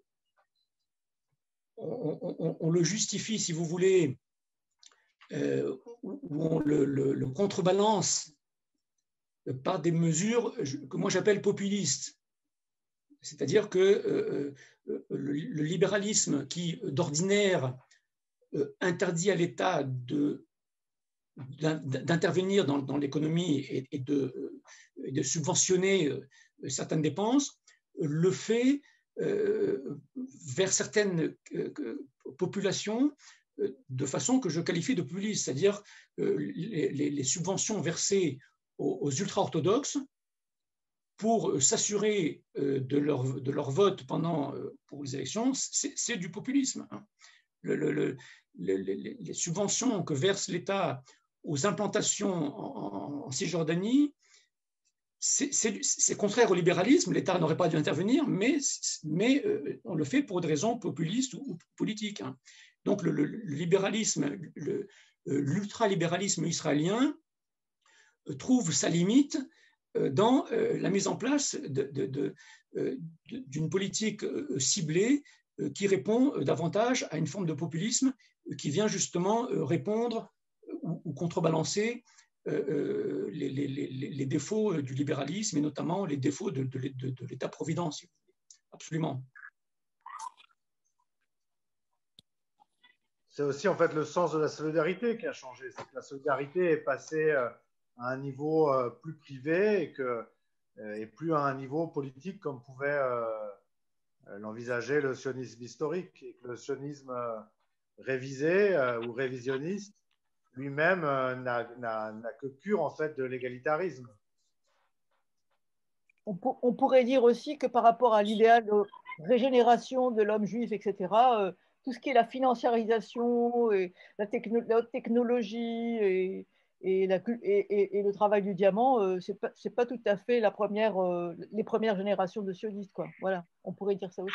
on, on, on le justifie, si vous voulez, euh, ou on le, le, le contrebalance par des mesures que moi j'appelle populistes. C'est-à-dire que euh, le, le libéralisme qui, d'ordinaire, euh, interdit à l'État de, d'intervenir dans, dans l'économie et, et, de, et de subventionner euh, certaines dépenses, le fait euh, vers certaines euh, populations euh, de façon que je qualifie de populiste, c'est-à-dire euh, les, les, les subventions versées aux, aux ultra-orthodoxes pour s'assurer de leur, de leur vote pendant, pour les élections, c'est du populisme. Le, le, le, les, les subventions que verse l'État aux implantations en, en Cisjordanie, c'est contraire au libéralisme, l'État n'aurait pas dû intervenir, mais, mais on le fait pour des raisons populistes ou, ou politiques. Donc le, le, le libéralisme, l'ultralibéralisme israélien trouve sa limite dans la mise en place d'une politique ciblée qui répond davantage à une forme de populisme qui vient justement répondre ou contrebalancer les, les, les, les défauts du libéralisme et notamment les défauts de, de, de, de l'État-providence. Absolument. C'est aussi en fait le sens de la solidarité qui a changé. C'est que la solidarité est passée à un niveau plus privé et, que, et plus à un niveau politique comme pouvait l'envisager le sionisme historique. Et que le sionisme révisé ou révisionniste lui-même n'a que cure en fait de l'égalitarisme. On, pour, on pourrait dire aussi que par rapport à l'idéal de régénération de l'homme juif, et cetera, euh, tout ce qui est la financiarisation et la, techno, la haute technologie et, et, la, et, et, et le travail du diamant, euh, c'est pas, c'est pas tout à fait la première, euh, les premières générations de sionistes, quoi. Voilà, on pourrait dire ça aussi.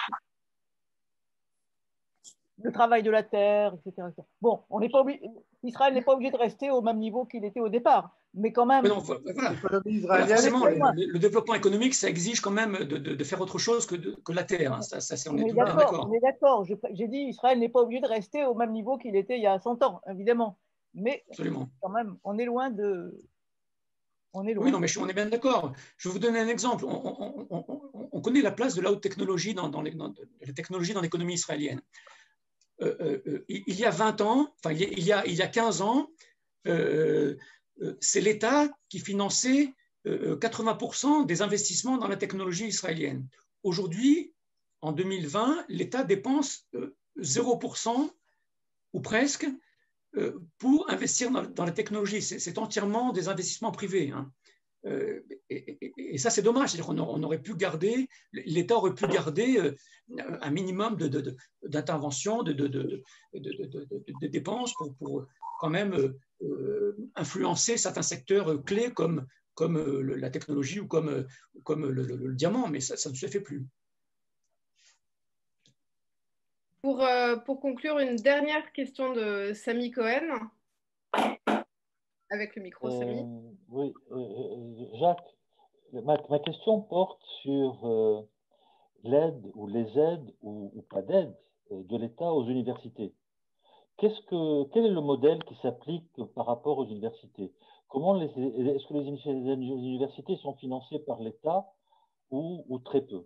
Le travail de la terre, et cetera, et cetera. Bon, on n'est pas obligé, Israël n'est pas obligé de rester au même niveau qu'il était au départ, mais quand même. Mais non, voilà. Voilà, forcément, le, le développement économique, ça exige quand même de, de, de faire autre chose que, de, que la terre. Hein. Ça, ça, on, on est, est d'accord. On est d'accord. J'ai dit, Israël n'est pas obligé de rester au même niveau qu'il était il y a cent ans, évidemment. Mais absolument. Quand même, on est loin de. On est loin. Oui, non, mais je, on est bien d'accord. Je vais vous donner un exemple. On, on, on, on connaît la place de la haute technologie dans, dans, les, dans les technologies dans l'économie israélienne. Euh, euh, il y a vingt ans, enfin il y a, il y a quinze ans, euh, c'est l'État qui finançait euh, quatre-vingts pour cent des investissements dans la technologie israélienne. Aujourd'hui, en deux mille vingt, l'État dépense euh, zéro pour cent ou presque euh, pour investir dans, dans la technologie. C'est entièrement des investissements privés. Hein. Euh, et, et, et ça, c'est dommage. C'est-à-dire qu'on on aurait pu garder, l'État aurait pu garder euh, un minimum d'intervention, de, de, de, de, de, de, de, de, de dépenses pour, pour quand même euh, influencer certains secteurs clés comme, comme euh, la technologie ou comme, comme le, le, le diamant, mais ça, ça ne se fait plus. Pour, euh, pour conclure, une dernière question de Samy Cohen. avec le micro, Euh, Samy. oui, euh, Jacques, ma, ma question porte sur euh, l'aide ou les aides ou, ou pas d'aide euh, de l'État aux universités. Qu'est-ce que, quel est le modèle qui s'applique par rapport aux universités? Comment les, est-ce que les, les universités sont financées par l'État ou, ou très peu?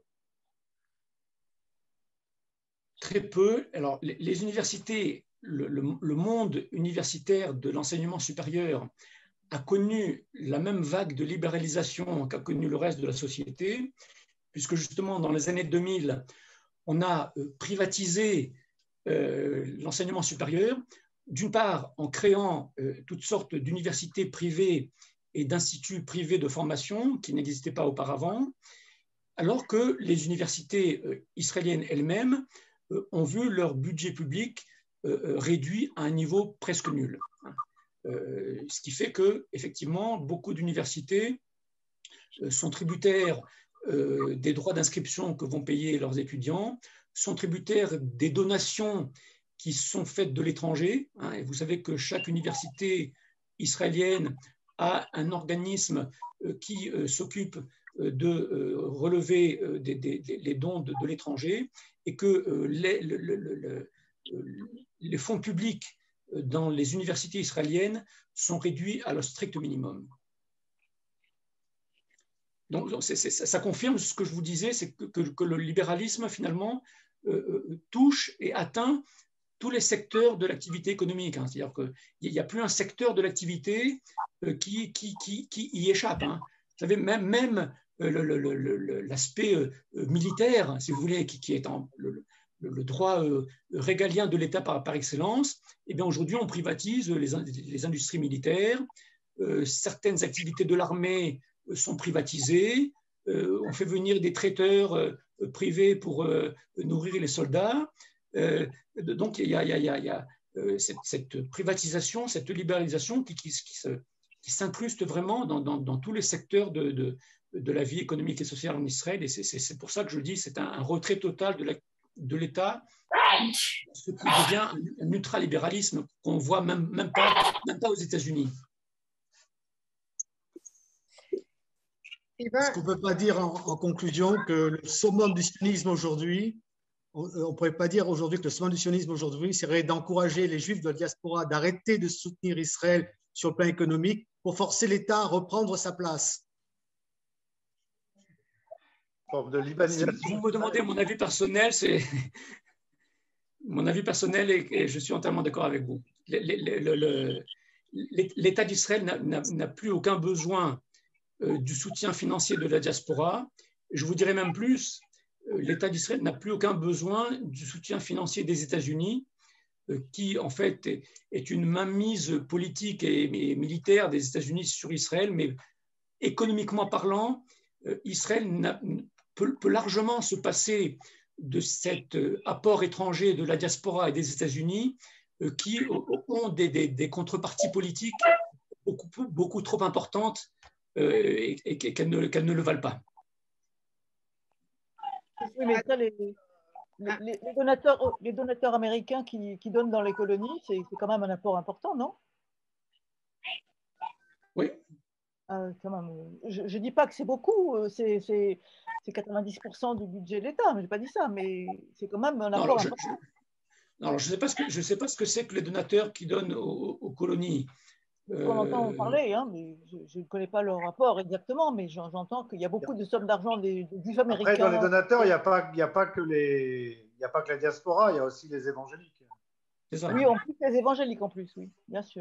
Très peu. Alors, les, les universités, le, le, le monde universitaire de l'enseignement supérieur a connu la même vague de libéralisation qu'a connu le reste de la société, puisque justement, dans les années deux mille, on a privatisé euh, l'enseignement supérieur, d'une part en créant euh, toutes sortes d'universités privées et d'instituts privés de formation qui n'existaient pas auparavant, alors que les universités euh, israéliennes elles-mêmes euh, ont vu leur budget public euh, réduit à un niveau presque nul. Euh, ce qui fait que, effectivement, beaucoup d'universités euh, sont tributaires euh, des droits d'inscription que vont payer leurs étudiants, sont tributaires des donations qui sont faites de l'étranger. Hein, et vous savez que chaque université israélienne a un organisme euh, qui euh, s'occupe de euh, relever euh, des, des, les dons de, de l'étranger et que euh, les, le, le, le, les fonds publics dans les universités israéliennes sont réduits à leur strict minimum. Donc, c'est, c'est, ça confirme ce que je vous disais, c'est que, que, que le libéralisme, finalement, euh, touche et atteint tous les secteurs de l'activité économique. Hein. C'est-à-dire qu'il n'y a plus un secteur de l'activité euh, qui, qui, qui, qui y échappe. Hein. Vous savez, même, même euh, le, le, le, l'aspect euh, militaire, si vous voulez, qui, qui est en, le, le droit euh, régalien de l'État par, par excellence, eh bien aujourd'hui, on privatise les, les industries militaires, euh, certaines activités de l'armée sont privatisées, euh, on fait venir des traiteurs euh, privés pour euh, nourrir les soldats. Euh, donc, il y a, il y a, il y a euh, cette, cette privatisation, cette libéralisation qui, qui, qui, se, qui s'incruste vraiment dans, dans, dans tous les secteurs de, de, de la vie économique et sociale en Israël. Et c'est, c'est, c'est pour ça que je dis c'est un, un retrait total de, la, de l'État, ce qui devient un, un ultralibéralisme qu'on voit même, même, pas, même pas aux États-Unis. Est-ce qu'on ne peut pas dire en, en conclusion que le summum du sionisme aujourd'hui, on ne pourrait pas dire aujourd'hui que le summum du sionisme aujourd'hui serait d'encourager les juifs de la diaspora d'arrêter de soutenir Israël sur le plan économique pour forcer l'État à reprendre sa place? Forme de libanisation. Si vous me demandez mon avis personnel, c'est mon avis personnel et, et je suis entièrement d'accord avec vous. L'État d'Israël n'a, n'a, n'a plus aucun besoin euh, du soutien financier de la diaspora. Je vous dirais même plus, euh, l'État d'Israël n'a plus aucun besoin du soutien financier des États-Unis, euh, qui en fait est, est une mainmise politique et, et militaire des États-Unis sur Israël, mais économiquement parlant, euh, Israël n'a, peut, peut largement se passer de cet apport étranger de la diaspora et des États-Unis euh, qui ont des, des, des contreparties politiques beaucoup, beaucoup trop importantes euh, et, et qu'elles ne, qu'elles ne le valent pas. Oui, mais ça, les, les, les, donateurs, les donateurs américains qui, qui donnent dans les colonies, c'est, c'est quand même un apport important, non? Oui. Euh, quand même, je ne dis pas que c'est beaucoup, c'est, c'est, c'est quatre-vingt-dix pour cent du budget de l'État, mais je n'ai pas dit ça, mais c'est quand même un apport non, alors, important. Je, non, alors, je ne sais pas ce que, je sais pas ce que c'est que les donateurs qui donnent aux, aux colonies. On entend parler, hein, mais je ne connais pas leur rapport exactement, mais j'entends qu'il y a beaucoup de sommes d'argent des, des juifs américains. Après, dans les donateurs, il n'y a pas, il y a pas que les, il y a pas que la diaspora, il y a aussi les évangéliques. C'est ça. Oui, en plus les évangéliques en plus, oui, bien sûr.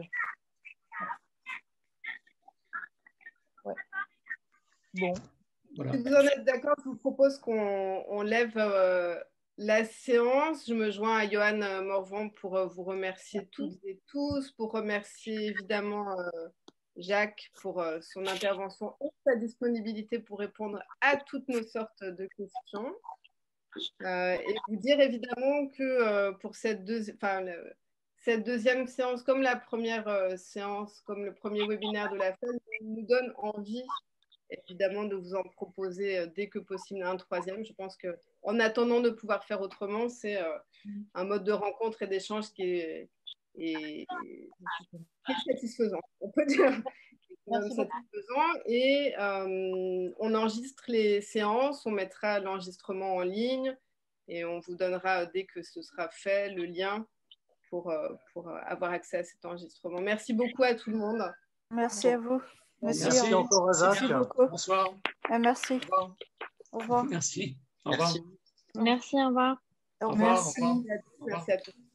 Ouais. Bon. Voilà. Si vous en êtes d'accord, je vous propose qu'on on lève euh, la séance. Je me joins à Johan Morvan pour euh, vous remercier Merci. toutes et tous, pour remercier évidemment euh, Jacques pour euh, son intervention et sa disponibilité pour répondre à toutes nos sortes de questions. Euh, et vous dire évidemment que euh, pour cette, deux, enfin, le, cette deuxième séance, comme la première euh, séance, comme le premier webinaire de la F E N, nous donne envie évidemment de vous en proposer euh, dès que possible un troisième. Je pense qu'en attendant de pouvoir faire autrement, c'est euh, un mode de rencontre et d'échange qui est, est, est satisfaisant, on peut dire. Satisfaisant. Et euh, on enregistre les séances, on mettra l'enregistrement en ligne et on vous donnera, dès que ce sera fait, le lien pour, euh, pour avoir accès à cet enregistrement. Merci beaucoup à tout le monde. Merci à vous. Merci, merci encore à Jacques. Merci beaucoup. Bonsoir. Et merci. Au revoir. Au revoir. Merci. Au revoir. Merci, au revoir. Au revoir. Merci. Au revoir. Merci à tous.